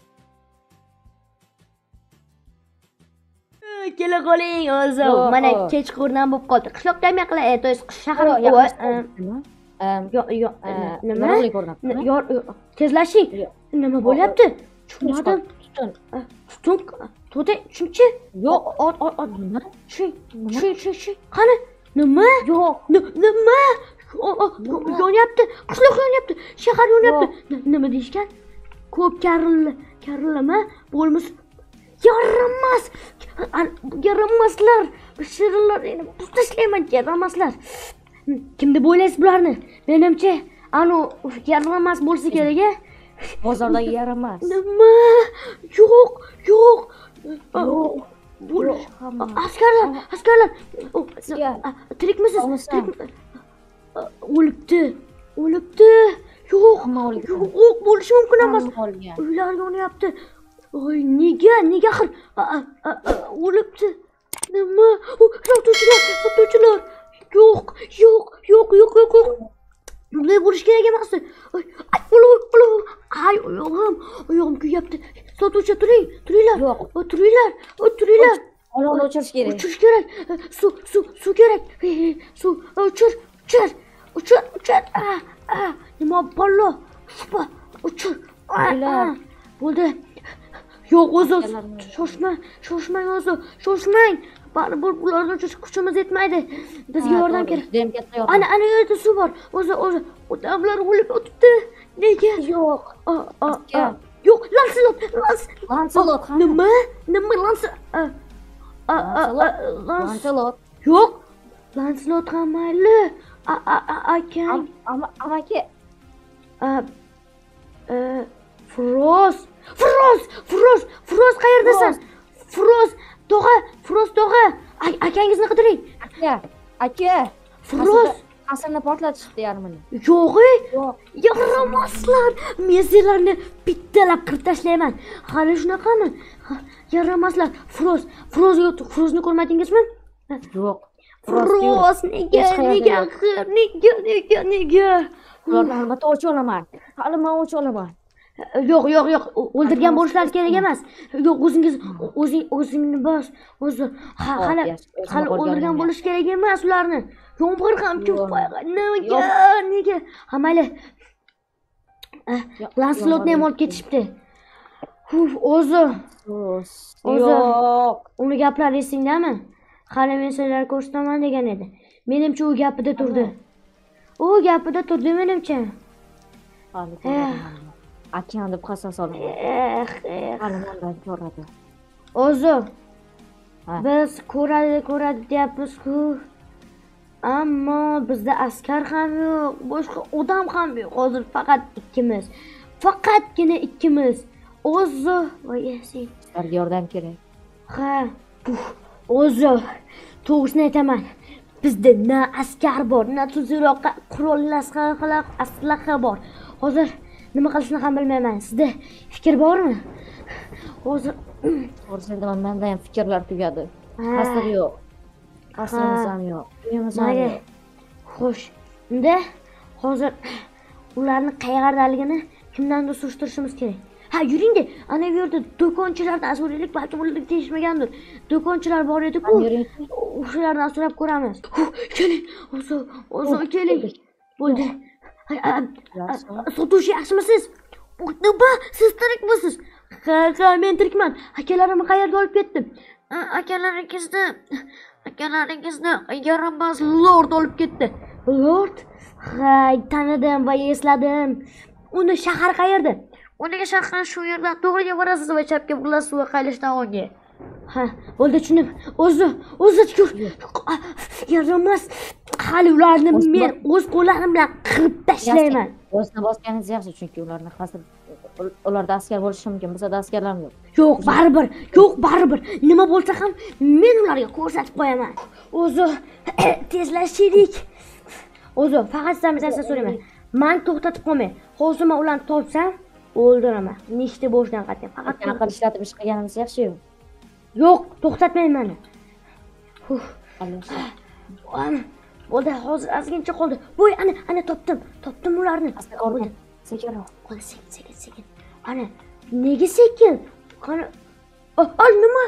Kela qoling o'zi. Mana kechqurun bo'lib qoldi. Qishloqda ham qilay, to есть shahar yo'q, yo'q. Nima? Yo'q, tezlashing. Nima bo'lyapti? Tushunmadim. Tutun. Tutun. To'da, shuncha? Yo'q, ot, ot, ot. Nima? Shu, shu, shu, shu. Qani? Nima? Yo'q. Nima? Yonyapti. Qishloq yonyapti. Shahar yonyapti. Nima deyishgan? Ko'p karilla, karillama bo'lmas. Yaramas. Yaramaslar. Shirinlar, endi tashlayman, yaramaslar. Kim deb o'ylaysiz bularni? Menimcha, anu yaramas bo'lsa kerak-a? Bozordagi yaramas. Nima? Yo'q, yo'q. Yo'q. Askarlar, askarlar. Tirikmisiz? O'libdi. O'libdi. Yo'q, yo'q, bo'lishi mumkin emas. Uylar yonyapti. Oy, nega, nega axir? O'libdi. Nima? Sotuvchilar, sotuvchilar. Yo'q, yo'q, yo'q, yo'q, yo'q, yo'q. Bunday bo'lish kerak emas. Ay, olov, olov. Ay, oyog'im, oyog'im kuyapti. Sotuvchi, turing, turinglar. Yo'q, turinglar, turinglar. Olovni o'chirish kerak. Uchish kerak. Suv, suv, suv kerak. Suv, uchir, uchir. Uchir, uchir. Ah, ah. Nima bo'ldi? Supa, uchir. Bo'ldi. Yo'q, o'zi shoshmang, shoshmang o'zi, shoshmang. Baribir bularni uchun kuchimiz yetmaydi. Bizga yordam kerak. Ana, ana yerda suv bor. O'zi, o'zi, odamlar o'lib o'tibdi. Nega? Yo'q. Yo'q, Lancelot, Lancelot. Nima? Nima Lancelot? Lancelot. Yo'q. Lancelot ham mayli. Akang. Amaki. Frost. Frost, Frost, Frost qayerdasan? Frost, tog'a, Frost tog'a. Akangizni qidiring. Aka, aka. Frost. Qasrni portlatishdi yarmini. Yo'q, yo'q. Yaramaslar. Men sizlarni bittalab qirib tashlayman. Hali shunaqami? Yaramaslar. Frost, Frost, Frostni ko'rmadingizmi? Yo'q. Frost nega, nega, nega, nega, nega? Ularni albatta o'ch olaman. Hali men o'ch olaman. Yo'q, yo'q, yo'q. O'ldirgan bo'lishlari kerak emas. Yo'q, o'zingiz o'zing o'zingni bos. O'zi hali hali o'ldirgan bo'lish kerak emas ularni. Yomg'ir ham kim nega? Nega? Ha, mayli. Lancelotni ham olib ketishibdi. Uf, o'zi. Yo'q. Uni gaplari esingdami? Hali men sizlarga ko'rsataman degan edi. Menimcha u gapida turdi. U gapida turdi menimcha. Akam deb qasam solaman. Eh, eh. Alimdan ko'radi. O'zi. Biz ko'radi, ko'radi deyapmiz-ku. Ammo bizda askar ham yo'q, boshqa odam ham yo'q. Hozir faqat ikkimiz. Faqatgina ikkimiz. O'zi, voy sen. Sizlarga yordam kerak. Ha, o'zi. To'g'risini aytaman. Bizda na askar bor, na tuzroqqa qurollangan aslaha bor. Hozir nima qilishni ham bilmayman. Sizda fikr bormi? Hozir To'g'risini menda ham fikrlar tugadi. Qasr yo'q. Qasrimiz ham yo'q. Uyimiz ham yo'q. Xo'sh. Unda hozir ularni qayerdaligini kimdandir surishtirishimiz kerak. Ha, yuring-da. Ana bu yerda do'konchilardan so'raylik, balki ularga tegishmagandir. Do'konchilar bor edi-ku. O'shalardan so'rab ko'ramiz. Keling, o'zi, o'zi keling. Bo'ldi. Sotuvchi yaxshimisiz? Nima? Siz tirikmisiz? Ha, ha, men tirikman. Akalarimni qayerga olib ketdim? Akalaringizni, akalaringizni yaramas lord olib ketdi. Lord? Ha, tanidim va esladim. Uni shahar qayerda? Uning shahri shu yerdan to'g'riga borasiz va chapga burasiz va qaylishdan o'ngga. Ha, bo'ldi, tushundim. O'zi, o'zi ko'r. Yaramas. Hali ularni men o'z qo'llarim bilan qirib tashlayman. O'zini bosganingiz yaxshi, chunki ularni qasr ularda askar bo'lishi mumkin. Bizda askarlar yo'q. Yo'q, baribir. Yo'q, baribir. Nima bo'lsa ham men ularga ko'rsatib qo'yaman. O'zi, tezlashaylik. O'zi, faqat sizdan bir narsa so'rayman. Men to'xtatib qo'ymang. Hozir men ularni topsam, o'ldiraman. Nechta bo'shdan qat'iy. Faqat aql ishlatib ish qilganimiz yaxshi-yu. Yo'q, to'xtatmayman meni. Uf. Ana. Bo'ldi, hozir ozgincha qoldi. Voy, ana, ana topdim. Topdim ularni. Asta-sekin. Sekinroq. Qo'l sekin, sekin, sekin. Ana, nega sekin? Qani Al nima?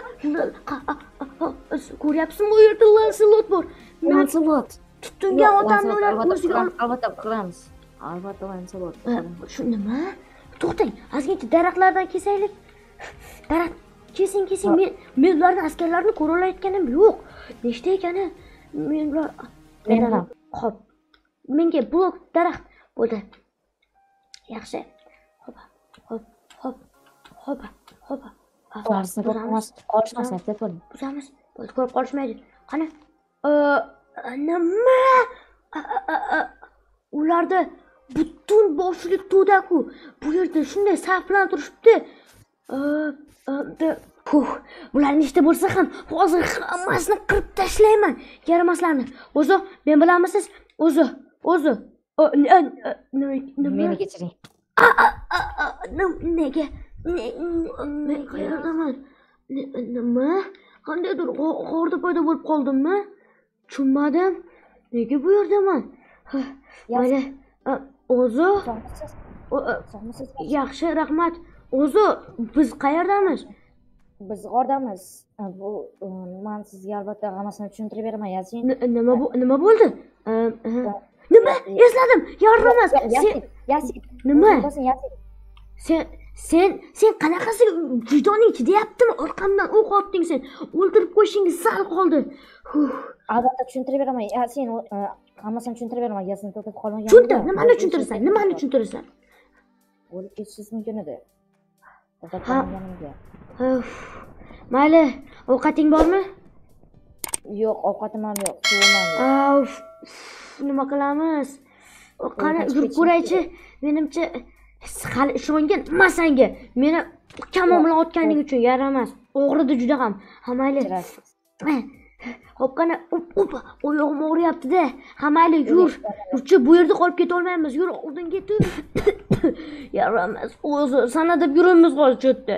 Ko'ryapsizmi bu yerda Lancelot bor. Lancelot. Tutungan otamni ular o'ziga olib albatta qilamiz. Albatta Lancelot. Shu nima? To'xtang, ozgincha daraxtlardan kesaylik. Daraxt kesing, kesing. Men men ularni askarlarni ko'ra olayotganim yo'q. Nechta ekani? Men ular Men Xo'p. Menga blok daraxt bo'ldi. Yaxshi. Hop, hop, hop, hop, hop. Qarsini ko'ramiz. Qolishmasin, telefon. Buzamiz. Bo'ldi, ko'rib qolishmaydi. Qani? Nima? Ularda butun boshli to'daku. Bu yerda shunday saf bilan turishibdi. Puh, bular nechta bo'lsa ham hozir hammasini qirib tashlayman. Yaramaslarni. O'zi, men bilamisiz? O'zi, o'zi. Meni kechiring. Nega? Men qayerdaman? Nima? Qandaydir g'orda paydo bo'lib qoldimmi? Tushunmadim. Nega bu yerdaman? Mayli. O'zi, yaxshi, rahmat. O'zi, biz qayerdamiz? biz g'ordamiz. Bu men sizga albatta hammasini tushuntirib beraman, yozing. Nima bu nima bo'ldi? Nima? Esladim. Yaramas. Sen Yasir. nima? Yasir. Sen sen sen qanaqasi vijdoning chidayaptimi? Orqamdan o'q otding sen. O'ldirib qo'yishingiz sal qoldi. Albatta tushuntirib beraman. Yasin hammasini tushuntirib beraman. Yasin to'xtab qolmagan. Tushuntir. Nimani tushuntirasan? Nimani tushuntirasan? O'lib ketishingiz mumkin edi. Ha. Mayli, ovqating bormi? Yo'q, ovqatim ham yo'q, suvim ham yo'q. Af, nima qilamiz? Qani yurib ko'raychi. Menimcha hali ishongan masanga. Meni kamon bilan otganing uchun yaramas. Og'ridi juda ham. Ha mayli. Hop qani, opa, oyog'im og'riyapti-da. Ha mayli, yur. Yurchi, bu yerda qolib keta olmaymiz. Yur, oldinga tur. Yaramas. O'zi sana deb yurimiz qoldi yerda.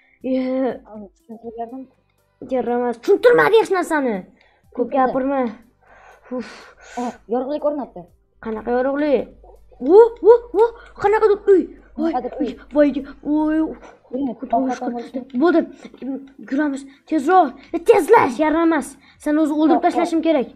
Yaramas. Tushuntirmadi hech narsani. Ko'p gapirma. Yorug'lik ko'rinadi. Qanaqa yorug'lik? Vo, vo, vo, qanaqadir uy. Voy, voy, voy. Bo'ldi. Yuramiz. Tezroq. Tezlash, yaramas. Sen o'zi o'ldirib tashlashim kerak.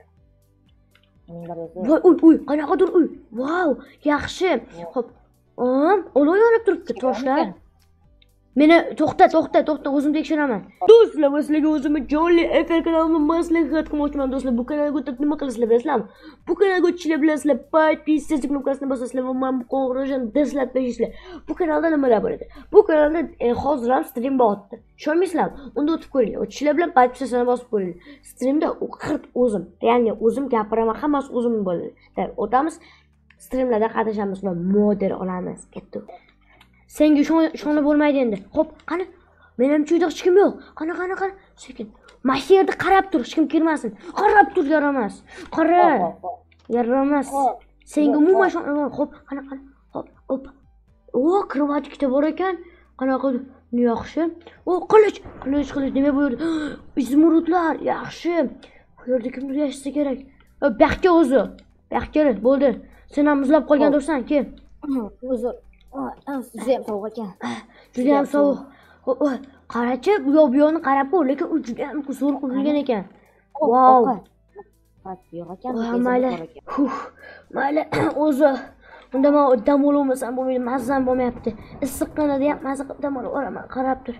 Voy, uy, uy, qanaqadir uy. Vau, yaxshi. Xo'p. Om, olov yonib turibdi, toshlar. Meni to'xta, to'xta, to'xta, o'zim tekshiraman. Do'stlar, sizlarga o'zimni jonli efir kanalimni maslahat qilmoqchiman do'stlar. Bu kanalga o'tib nima qilasizlar bilasizlarmi? Bu kanalga o'tishlar bilasizlar, podpisatsiya knopkasini bosasizlar va men bu qo'ng'iroqni dislab qo'yasizlar. Bu kanalda nimalar bo'ladi? Bu kanalda hozir ham stream bo'lyapti. Ishonmaysizlarmi? Unda o'tib ko'ringlar. O'tishlar bilan podpisatsiyani bosib ko'ringlar. Streamda qirt o'zim, ya'ni o'zim gapiraman, hammasi o'zim bo'ladi. O'tamiz. Streamlarda qatnashamiz va moder olamiz. Ketdi. Senga ishonib bo'lmaydi endi. Xo'p, qani? Menimcha uyda hech kim yo'q. Qani, qani, qani? Sekin. Mana yerda qarab tur, hech kim kirmasin. Qarab tur, yaramas. Qara. Yaramas. Senga umuman ishonmayman. Xo'p, qani, qani? Xo'p, hop. O, kirvatikda bor ekan. Qanaqa yaxshi. O, qilich, qilich, qilich. Nima bu yerda? Izmurudlar, yaxshi. Bu yerda kimdir yashasa kerak. Baxtga o'zi. Baxtga bo'ldi. Sen ham muzlab qolgan do'stsan, kel. Uzr. Juda ham sovuq ekan. Juda ham sovuq. Qarachi, bu yoq bu yoqni qarab ko'r, lekin u juda ham zo'r qurilgan ekan. Vau. Yo'q ekan. Mayli. Mayli, o'zi. Unda men dam olmasam bo'lmaydi, mazam bo'lmayapti. Issiqqina deyap, mazza qilib dam olaman, qarab tur.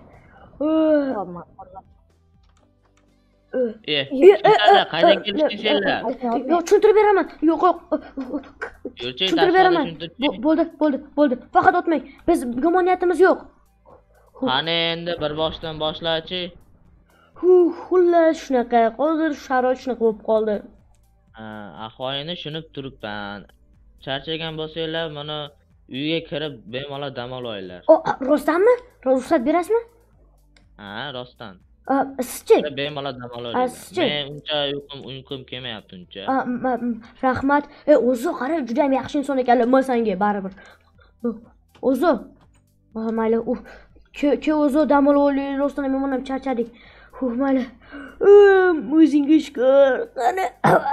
E, qaydan kelishingiz? Yo'q, tushuntirib beraman. Yo'q, yo'q. Tushuntirib beraman. Bo'ldi, bo'ldi, bo'ldi. Faqat o'tmang. Biz yomon niyatimiz yo'q. Qani endi bir boshdan boshlachi. Xullas shunaqa, hozir sharoit shunaqa bo'lib qoldi. Ha, ahvolini tushunib turibman. Charchagan bo'lsanglar, mana uyga kirib bemalol dam olinglar. O, rostdanmi? Ruxsat berasizmi? Ha, rostdan. Sizchi? Bemalol dam olinglar. Men uncha uyqum, uyqum kelmayapti uncha. Rahmat. E, o'zi qara, juda ham yaxshi inson ekanlar, masanga baribir. O'zi. Mayli, u ke o'zi dam oling, rostdan men ham charchadik. Hu, mayli. O'zingga shukr. Qani.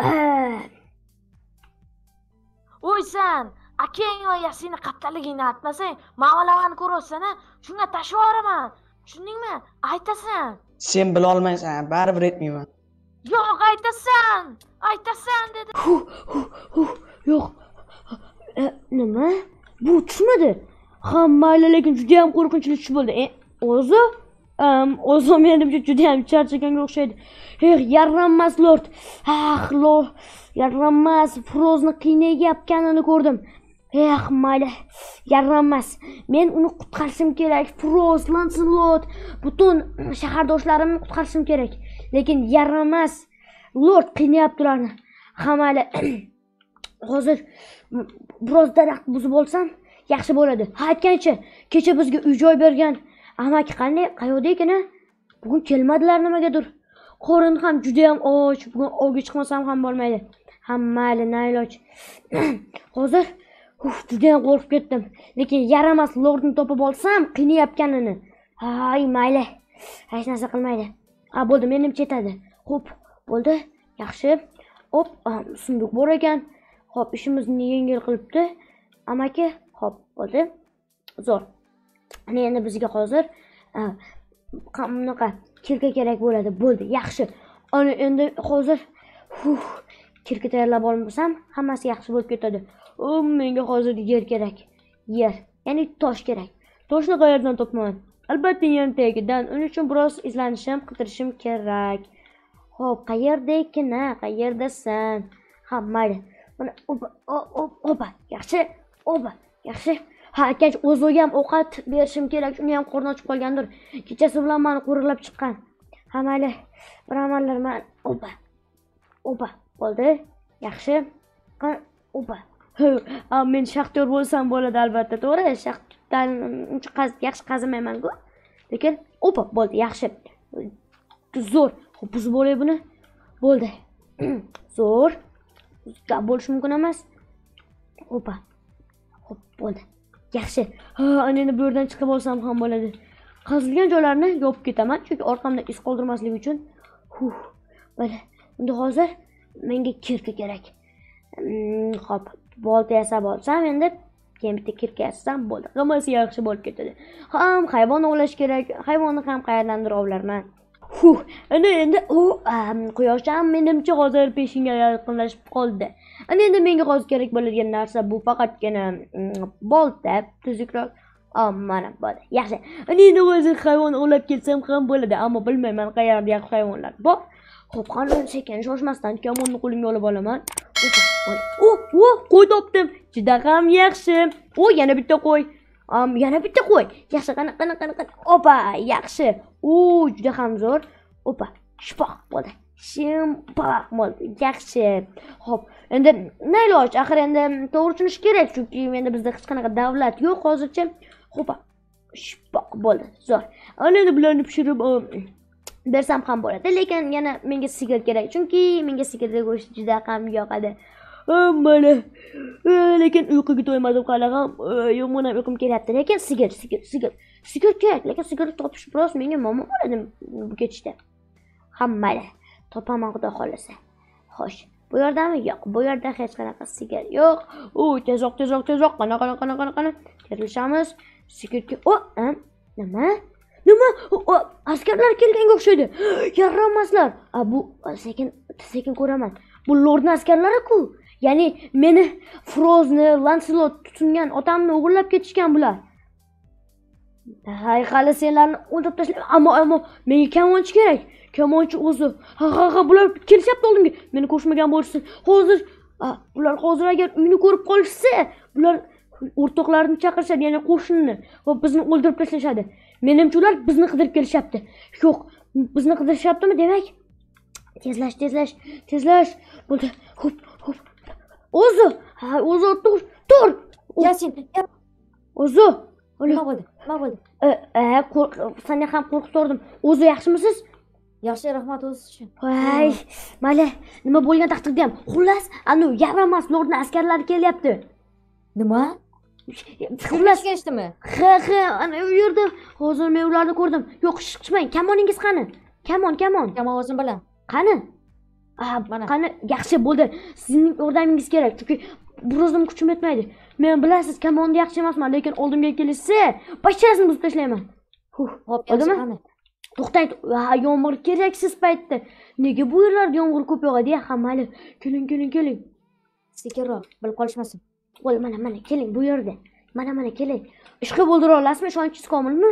O'ysan, akang va Yasinni qattiqligingni aytmasang, ma'valavani ko'rasan-a, shunga tashib yuboraman. Tushundingmi? Aytasan. Sen bila olmaysan, baribir aytmayman. Yo'q, aytasan. Aytasan dedi. Yo'q. Nima? Bu tushmadi. Ha, mayli, lekin juda ham qo'rqinchli tush bo'ldi. O'zi, o'zi menimcha juda ham charchaganga o'xshaydi. Eh, yaramas lord. Ah, lord. Yaramas, Frozni qiynayotganini ko'rdim. Eh, mayli, yaramas. Men uni qutqarishim kerak. Froz, Lancelot, butun shahardoshlarimni qutqarishim kerak. Lekin yaramas. Lord qiynayapti ularni. Ha, mayli. Hozir biroz daraxt buzib olsam yaxshi bo'ladi. Ha, aytgancha, kecha bizga uy-joy bergan amaki qanday, qayoqda ekan? Bugun kelmadilar nimagadir. Qorin ham juda ham och. Bugun ovga chiqmasam ham bo'lmaydi. Ha, mayli, nayloj. Hozir uf, juda ham qo'rqib ketdim. Lekin yaramas lordni topib olsam, qiynayotganini. Hay, mayli. Hech narsa qilmaydi. Ha, bo'ldi, menimcha yetadi. Xo'p, bo'ldi. Yaxshi. Hop, sunduq bor ekan. Hop, ishimizni yengil qilibdi. Amaki, hop, bo'ldi. Zo'r. Ana endi bizga hozir bunaqa kirka kerak bo'ladi. Bo'ldi, yaxshi. Ana endi hozir huh, kirka tayyorlab olmasam, hammasi yaxshi bo'lib ketadi. O, menga hozir yer kerak. Yer, ya'ni tosh kerak. Toshni qayerdan topaman? Albatta yer tagidan. Uning uchun biroz izlanishim, qidirishim kerak. Xo'p, qayerda ekana? Qayerdasan? Ha, mayli. Mana opa, opa, yaxshi. Opa, yaxshi. Ha, akach o'ziga ham ovqat berishim kerak. Uni ham qorni ochib qolgandir. Kechasi bilan meni qo'riqlab chiqqan. Ha, mayli. Bir amallarman. Opa. Opa, bo'ldi. Yaxshi. Opa. Ha, men shaxtyor bo'lsam bo'ladi albatta, to'g'ri? Shaxtdan uncha yaxshi qazimayman-ku. Lekin opa, bo'ldi, yaxshi. Zo'r. Xo'p, buzib olay buni. Bo'ldi. Zo'r. Gap bo'lishi mumkin emas. Opa. Xo'p, bo'ldi. Yaxshi. Ha, ana endi bu yerdan chiqib olsam ham bo'ladi. Qazilgan joylarni yopib ketaman, chunki orqamda iz qoldirmaslik uchun. Huh. Mana, endi hozir menga kirka kerak. Xo'p, bolta yasab olsam, endi keyin bitta kirka yasasam bo'ldi. Hammasi yaxshi bo'lib ketadi. Ham hayvon ovlash kerak, hayvonni ham qayerdandir ovlarman. Huh, ana endi u quyosh ham menimcha hozir peshinga yaqinlashib qoldi. Ana endi menga hozir kerak bo'ladigan narsa bu faqatgina bolta, tuzukroq. Mana bo'ldi. Yaxshi. Ana endi hozir hayvon ovlab kelsam ham bo'ladi, ammo bilmayman qayerda yaxshi hayvonlar bor. Xo'p, qani sekin shoshmasdan kamonni qo'limga olib olaman. O, o, qo'y topdim. Juda ham yaxshi. O, yana bitta qo'y. Am, yana bitta qo'y. Yaxshi, qana, qana, qana, qana. Opa, yaxshi. O, juda ham zo'r. Opa, shpoq bo'ldi. Shimpoq bo'ldi. Yaxshi. Xo'p, endi nima iloj? Axir endi to'g'ri tushunish kerak, chunki endi bizda hech qanaqa davlat yo'q hozircha. Xo'pa, shpoq bo'ldi. Zo'r. Ana endi bularni pishirib bersam ham bo'ladi, lekin yana menga sigir kerak, chunki menga sigirni go'shti juda ham yoqadi. Mana. Lekin uyquga to'ymadim hali ham. Yomon ham uyqum kelyapti, lekin sigir, sigir, sigir. Sigir kerak, lekin sigirni topish biroz menga muammo bo'ladi bu ketishda. Hammali topaman xudo xolasa. Xo'sh, bu yerdami? Yo'q, bu yerda hech qanaqa sigir yo'q. U tezroq, tezroq, tezroq. Qana, qana, qana, qana, qana. Terilishamiz. Sigirga. O, nima? Nima? Askarlar kelganga o'xshaydi. Yaramaslar. A bu sekin, sekin ko'raman. Bu lordning askarlari-ku. Ya'ni meni Frozni, Lancelot tutungan otamni o'g'irlab ketishgan bular. Hay, hali senlarni o'ldirib tashlayman. Ammo, ammo menga kamonchi kerak. Kamonchi o'zi. Ha, ha, ha, bular kelishyapti oldimga. Meni ko'rishmagan bo'lsin. Hozir, bular hozir agar uyni ko'rib qolishsa, bular o'rtoqlarini chaqirishadi, ya'ni qo'shinni va bizni o'ldirib tashlashadi. Menimcha ular bizni qidirib kelishyapti. Yo'q, bizni qidirishyaptimi demak? Tezlash, tezlash, tezlash. Bo'ldi. Hop, hop. O'zi, ha, o'zi tur, tur. Yasin, o'zi. nima bo'ldi? Nima bo'ldi? E, seni ham qo'rqitdim. O'zi yaxshimisiz? Yaxshi, rahmat o'zi uchun. Voy, mayli, nima bo'lgan taqdirda ham. Xullas, anu yaramas lordning askarlari kelyapti. Nima? Xullas kelishdimi? Ha, ha, ana u yerda hozir men ularni ko'rdim. Yo'q, chiqmang. Kamoningiz qani? Kamon, kamon. Kamon o'zim bilan. Qani? Ah, mana. Qani, yaxshi bo'ldi. Sizning yordamingiz kerak, chunki birozdan kuchim yetmaydi. Men bilasiz, kamonni yaxshi emasman, lekin oldimga kelishsa, barchasini buzib tashlayman. Huh, hop, bo'ldimi? To'xtang, ha, yomg'ir keraksiz paytda. Nega bu yerlarda yomg'ir ko'p yog'adi? Ha, mayli. Keling, keling, keling. Sekinroq, bilib qolishmasin. Qo'l, mana, mana, keling bu yerda. Mana, mana, keling. Ishqi bo'ldira olasizmi? Ishonchingiz komilmi?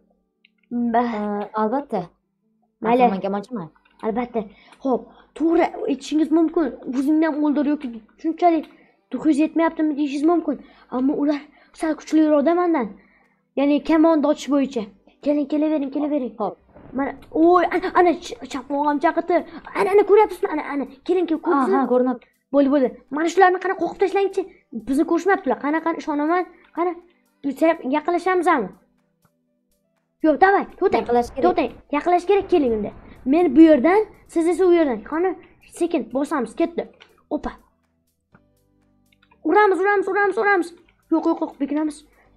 Albatta. Mayli. Men kamonchiman. Albatta. Xo'p, to'g'ri aytishingiz mumkin. O'zingni ham o'ldir yoki shunchalik duxingiz yetmayaptimi deyishingiz mumkin. Ammo ular sal kuchliroq mendan. Ya'ni kamonni ochish bo'yicha. Keling, kelavering, kelavering. Xo'p. Mana, oy, ana, ana chaqmog'im chaqirdi. Ana, ana ko'ryapsizmi? Ana, ana. Keling, keling, ko'rsiz. Ha, ko'rinadi. Bo'ldi, bo'ldi. Mana shularni qana qo'qib tashlangchi. Bizni ko'rishmabdilar. Qana, qana ishonaman. Qana, yaqinlashamizmi? Yo'q, davay, to'xtang. To'xtang. Yaqinlash kerak, keling unda. Men bu yerdan, siz esa u yerdan. Qani, sekin bosamiz, ketdi. Opa. Uramiz, uramiz, uramiz, uramiz. Yo'q, yo'q, yo'q, bekinamiz.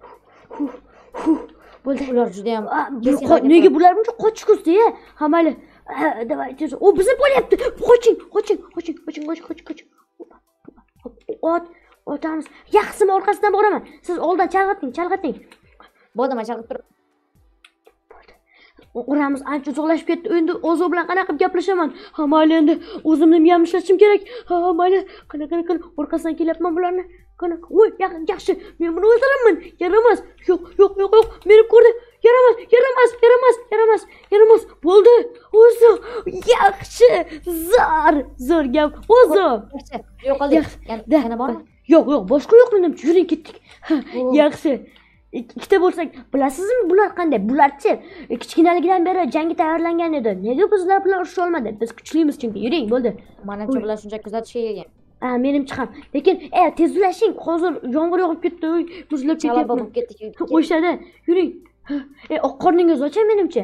Bo'ldi. Ular juda ham nega bular buncha qochishdi-ya? Ha, mayli. Davay, tez. O, bizni bo'lyapti. Qoching, qoching, qoching, qoching, qoching, qoching, qoching. Ot, otamiz. Yaxshimi orqasidan boraman. Siz oldin chalg'ating, chalg'ating. Bo'ldi, men chalg'itib turib. Oramiz ancha uzoqlashib ketdi. Endi o'zi bilan qanaqa qilib gaplashaman? Ha, mayli endi o'zimni miyamni ishlatishim kerak. Ha, mayli. Qana qana qana orqasidan kelyapman bularni. Qana. Voy, yaxshi. Men buni o'ldiraman. Yaramas. Yo'q, yo'q, yo'q, yo'q. Meni ko'rdi. Yaramas, yaramas, yaramas, yaramas, yaramas. Bo'ldi. O'zi. Yaxshi. Zo'r. Zo'r gap. O'zi. Yo'q qildi. Yana bormi? Yo'q, yo'q, boshqa yo'q menimcha. Yuring ketdik. Yaxshi. Ikkita bo'lsak, bilasizmi bular qanday? Bularchi kichkinaligidan beri jangga tayyorlangan edi. Nega bizlar bilan urusha olmadi? Biz kuchlimiz chunki. Yuring, bo'ldi. Menimcha bular shuncha kuzatishga kelgan. Ha, menimcha ham. Lekin, ey, tezlashing. Hozir yomg'ir yog'ib ketdi. Muzlab Chalab ketyapti. bo'lib ketdik. O'shada. Yuring. Ey, oq qorningiz ocha menimcha.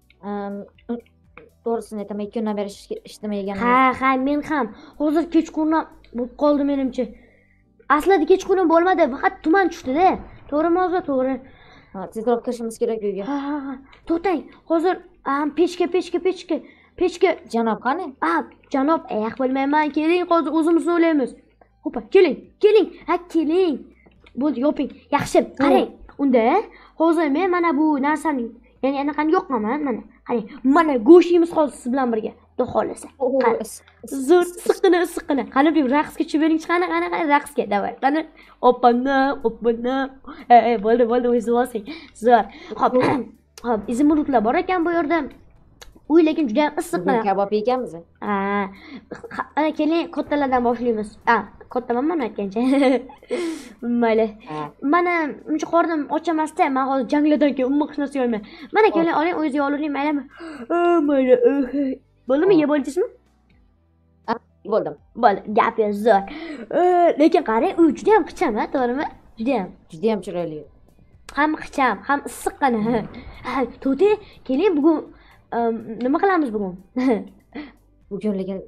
To'g'risini aytaman, ikki kundan beri ishdamay eganim. Ha, ha, men ham. Hozir kechqurun bo'lib qoldi menimcha. Aslida kechqurun bo'lmadi, faqat tuman tushdi-da. To'g'rimi hozir? To'g'ri. Ha, tezroq kirishimiz kerak uyga. Ha, ha, ha. To'xtang. Hozir ham pechka, pechka, pechka. Pechka. Janob qani? Ha, janob, ayoq bilmayman. Keling, hozir o'zimizni o'ylaymiz. Xo'pa, keling, keling. Ha, keling. Bo'ldi, yoping. Yaxshi, qarang. Unda hozir men mana bu narsani, ya'ni anaqani yoqaman, mana. Qarang, mana go'shtimiz hozir siz bilan birga. Xudo xolasa. Zo'r siqqina, siqqina. Qani bir raqsga tushib bering, qani, qani, qani raqsga. Davay. Qani, opana, opana. Ey, bo'ldi, bo'ldi, o'zingiz olsang. Zo'r. Xo'p. Xo'p, izimurudlar bor ekan bu yerda. Uy lekin juda ham issiq mana. Kabob yeganmiz. Ha, ana keling, kattalardan boshlaymiz. Ha, kattamanman aytgancha. Mayli. Mana uncha qornim ochamasda, men hozir janglardan keyin umuman hech narsa yeyman. Mana keling, oling, o'zingiz oling, maylimi? Mayli. Bo'ldimi, yeb oldingizmi? Bo'ldim. Bo'ldi, gap yo'q, zo'r. Lekin qarang, uy juda ham qicham, ha, to'g'rimi? Juda ham. Juda ham chiroyli. Ham qicham, ham issiqqina. Ha, to'te, keling bugun nima qilamiz bugun? Bugun lekin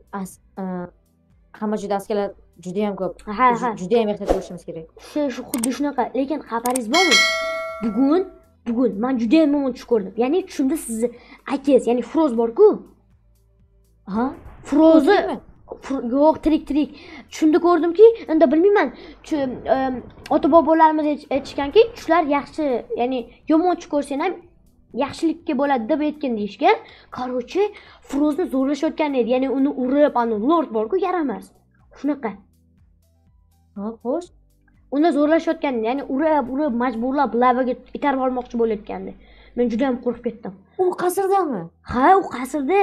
hamma juda askarlar juda ham ko'p. Ha, ha. Juda ham ehtiyot bo'lishimiz kerak. Shu shu xuddi shunaqa, lekin xabaringiz bormi? Bugun, bugun men juda ham yomon tush ko'rdim. Ya'ni tushimda sizni akangiz, ya'ni Froz bor-ku. Ha? Frozni yo'q, tirik, tirik. Tushimda ko'rdimki, endi bilmayman, ota bobolarimiz aytishganki, tushlar yaxshi, ya'ni yomon tush ko'rsang ham yaxshilikka bo'ladi deb aytgan deyishgan. Qarochi, Frozni zo'rlashayotgan edi. Ya'ni uni urib, ani lord bor-ku, yaramas. Shunaqa. Ha, xo'sh. Uni zo'rlashayotgan, ya'ni urib, urib, majburlab lavaga itarib olmoqchi bo'layotgandi. Men juda ham qo'rqib ketdim. U qasrdami? Ha, u qasrda.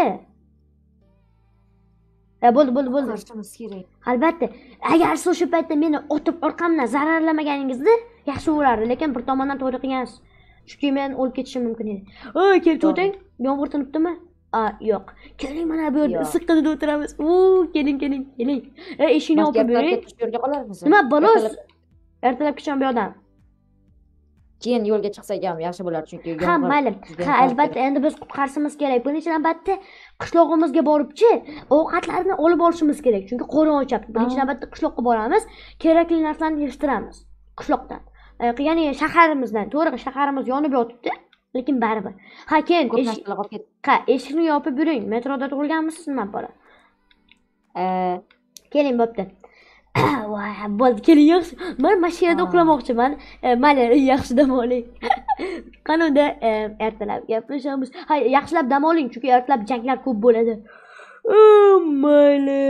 E, bo'ldi, bo'ldi, bo'ldi. Qarshimiz kerak. Albatta, agar siz o'sha paytda meni otib orqamdan zararlamaganingizda yaxshi bo'lardi, lekin bir tomondan to'g'ri qilgansiz. Chunki men o'lib ketishim mumkin edi. Oy, kelib o'ting. Yomg'ir tinibdimi? A, yo'q. Keling, mana bu yerda issiqqinada o'tiramiz. Oo, keling, keling, keling. E, eshikni yopib bering. Yo'lga qolarmiz. Nima, bolos? Ertalabgacha bu yoqdan. Keyin yo'lga chiqsak ham yaxshi bo'lar, chunki ha, mayli. Ha, albatta, endi biz qutqarishimiz kerak. Buning uchun albatta qishloqimizga boribchi ovqatlarni olib olishimiz kerak. Chunki qo'rin ochyapti. Birinchi navbatda qishloqqa boramiz, kerakli narsalarni yig'ishtiramiz qishloqdan. Ya'ni shaharimizdan. To'g'ri, shaharimiz yonib yotibdi, lekin baribir. Ha, keyin ha, eshikni yopib yuring. Metroda tug'ilganmisiz nima bola? Eh, keling, bo'pti. Voy, bo'ldi, keling, yaxshi. Men mashinada uxlamoqchiman. Mana yaxshi dam oling. Qanunda ertalab gaplashamiz. Ha, yaxshilab dam oling, chunki ertalab janglar ko'p bo'ladi. Mayli.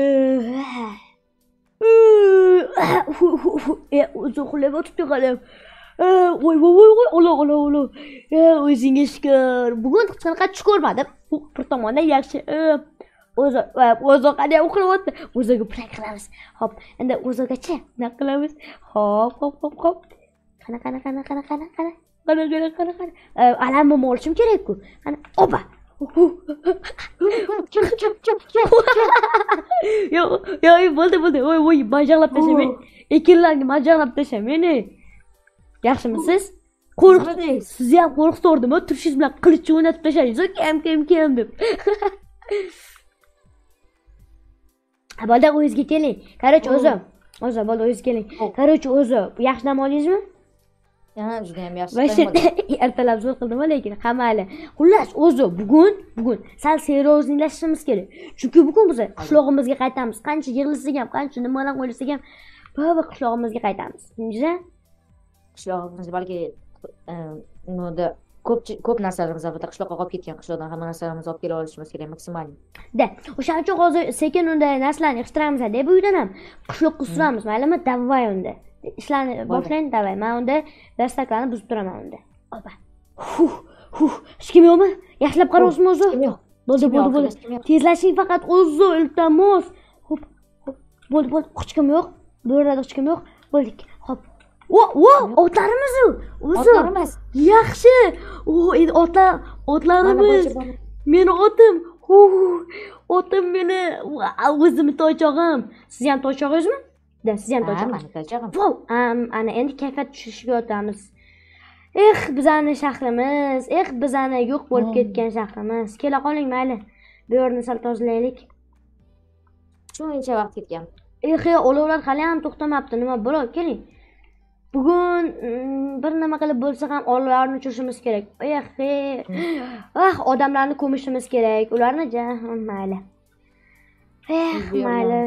O'zi uxlab o'tibdi hali. Voy, voy, voy, voy, ola, ola, ola. O'zingga shukr. Bugun hech qanaqa tush ko'rmadim. Bir tomondan yaxshi. O'zi, o'zi qanday uxlayapti? O'ziga prank qilamiz. Hop, endi o'zigacha nima qilamiz? Hop, hop, hop, hop. Qana, qana, qana, qana, qana, qana. Qana, qana, qana, qana. Alamni olishim kerak-ku. Qana, opa. Yo'q, yo'q, bo'ldi, bo'ldi. Voy, voy, majaqlab tashamang. Ekinlarni majaqlab tashamang. Yaxshimisiz? Qo'rqdingiz. Sizni ham qo'rqitordimi? Turishingiz bilan qilich o'ynatib tashladingiz. Kim, kim, kim deb. Bo'ldi, o'zingizga keling. Qarachi, o'zi. O'zi, bo'ldi, o'zingizga keling. Qarachi, o'zi. Yaxshi dam oldingizmi? Ha, juda ham yaxshi. Voy, ertalab zo'r qildim, lekin qamali. Xullas, o'zi bugun, bugun sal seriozlashishimiz kerak. Chunki bugun biz qishlog'imizga qaytamiz. Qancha yig'lasak ham, qancha nimalar o'ylasak ham, baribir qishlog'imizga qaytamiz. Tushundingizmi? Qishlog'imiz balki nimada ko'p ko'p narsalarimiz albatta qishloqqa qolib ketgan, qishloqdan hamma narsalarimizni olib kela olishimiz kerak maksimal. Da, o'shaning uchun hozir sekin unda narsalarni yig'ishtiramiz deb bu uydan ham qishloqqa suramiz, maylimi? Davay unda. Ishlarni boshlang davay. Men unda dastaklarni buzib turaman unda. Opa. Huh, huh. Hech kim yo'qmi? Yaxshilab qarayapsizmi o'zi? Kim yo'q. Bo'ldi, bo'ldi, bo'ldi. Tezlashing faqat o'zi, iltimos. Hop, hop. Bo'ldi, bo'ldi. Hech kim yo'q. Bu yerda hech kim yo'q. Bo'ldik. Hop. O, o, otlarimiz u. O'zi. Otlarimiz. Yaxshi. O, endi otlar, otlarimiz. Meni otim. Huh. Otim meni. O'zimni toychog'im. Siz ham toychog'ingizmi? Da, siz ham toychog'ingiz. Meni toychog'im. Vow, ana endi kayfiyat tushishga o'tamiz. Eh, bizani shahrimiz, eh, bizani yo'q bo'lib ketgan shahrimiz. Kela qoling, mayli. Bu yerni sal tozalaylik. Shuncha vaqt ketgan. Eh, olovlar hali ham to'xtamabdi. Nima bo'ladi? Keling. Bugun bir nima qilib bo'lsa ham olovlarni o'chirishimiz kerak. Eh, ah, odamlarni ko'mishimiz kerak. Ularni jahon mayli. Eh, mayli.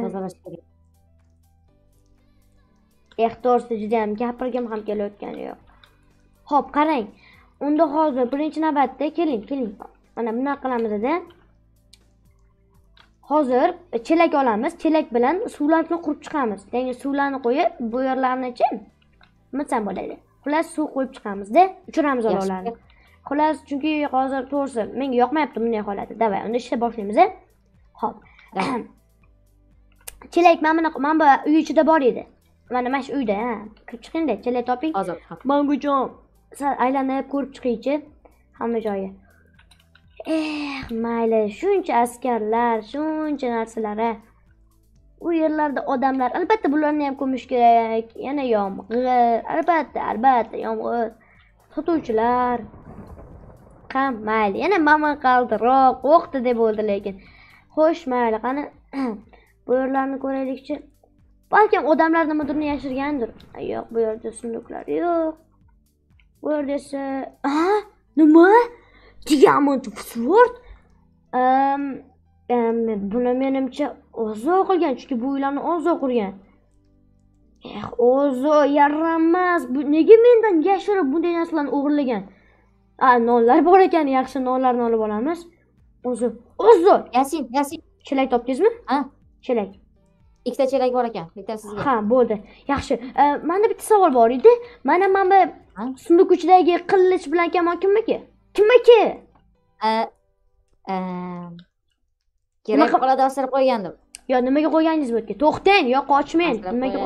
Eh, to'g'risi juda ham gapirgim ham kelayotgani yo'q. Xo'p, qarang. Unda hozir birinchi navbatda keling, keling. Mana bunaqa qilamiz-da. Hozir chelak olamiz. Chelak bilan suvlarni qurib chiqamiz. Ya'ni suvlarni qo'yib, bu yerlarni-chi mitsam bo'ladi. Xullas suv qo'yib chiqamiz-da, uchiramiz olovlarni. Xullas, chunki hozir to'g'risi menga yoqmayapti bunday holatda. Davay, unda ishla boshlaymiz-a. Xo'p. Chelak mana bu mana bu uy ichida bor edi. Mana mana shu uyda, ha. Kirib chiqing-da, chelak toping. Hozir. Mangujon, sal aylanib ko'rib chiqing-chi hamma joyi. Eh, mayli, shuncha askarlar, shuncha narsalar. U yerlarda odamlar, albatta bularni ham ko'mish kerak. Yana yomg'ir, albatta, albatta yomg'ir. Sotuvchilar. Ham mayli, yana mama qaldiroq o'qdi deb bo'ldi lekin. Xo'sh, mayli, qani bu yerlarni ko'raylik-chi. Balkim odamlar nimadirni yashirgandir. Yo'q, bu yerda sunduqlar yo'q. Bu yerda esa, ha? Nima? Diamond sword? Ehm, em, buni menimcha Ozo qilgan, chunki bu uylarni Ozo qurgan. Eh, Ozo yaramas. Bu nega mendan yashirib bunday narsalarni o'g'irlagan? A, nonlar bor ekan, yaxshi nonlarni olib olamiz. Ozo, Ozo. Yasin, Yasin. Chelak topdingizmi? Ha? Chelak. Ikkita chelak bor ekan, bittasi sizga. Ha, bo'ldi. Yaxshi. Menda bitta savol bor edi. Mana mana bu sunduq ichidagi qillich bilan kamon kimniki? Kimniki? A, a kerak qoladi ostirib qo'ygandim. Yo, nimaga qo'yganingiz bu yerga? To'xtang, yo qochmang. Nimaga?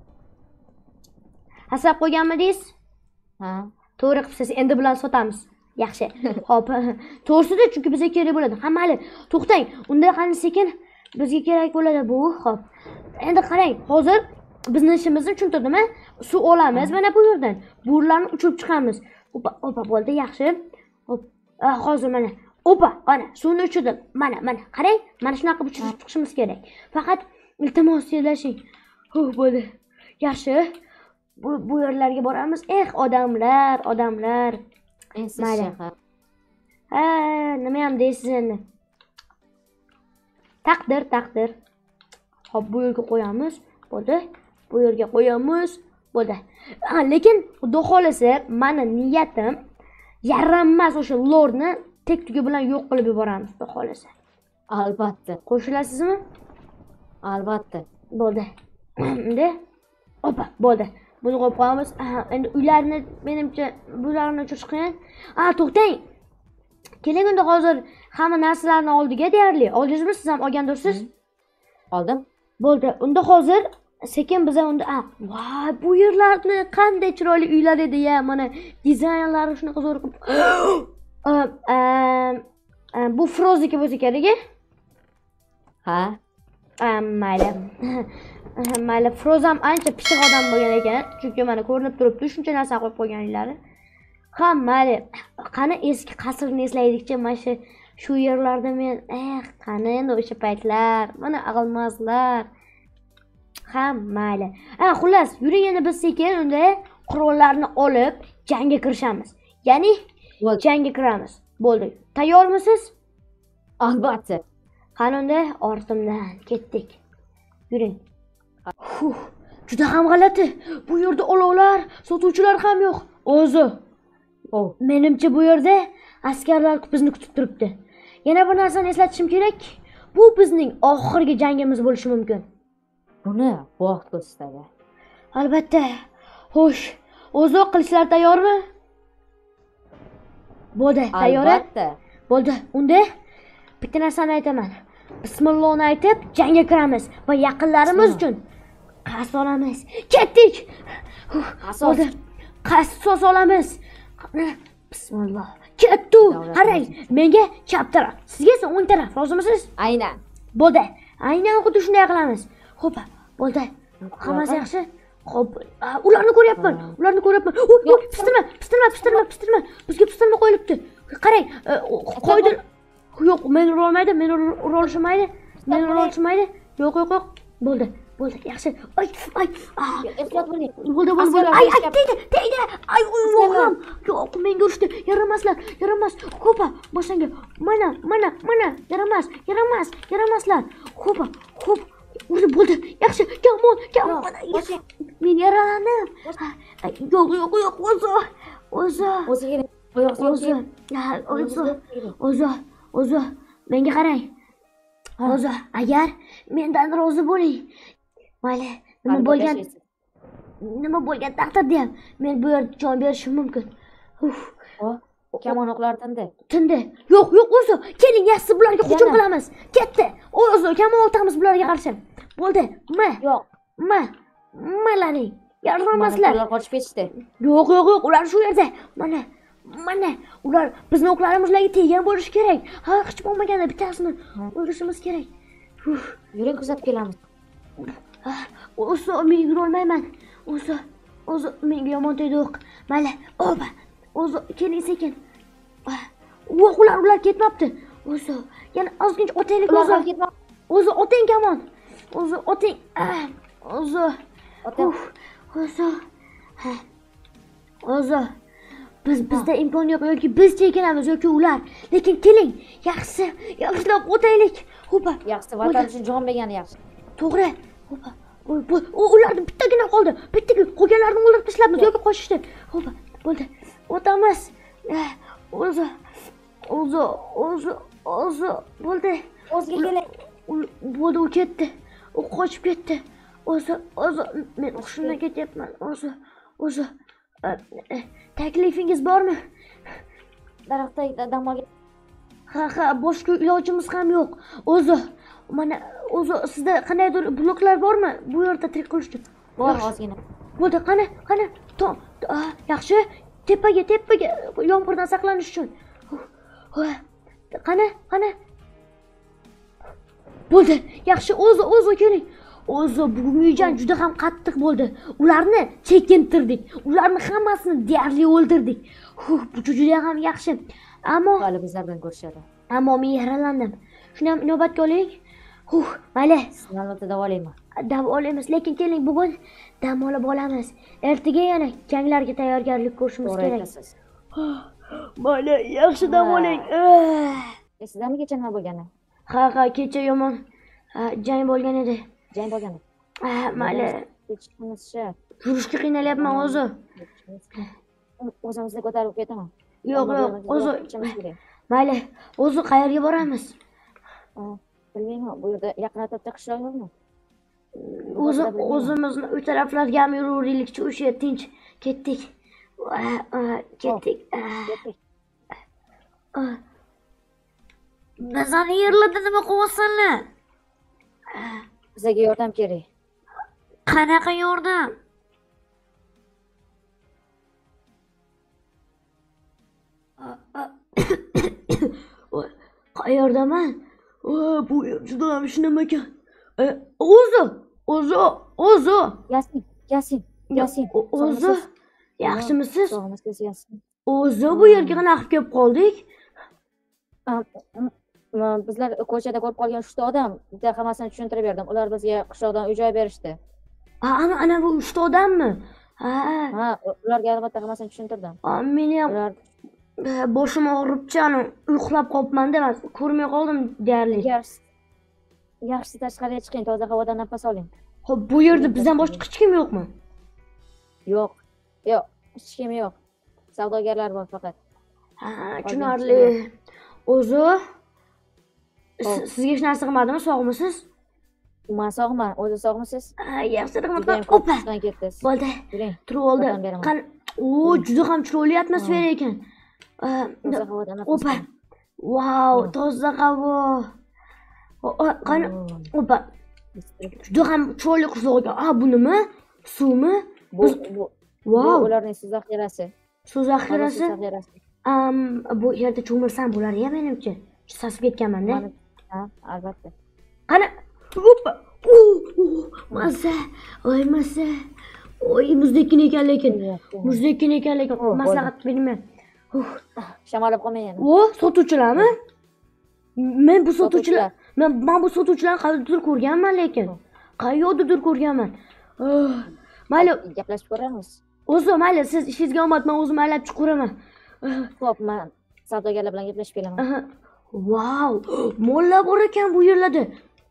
Hasab qo'yganmidingiz? Ha. To'g'ri qilibsiz. Endi bilan sotamiz. Yaxshi. Xo'p. To'g'risida chunki bizga kerak bo'ladi. Ha, mayli. To'xtang. Unda qani sekin bizga kerak bo'ladi bu. Xo'p. Endi qarang, hozir bizning ishimizni tushuntirdimmi? Suv olamiz mana bu yerdan. Bo'rlarni uchirib chiqamiz. Opa, opa, bo'ldi, yaxshi. Hop. Hozir mana. Opa, ana, suvni uchirdim. Mana, mana. Qarang, mana shunaqa uchirib chiqishimiz kerak. Faqat iltimos tezlashing. Huh, bo'ldi. Yaxshi. Bu bu yerlarga boramiz. Eh, odamlar, odamlar. Mayli. Ha, nima ham deysiz endi? Taqdir, taqdir. Hop, bu yerga qo'yamiz. Bo'ldi. Bu yerga qo'yamiz. Bo'ldi. Ha, lekin xudo xolasa, meni niyatim yaranmas o'sha lordni tek tugi bilan yo'q qilib yuboramiz, xudo xolasa. Albatta. Qo'shilasizmi? Albatta. Bo'ldi. Endi opa, bo'ldi. Buni qo'yib qo'yamiz. Endi uylarni menimcha bularni o'chirish qiyin. Ha, to'xtang. Keling, unda hozir hamma narsalarni oldiga deyarli. Oldingizmi, siz ham olgandirsiz? Oldim. Bo'ldi. Unda hozir sekin biz unda, ah, voy, bu yerlarni qanday chiroyli uylar edi-ya. Mana dizaynlari shunaqa zo'r qilib. Bu Frozniki bo'lsa kerak-a? Ha? Mayli. Mayli, Froz ham ancha pishiq odam bo'lgan ekan, chunki mana ko'rinib turibdi, shuncha narsa qo'yib qo'yganliklari. Ha, mayli. Qani eski qasrni eslaydik-chi, mana shu shu yerlarda men, eh, qani endi o'sha paytlar, mana ag'ilmazlar. Ha, mayli. Ha, xullas, yuring endi biz sekin unda qurollarni olib jangga kirishamiz. Ya'ni jangga kiramiz. Bo'ldi. Tayyormisiz? Albatta. Qani unda ortimdan ketdik. Yuring. Huh, juda ham g'alati. Bu yerda olovlar, sotuvchilar ham yo'q. O'zi. Oh. Menimcha bu yerda askarlar bizni kutib turibdi. Yana bir narsani eslatishim kerak. Bu bizning oxirgi jangimiz bo'lishi mumkin. Buni vaqt ko'rsatadi. Albatta. Xo'sh, o'zi qilichlar tayyormi? Bo'ldi, tayyor. Albatta. Bo'ldi. Unda bitta narsani aytaman. Bismillohni aytib jangga kiramiz va yaqinlarimiz uchun qasos olamiz. Ketdik. Qasos. Bo'ldi. Qasos olamiz. Bismilloh. Ketdi. Qarang, menga chap taraf, sizga esa o'ng taraf. Rozimisiz? Aynan. Bo'ldi. Aynan xuddi shunday qilamiz. Xo'p, bo'ldi. Hammasi yaxshi? Xo'p, ularni ko'ryapman. Ularni ko'ryapman. Pistirma, pistirma, pistirma, pistirma. Bizga pistirma qo'yilibdi. Qarang, qo'ydi. Yo'q, men ura olmaydi, men ura olishmaydi. Men ura olishmaydi. Yo'q, yo'q, yo'q. Bo'ldi, bo'ldi, yaxshi. Ay, ay. Ehtiyot bo'ling. Bo'ldi, bo'ldi, bo'ldi. Ay, ay, tegdi, tegdi. Ay, Allohim. Yo'q, menga urishdi. Yaramaslar, yaramas. Xo'pa, boshlangan. Mana, mana, mana. Yaramas, yaramas, yaramaslar. Xo'pa, xo'p. Urdi, bo'ldi. Yaxshi. Kamon, kamon. Men yaralandim. Yo'q, yo'q, yo'q. O'zi. O'zi. O'ziga oyoqsiz. O'zi. O'zi. O'zi. Menga qarang. O'zi, agar mendan rozi bo'ling. Mayli, nima bo'lgan nima bo'lgan taqdirda ham men bu yerda jon berishim mumkin. Uf. Kamon o'qlari tindi. Tindi. Yo'q, yo'q, o'zi. Keling, yaxshi bularga hujum qilamiz. Ketdi. O'zi, kamon o'tamiz bularga qarshi. Bo'ldi. Ma. Yo'q. Ma. Malaning. Yaramaslar. Ular qochib ketishdi. Yo'q, yo'q, yo'q, ular shu yerda. Mana. Mana ular bizni o'qlarimiz ularga tegan bo'lishi kerak. Ha, hech bo'lmaganda bittasini o'ldirishimiz kerak. Yuring, kuzatib kelamiz. O'zi men yura olmayman. O'zi, o'zi menga yomon tegdi o'q. Mayli, opa. O'zi keling sekin. Yo'q, ular ular ketmabdi. O'zi, yana ozgincha otaylik o'zi. O'zi otang kamon. O'zi otang. O'zi. O'zi. O'zi. Biz bizda imkon yo'q yoki biz chekinamiz yoki ular. Lekin keling, yaxshi, yaxshilab o'taylik. Xo'pa. Yaxshi, vatan uchun jon bergani yaxshi. To'g'ri. Xo'pa. Ularning bittagina qoldi. Bittaga qolganlarni o'ldirib tashlabmiz yoki qochishdi. Xo'pa, bo'ldi. O'tamiz. O'zi, o'zi, o'zi, o'zi, bo'ldi. O'ziga keling. Bo'ldi, u ketdi. U qochib ketdi. O'zi, o'zi, men hushimdan ketyapman. O'zi, o'zi. Taklifingiz bormi? Daraxtda dam olgan. Ha, ha, boshqa ilojimiz ham yo'q. O'zi, mana o'zi sizda qandaydir bloklar bormi? Bu yerda tirik qilishdi. Bor, ozgina. Bo'ldi, qani, qani. Yaxshi. Tepaga, tepaga yomg'irdan saqlanish uchun. Qani, qani. Bo'ldi. Yaxshi, o'zi, o'zi keling. O'zi bugungi jang juda ham qattiq bo'ldi. Ularni chekintirdik. Ularni hammasini deyarli o'ldirdik. Bu juda ham yaxshi. Ammo hali bizlardan ko'rishadi. Ammo men yaralandim. Shuni ham inobatga oling. Huh, mayli. Sizni davolayman. Davolaymiz, lekin keling bugun dam olib olamiz. Ertaga yana janglarga tayyorgarlik ko'rishimiz kerak. Mayli, yaxshi dam oling. Sizlarmi kecha nima bo'lgani? Ha, ha, kecha yomon jang bo'lgan edi. Jang bo'lgan. Ha, mayli. Yurishga qiynalyapman o'zi. O'zimizni ko'tarib ketaman. Yo'q, yo'q, o'zi. Mayli, o'zi qayerga boramiz? Bilmayman, bu yerda yaqin atrofda qishloq yo'qmi? O'zi o'zimizni uy taraflarga ham yuraveraylikchi, o'sha tinch ketdik. Ketdik. Nazarni yerlarda nima qilyapsanlar? Bizga yordam kerak. Qanaqa yordam? Qayerdaman? Bu juda ham shinam ekan. O'zi, o'zi, o'zi. Yasin, Yasin, Yasin. O'zi. Yaxshimisiz? Sog'misiz, Yasin? O'zi bu yerga qanaqa kelib qoldik? Bizlar ko'chada ko'rib qolgan uchta odam, bitta hammasini tushuntirib berdim. Ular bizga qishloqdan uy-joy berishdi. Ha, ana ana bu uchta odammi? Ha. Ha, ularga albatta hammasini tushuntirdim. Men ham boshim og'ribchi, ana uxlab qolibman-da, ko'rmay qoldim deyarli. Yaxshi tashqariga chiqing, toza havodan nafas oling. Xo'p, bu yerda bizdan boshqa hech kim yo'qmi? Yo'q. Yo'q, hech kim yo'q. savdogarlar bor faqat. Ha, tushunarli. O'zi si- sizga hech narsa qilmadimi? Sog'misiz? Men sog'man, o'zi sog'misiz? Ha, yaxshi rahmat. Judayam ko'p Opa. chiqdan ketdingiz. Bo'ldi. Yuring. Turib oldi. Yordam beraman. Qani, o, juda ham chiroyli atmosfera ekan. Toza havodan Opa. Wow, toza havo. O- o, Qani, opa. Juda ham chiroyli qishloq ekan. Ah, bu nima? Suvmi? Bu bu Wow. ularning suv zaxirasi. Suv zaxirasi. Suv zaxirasi. Am, bu yerda cho'mirsam bo'lar-ya menimcha. Sasib ketganman-da. Mana- Ha, albatta. Qani, opa. Uh, uh, Masa. Oy, masa. Oy, muzdekkin ekan lekin. Muzdekkin ekan lekin. Oh, Maslahat bermayman. Uh. Shamollab qolmang yana. O, sotuvchilarmi? Men bu sotuvchilar, Sotuvchilar. men men bu sotuvchilarni qayerdadir ko'rganman lekin. Qayerdadir ko'rganman. Oh, mayli, Gaplashib ko'ramiz. o'zi mayli, siz ishingizga omad, men o'zim aylab chiqaraman. Xo'p, men savdogarlar bilan gaplashib kelaman. Aha. Wow, mollar bor ekan bu yerlarda.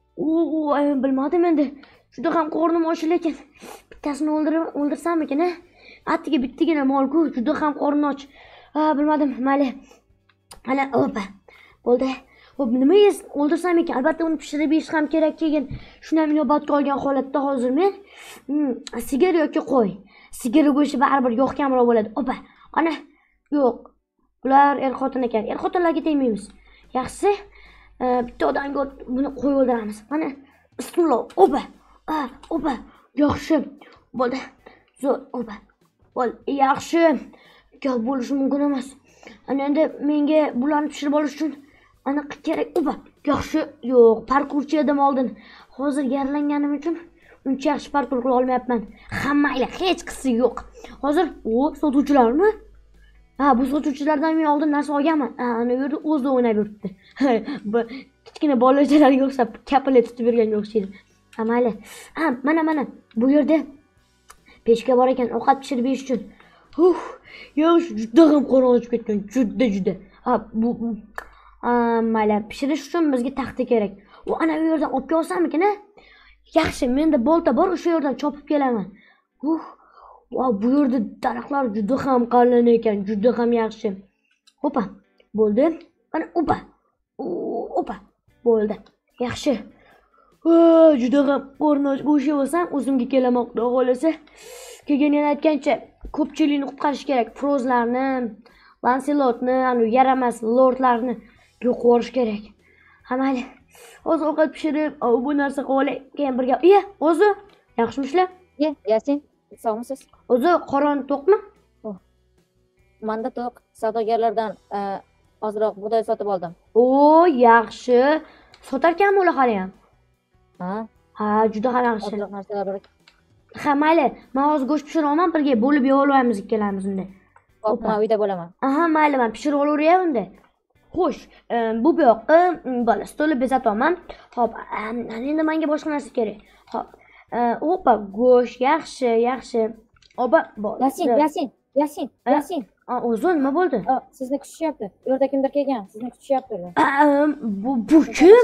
O, bilmadim endi. Juda ham qornim och lekin. Bittasini o'ldirib o'ldirsam-ekan, a? Attiga bittagina mol-ku, juda ham qornim och. Ha, bilmadim, mayli. Ana, opa. Bo'ldi. Xo'p, nima yez o'ldirsam ekan? Albatta uni pishirib yeyish ham kerak keyin. Shunday inobatga olgan holatda hozir men hmm, sigir yoki qo'y. Sigir go'shti baribir yoqkamroq bo'ladi. Opa. Qani? Yo'q. Bular er xotin ekan. Er xotinlarga tegmaymiz. Yaxshisi, e, bitta odamga buni qo'yib o'ldiramiz. Mana bismillah. Opa. Ah, opa. Yaxshi. Bo'ldi. Zo'r. Opa. Bo'l, yaxshi. Gap bo'lishi mumkin emas. Ana endi menga bularni pishirib olish uchun aniq kerak. Opa. Yaxshi. Yo'q, parkurchi edim oldin. Hozir yaralanganim uchun uncha yaxshi parkur qila olmayapman. Hammayla hech qisi yo'q. Hozir o, sotuvchilarmi? Ha, bu sotuvchilardan men oldin narsa olganman. Ha, ana yerda o'zi o'ynab yuribdi. Bu kichkina bolachalarga o'xshab kapalak tutib yurganga o'xshaydi. Ha, mayli. Ha, mana mana bu yerda pechka bor ekan, ovqat pishirib yeyish uchun. Uf, yo'q, juda ham qorong'uchib ketgan, juda juda. Ha, bu ha, mayli, pishirish uchun bizga taxta kerak. U ana bu yerdan olib kelsam-ekan, a? Yaxshi, menda bolta bor, o'sha yerdan chopib kelaman. Uf, wow, bu yerda daraxtlar juda ham qalin ekan, juda ham yaxshi. Opa, bo'ldi. Mana opa. Opa, bo'ldi. Yaxshi. O, juda ham qornoch bo'shi bo'lsam, o'zimga kelaman, xudo xolasa. Keyin yana aytgancha, ko'pchilikni qutqarish kerak. Frozlarni, Lancelotni, anu yaramas lordlarni yo'q qilish kerak. Ha, mayli. Hozir ovqat pishirib, bu narsa qilib olay, keyin birga. Iya, o'zi yaxshimishlar? Ye, Yasin, sog'misiz? O'zi qorin to'qmi? Manda to'q. Savdogarlardan e, ozroq bug'doy sotib oldim. O, yaxshi. Sotarkanmi ular hali ham? Ha? Ha, juda ham yaxshi. Ozroq narsalar bor. Ha, mayli. Men hozir go'sht pishiraman, birga bo'lib yeb olamiz ikkalamiz unda. Xo'p, men uyda bo'laman. Aha, mayli, men pishirib olaveray unda. Xo'sh, bu bu yoqqa bola stoli bezatyapman. Hop, endi menga boshqa narsa kerak. Hop. Opa, go'sht yaxshi, yaxshi. Opa, bor. Yasin, Yasin, Yasin, Yasin. O'zi nima bo'ldi? Sizni kutishyapti. U yerda kimdir kelgan, sizni kutishyapti. Bu bu kim?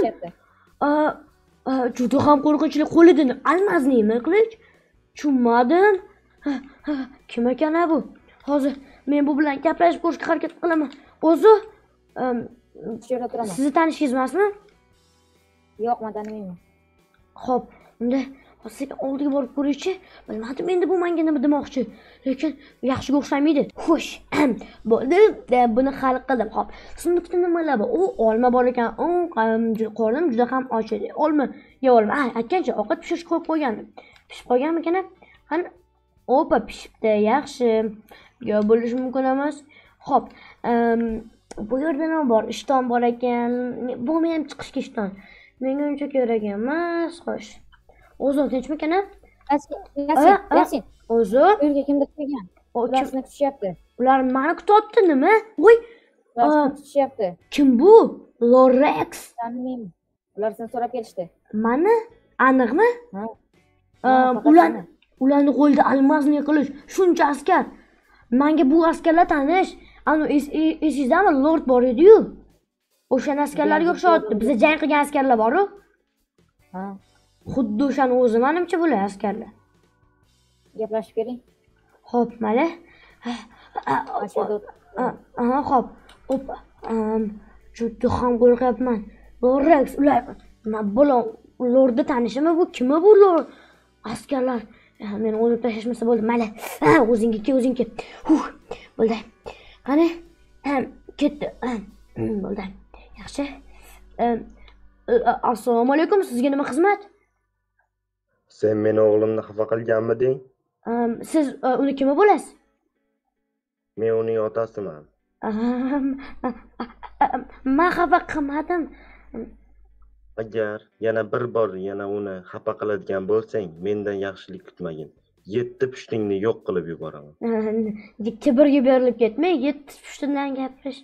Juda ham qo'rqinchli, qo'lida almaznimi qilich? Tushunmadim. Kim ekan bu? Hozir men bu bilan gaplashib ko'rishga harakat qilaman. O'zi shu yerda turaman. Sizni tanishingiz emasmi? Yo'q, men tanimayman. Xo'p, unda hozir oldiga borib ko'raychi. Bilmadim endi bu menga nima demoqchi, lekin yaxshiga o'xshamaydi. Xo'sh, bo'ldi, buni hal qildim. Xo'p, sindiqda nimalar bor? U olma bor ekan. U qornim juda ham och edi. Olma yeb olma. Ha, aytgancha ovqat pishirib qo'yib qo'ygandim. Pishib qolganmikan? Qani, opa, pishibdi, yaxshi. Yo bo'lishi mumkin emas. Xo'p, bu yerda nima bor? Ishton bor ekan. Bo'lmayam chiqishga ishton. Menga uncha kerak emas. Xo'sh. O'zi tinchmikan? Yasin, Yasin, Yasin. O'zi? Bu yerga kimdir kelgan. Ular sizni kutishyapti. Ular meni kutyapti nima? Voy, ular sizni kutishyapti. Kim bu? Lorex. Tanimayman. Ular sizni so'rab kelishdi. Mani? Aniqmi? Ha. Ularni ularni qo'lida almazni qilish, shuncha askar. Menga bu askarlar tanish. Ana esizdami, lord bor edi-yu. O'sha askarlarga o'xshatdi. Bizda jang qilgan askarlar bor-ku. Ha. Xuddi o'shani o'zi menimcha bular askarlar. Gaplashib keling. Xo'p, mayli. Mana shu yerda o'tir. Aha, xo'p. Opa. Juda ham qo'rqyapman. Lorax, ular nima bo'lon? Lorda tanishimi bu? Kimi bu lor? Askarlar. Meni o'ldirib tashlashmasa bo'ldi. Mayli. O'zingga kel, o'zingga. Huh. Bo'ldi. Qani? Ketdi. Bo'ldi. Yaxshi. Assalomu alaykum. Sizga nima xizmat? Sen meni o'g'limni xafa qilganmiding? Siz uni kimi bo'lasiz? Men uning otasiman. Men xafa qilmadim. Agar yana bir bor yana uni xafa qiladigan bo'lsang, mendan yaxshilik kutmagin. Yetti pushtingni yo'q qilib yuboraman. Kibrga berilib ketmang, yetti pushtidan gapirish.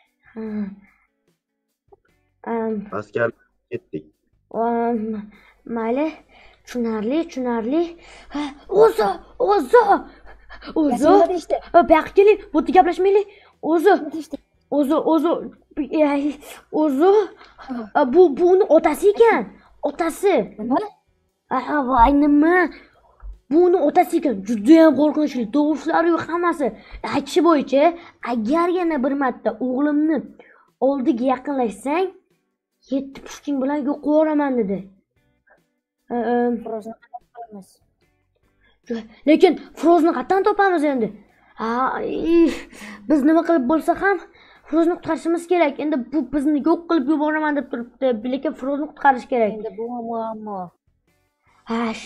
Askar ketdik. Mayli, tushunarli, tushunarli. O'zi, o'zi. O'zi. Bu yoqqa keling, bu yerda gaplashmaylik. O'zi. O'zi, o'zi. O'zi. Bu buni otasi ekan. Otasi. Nima? Aha, voy nima? Buni otasi ekan. Juda ham qo'rqinchli. Tovushlar yo'q hammasi. Aytishi bo'yicha, agar yana bir marta o'g'limni oldiga yaqinlashsang, yetti pushting bilan yo'q qo'yaraman dedi. Lekin Frozni qayerdan topamiz endi? Ha, biz nima qilib bo'lsa ham Frozni qutqarishimiz kerak. Endi bu bizni yo'q qilib yuboraman deb turibdi. Lekin Frozni qutqarish kerak. Endi bu muammo. Ash.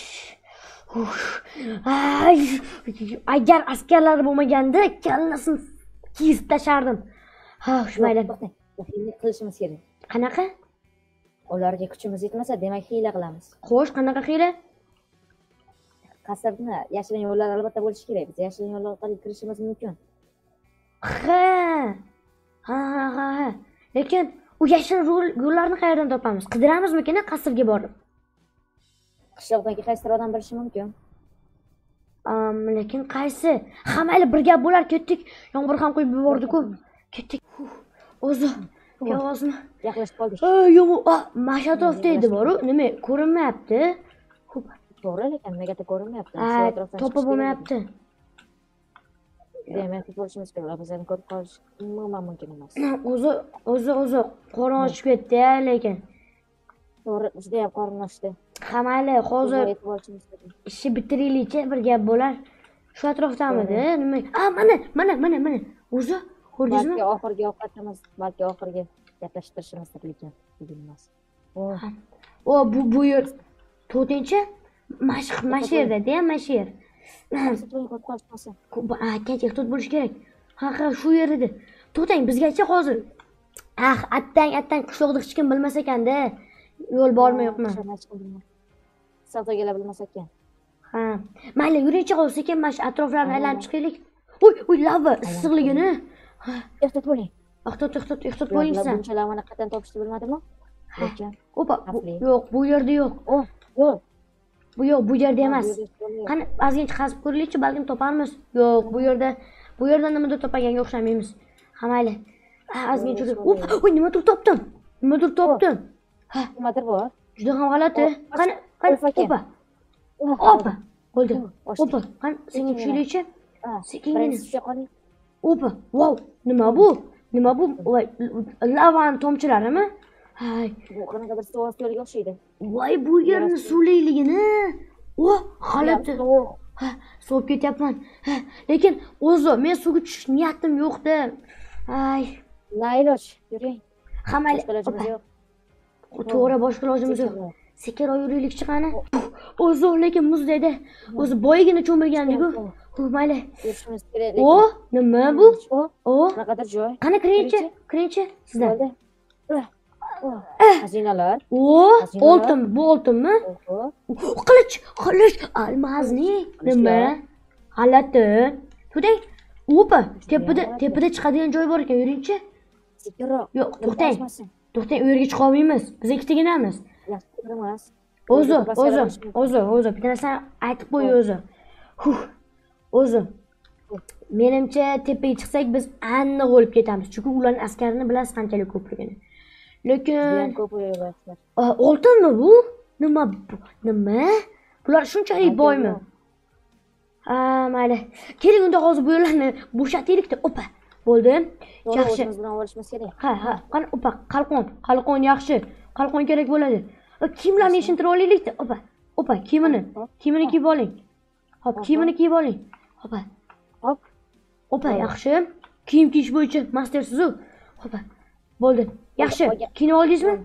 Ay, agar askarlar bo'lmaganda kallasini kesib tashardim. Ha, shu mayli. Hiyla qilishimiz kerak. Qanaqa? Ularga kuchimiz yetmasa, demak hiyla qilamiz. Xo'sh, qanaqa hiyla? Qasrni yashirin yo'llar albatta bo'lishi kerak. Biz yashirin yo'llar orqali kirishimiz mumkin. Ha. Ha, ha, ha. Lekin u yashirin yo'llarni qayerdan topamiz? Qidiramizmi-ki, qasrga borib? Qishloqdagi qaysidir odam bilishi mumkin. Am, lekin qaysi? Hammaylar bir gap bo'lar, ketdik. Yomg'ir ham quyib yubordi-ku. Ketdik. O'zi, ovozini yaqinlashib qoldik. Ey, yo'q, masha atrofda edi boru, nima ko'rinmayapti? To'g'ri, lekin nimaga ko'rinmayapti? Topib bo'lmayapti. Demak, bo'lishimiz kerak. Bizlarni ko'rib qolish umuman mumkin emas. O'zi, o'zi, o'zi qorni ochib ketdi, lekin. To'g'ri, juda ham qorni ochdi. Ha, mayli, hozir ishni bitiraylik-chi, bir gap bo'lar. Shu atrofdamidi? Nima? A, mana, mana, mana, mana. O'zi, ko'rdingizmi? Balki oxirgi ovqatimiz, balki oxirgi gaplashtirishimizdir, lekin bilmas. O, bu bu yer to'rtinchi mashq mashyerda-da, masher. Aka, ehtiyot bo'lish kerak. Ha, ha, shu yer edi. To'xtang, bizgacha hozir. Ah, attang, attang qishloqda hech kim bilmas ekanda. Yo'l bormi, yo'qmi? Savdogarlar bilmas ekan. Ha. Mayli, yuringchi hozir sekin mana shu atroflarni aylanib chiqaylik. Uy, uy, lava issiqligini. Ehtiyot bo'ling. Ehtiyot, ehtiyot, ehtiyot bo'ling sen. Bunchalar mana qayerdan topishni bilmadimmi? Lekin. Opa, yo'q, bu yerda yo'q. Oh, yo'q. Bu yo'q, bu yerda emas. Qani, ozgincha qazib ko'raylik-chi, balkim toparmiz. Yo'q, bu yerda, bu yerda nimadir topaganga o'xshamaymiz. Ha, mayli. Ha, ozgincha. Uy, nimadir topdim. Nimadir topdim. Ha, nimadir bor. Juda ham g'alati. Qani, qani, opa. Opa. Bo'ldi. Opa, qani, senga tushaylik-chi. Sekingina. Opa, wow, nima bu? Nima bu? Voy, lavani tomchilarimi? Hay, bu qanaqadir suv ostiga o'xshaydi. Voy, bu yerni suvlayligini. O, g'alati. Ha, suvib ketyapman. Ha, lekin o'zi men suvga tushish niyatim yo'q-da. Ay, Nayloj, yuring. Hamma yo'q. To'g'ri, boshqa ilojimiz yo'q. Sekinroq yuraylik chiqani. O'zi lekin muzdaydi. O'zi boyigina cho'milgandiku. Xo'p, mayli. Yurishimiz kerak. O, nima bu? O, qanaqadir joy. Qani kiringchi, kiringchi sizlar. Xazinalar. O, oltin, bu oltinmi? Qilich, qilich, almazli. Nima? G'alati. To'xtang. Opa, tepada, tepada chiqadigan joy bor ekan, yuringchi. Sekinroq. Yo'q, to'xtang. To'xtang, u yerga chiqa olmaymiz. Biz ikkitaginamiz. Yaxshi emas. O'zi, o'zi, o'zi, o'zi, bitta narsa aytib qo'y o'zi. Huh. O'zi. Menimcha tepaga chiqsak biz aniq o'lib ketamiz. Chunki ularning askarini bilasiz qanchalik ko'pligini. Lekin oltinmi bu? Nima bu? Nima? Bular shunchalik boymi? Ha, mayli. Keling unda hozir bu yerlarni bo'shataylik-da. Opa. Bo'ldi. Yaxshi. O'zimiz bilan olishimiz kerak. Ha, ha. Qani, opa, qalqon. Qalqon yaxshi. Qalqon kerak bo'ladi. Kiyimlarni yechintira olaylik-da. Opa. Opa, kiyimini. Kiyimini kiyib oling. Hop, kiyimini kiyib oling. Opa. Hop. Opa, yaxshi. Kiyim kiyish bo'yicha mastersiz-ku. Opa. Bo'ldi. Yaxshi. Kiyinib oldingizmi?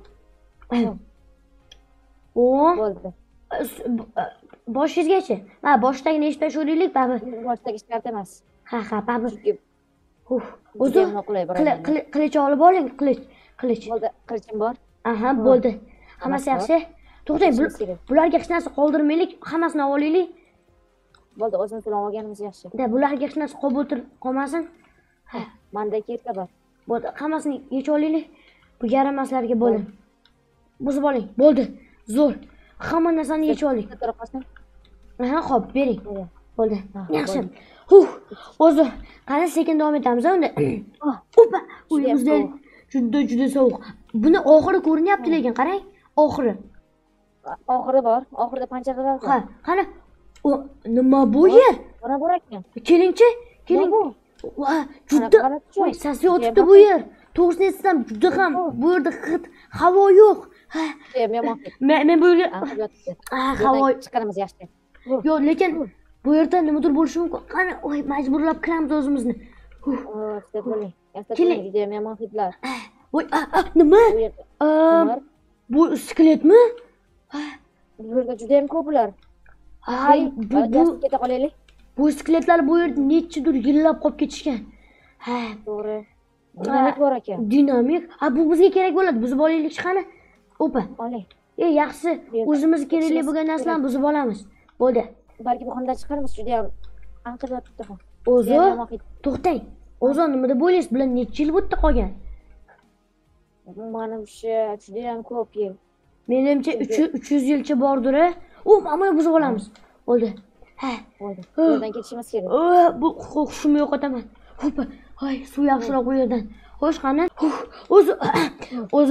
O. Bo'ldi. Boshingizgacha. Ha, boshdagini eshitib tashlaylik, babi. Boshdagi shart emas. Ha, ha, babi. Uf, O'zi o'zi qilich olib oling, qilich, qilich. Bo'ldi, qilichim bor. Aha, bo'ldi. Hammasi yaxshi. To'xtang, bularga hech narsa qoldirmaylik, hammasini olib olaylik. Bo'ldi, o'zimiz bilan olganimiz yaxshi. Da, bularga hech narsa qolib o'tir qolmasin. Ha, menda kirka bor. Bo'ldi, hammasini yechib olaylik. Bu yaramaslarga bo'lin. Buzib oling. Bo'ldi. Zo'r. Hamma narsani yechib oling. Aha, xo'p, bering. Bo'ldi. Yaxshi. Huh, o'zi, qani sekin davom etamiz unda. Opa, uyimizda juda juda sovuq. Buni oxiri ko'rinyapti lekin qarang, oxiri. Oxiri bor, oxirida panjaralar bor. Ha, qani o nima bu yer? Mana bor ekan. Kelingchi, keling. Va, juda voy, sasi o'tibdi bu yer. To'g'risini aytsam, juda ham bu yerda hid, havo yo'q. Ha, men men bu yerga ha, havo chiqaramiz yaxshi. Yo'q, lekin bu yerda nimadir bo'lishi mumkin. Qani, voy, majburlab kiramiz o'zimizni. Keling. Keling, juda ham yomon hidlar. Voy, nima? Bu skeletmi? Bu yerda juda ham ko'plar. Hay, bu bu keta qolaylik. Bu skeletlar bu yerda nechidir yillab qolib ketishgan. Ha, to'g'ri. Dinamik bor ekan. Dinamik? Ha, bu bizga kerak bo'ladi. Buzib olaylik qani. Opa. Oling. Ey, yaxshi. O'zimizga kerakli bo'lgan narsalarni buzib olamiz. Bo'ldi. Balki bu xonada chiqarmiz, juda ham anqib yotibdi. O'zi, to'xtang. O'zi nima deb o'ylaysiz? Bilan necha yil o'tdi qolgan? Mana o'sha juda ham ko'p yil. Menimcha uch yuz yilcha bordir. O, mana buzib olamiz. Bo'ldi. Ha, bo'ldi. Yerdan ketishimiz kerak. Bu hushimni yo'qotaman. Ho'pa. Hoy, suv yaxshiroq bu yerdan. Xo'sh, qani? O'zi o'zi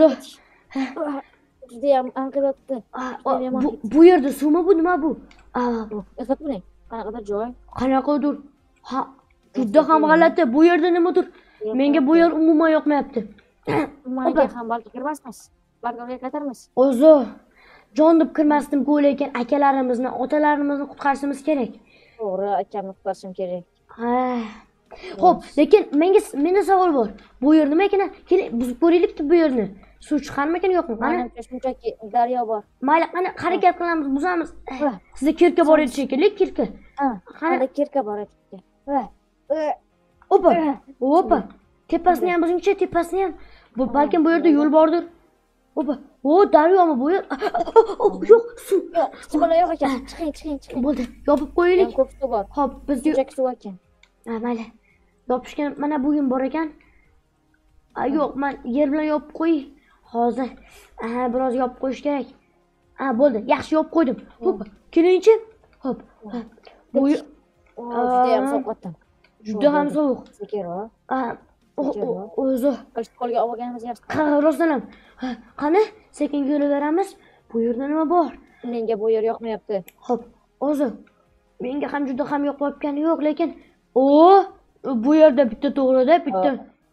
juda ham anqib yotibdi. Bu yerda suvmi bu, nima bu? Eslatib qo'ying. Qanaqadir joy? Qanaqadir? Ha, juda ham g'alati. Bu yerda nimadir? Menga bu yer umuman yoqmayapti. Menga ham balki kirmasmiz. Balki orqaga qaytarmiz. O'zi, jon deb kirmasdim-ku, lekin akalarimizni, otalarimizni qutqarishimiz kerak. To'g'ri, akamni qutqarishim kerak. Ha. Xo'p, lekin menga menda savol bor. Bu yer nima ekan? Keling, buzib ko'raylik-ku bu yerni. Suv chiqarmagan yo'qmi? Qani? Menimcha shunchaki daryo bor. Mayli, qani harakat qilamiz, buzamiz. Sizda kirka bor edi shekilli, kirka. Ha, qani kirka bor edi. Va. Opa, opa. Tepasini ham buzingchi, tepasini ham. Bu balkim bu yerda yo'l bordir. Opa. O, daryomi bu yer? Yo'q, suv. Suv yo'q ekan. Chiqing, chiqing, chiqing. Bo'ldi, yopib qo'yaylik. Ko'p suv bor. Xo'p, biz shunchaki suv ekan. Ha, mayli. Yopishgan mana bugün bor ekan. Yo'q, men yer bilan yopib qo'y. Hozir. Aha, biroz yopib qo'yish kerak. Ha, bo'ldi. Yaxshi yopib qo'ydim. Hop, kelingchi. Hop. Bu juda ham sovuqdan. Juda ham sovuq. Sekinroq. Ha, o'zi qilish qo'lga olganimiz yaxshi. Ha, rostdan ham. Qani, sekin yuraveramiz. Bu yerda nima bor? Menga bu yer yoqmayapti. Hop, o'zi menga ham juda ham yoqmayotgani yo'q, lekin o, bu yerda bitta to'g'rida, bitta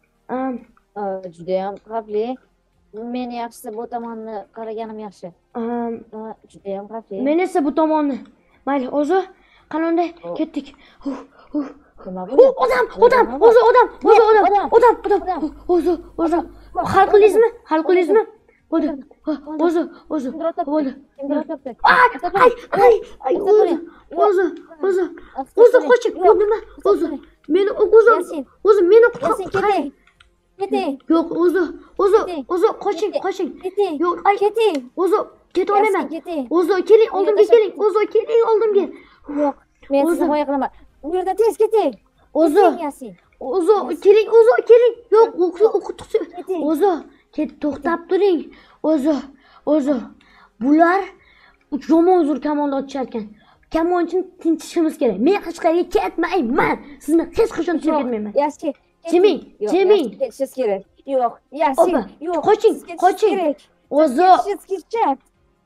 juda ham xavfli. Men yaxshisi bu tomonni qaraganim yaxshi. Juda ham xavfli. Men esa bu tomonni. Mayli, o'zi qani unday ketdik. Nima bu? Odam, odam, o'zi odam, o'zi odam, odam, odam. O'zi, o'zi. Hal qildingizmi? Hal qildingizmi? Bo'ldi. O'zi, o'zi. Bo'ldi. Ay, ay, ay, ay, o'zi, o'zi, o'zi. O'zi qochib, yo'q nima? O'zi. Meni o'zim, o'zi meni qutqaring. Keting. Yo'q, o'zi, o'zi, o'zi qoching, qoching. Keting. Yo'q, ay, keting. O'zi keta olmayman. O'zi keling, oldimga keling. O'zi keling, oldimga. Yo'q, men sizni himoya qilaman. Bu yerda tez keting. O'zi. O'zi keling, o'zi keling. Yo'q, o'qituvchi. O'zi, ket to'xtab turing. O'zi, o'zi. Bular yomon uzr kamonda otishar ekan. Kamonchini tinchishimiz kerak. Men hech qayerga ketmayman. Sizni hech qachon tashlab ketmayman. Yaxshi. Jiming, Jiming. Ketishingiz kerak. Yo'q, Yasin, yo'q. Qoching, qoching. O'zi. Ketishingiz kerak.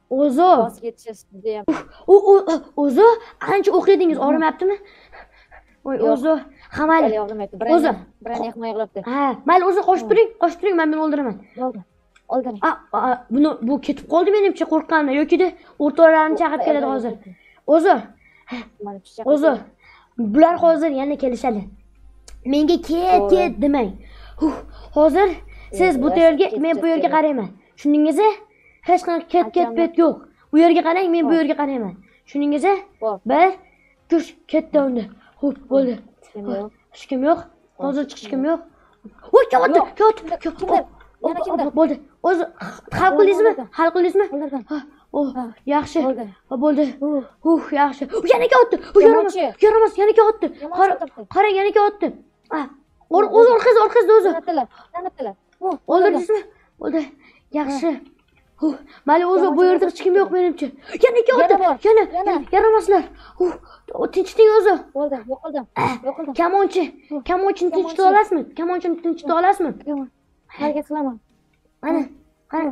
O'zi. Voz kechish judayam. U u- o'zi ancha o'qidingiz, og'rimayaptimi? Voy Yo'q. o'zi, ha mayli. Hali og'rimayapti. O'zi. Biran yaqin yig'labdi. Ha, mayli o'zi qochib turing, qochib turing, men buni o'ldiraman. Bo'ldi. O'ldiring. A, a, buni bu ketib qoldi menimcha qo'rqqandan yoki-da o'rtoqlarini chaqirib keladi hozir. O'zi, Mana pichoq. o'zi bular hozir yana kelishadi. Menga ket, ket demang. Huh, hozir siz bu yerga, men bu yerga qarayman. Tushundingiz? Hech qanaqa ket, ket, pet yo'q. Bu yerga qarang, men bu yerga qarayman. Tushundingiz? Bir, kuch ketdi unda. Xo'p, bo'ldi. Hech kim yo'q. Hozir chiqish kim yo'q. Voy, ketdi, ketdi, ketdi. Yana kimdir? Bo'ldi. O'zi hal qildingizmi? Hal qildingizmi? O'ldirdim. Ha, oh, yaxshi. Bo'ldi. Ha, bo'ldi. Uh, yaxshi. Yana ketdi. Yaramas, yaramas, yana ketdi. Qarang, yana ketdi. Ha, o'zi orqangizda, orqangizda o'zi. Tanatdilar. Tanatdilar. O'ldirdingizmi? Bo'ldi. Yaxshi. Huh, mayli o'zi bu yerda hech kim yo'q menimcha. Yana ketdi. Yana, yaramaslar. Huh, tinchlik o'zi. Bo'ldi, yo'qoldim. Yo'qoldim. Kamonchi, kamonchini tinchita olasizmi? Kamonchini tinchita olasizmi? Harakat qilaman. Mana, qara.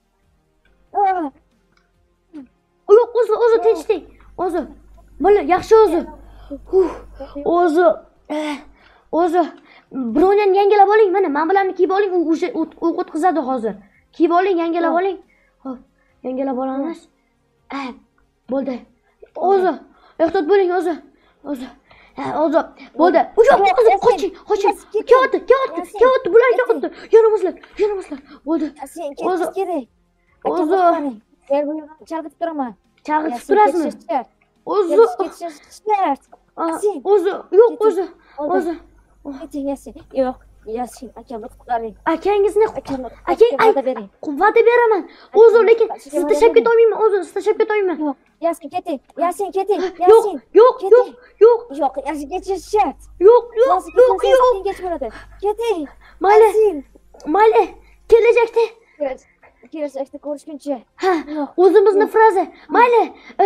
Yo'q, o'zi, o'zi tinchlik. O'zi. Mana yaxshi o'zi. Huh, o'zi. O'zi, birovni yangilab oling, mana men bilan kiyib oling, u o'sha o'tkazadi hozir. Kiyib oling, yangilab oling. Xo'p, yangilab olamiz. Ha, bo'ldi. O'zi, ehtiyot bo'ling o'zi. O'zi. Ha, o'zi. Bo'ldi. Yo'q, qoching, qoching. Ketdi, ketdi, ketdi, bular ketdi. Yaramaslar, yaramaslar. Bo'ldi. Sen ketish kerak. O'zi. Men bu yerdan chalg'itib turaman. Chalg'itib turasizmi? O'zi. Ketish shart. O'zi, yo'q, o'zi. O'zi. Keting, Yasin. Yo'q, Yasin, akamni qutqaring. Akangizni Akamni akang va'da bering. va'da beraman. O'zi, lekin sizni tashlab keta olmayman, o'zi, sizni tashlab keta olmayman. Yo'q, Yasin keting. Yasin keting. Yo'q, Yasin. yo'q, yo'q, yo'q. Yo'q, Yasin ketish shart. Yo'q, yo'q, yo'q, yo'q. Kech bo'ladi. Keting. Mayli. Mayli. Kelajakda. Kelajakda ko'rishguncha. Ha, o'zimizni fraza. Mayli.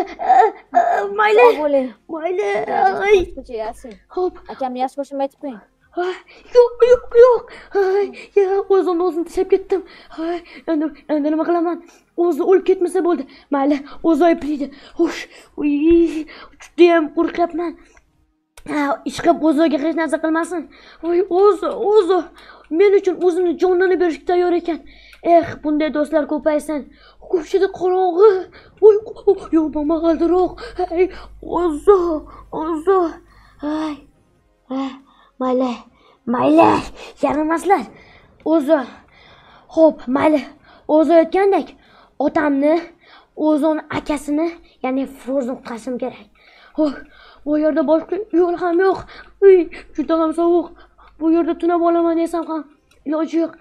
Mayli. Bo'ling. Mayli. Ay. Yasin. Xo'p. Akamni yaxshi ko'rishimni aytib qo'ying. Yo'q, yo'q, yo'q. Ay, ya, o'zimni o'zim tashlab ketdim. Ay, endi endi nima qilaman? O'zi o'lib ketmasa bo'ldi. Mayli, o'zi ayblaydi. Xo'sh, uy, juda ham qo'rqyapman. Ha, ishqib o'ziga hech narsa qilmasin. Voy, o'zi, o'zi men uchun o'zini jonini berishga tayyor ekan. Eh, bunday do'stlar ko'paysin. Ko'chada qorong'i. Voy, yo'q, mama g'aldiroq. Ay, o'zi, o'zi. Ay. Ay. Mayli, mayli, yaramaslar. O'zi. Xo'p, mayli. O'zi aytgandek, otamni, o'zini akasini, ya'ni Frozni qutqarishim kerak. Xo'p, bu yerda boshqa yo'l ham yo'q. Uy, juda ham sovuq. Bu yerda tunab olaman desam ham iloji yo'q.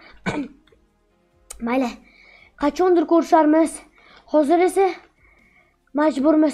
Mayli, qachondir ko'risharmiz. Hozir esa majburmiz.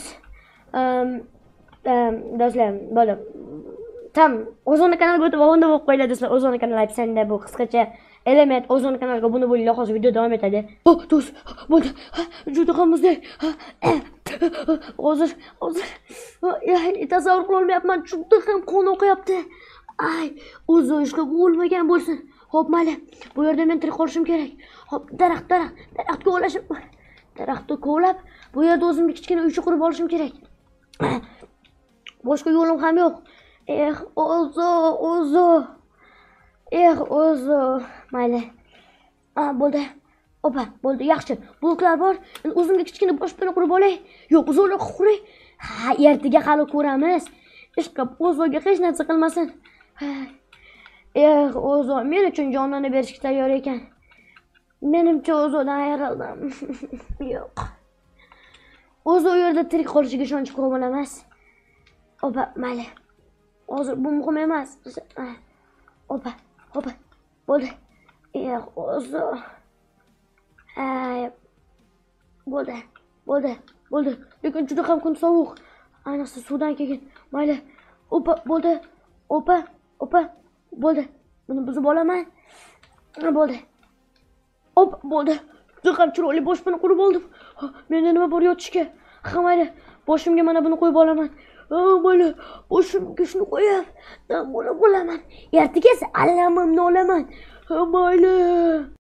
Do'stlar, bo'ldi. Tam O'zoni kanaliga o'tib onda bo'lib qo'yiladi do'stlar. O'zoni kanali aytsanda bu qisqacha element O'zoni kanaliga buni bo'linglar, hozir video davom etadi. Oh, do'st, bo'ldi. Juda ham muzday. Hozir, hozir tasavvur qila olmayapman. Juda ham qon oqyapti. Ay, o'zi ishqib o'lmagan bo'lsin. Xo'p, mayli. Bu yerda men tirik qolishim kerak. Xo'p, daraxt, daraxt, daraxt kovlashim. Daraxtni kovlab, bu yerda o'zimga kichkina uycha qurib olishim kerak. Boshqa yo'lim ham yo'q. Eh, o'zi, o'zi. Eh, o'zi. Mayli. Ah, bo'ldi. Opa, bo'ldi, yaxshi. Bloklar bor. O'zimga kichkina boshpana qurib olay. Yo'q, zo'rlar quray. Ha, ertaga hali ko'ramiz. Ishqib, o'ziga hech narsa qilmasin. Eh, o'zi men uchun jonini berishga tayyor ekan. Menimcha o'zidan ayrildim. Yo'q. O'zi u yerda tirik qolishiga ishonch qilgan emas. Opa, mayli. Hozir bu muhim emas. Opa, opa. Bo'ldi. Eh, o'zi. Ay. Bo'ldi. Bo'ldi. Bo'ldi. Lekin juda ham kun sovuq. Ayniqsa suvdan keyin. Mayli. Opa, bo'ldi. Opa, opa. Bo'ldi. Buni buzib olaman. Bo'ldi. Opa, bo'ldi. Juda ham chiroyli boshpana qurib oldim. Menda nima bor yotishga? Ha, mayli. Boshimga mana buni qo'yib olaman. Ha, mayli. Boshimga shuni qo'yib, dam olib olaman. Ertaga esa allamimni olaman. Ha, mayli.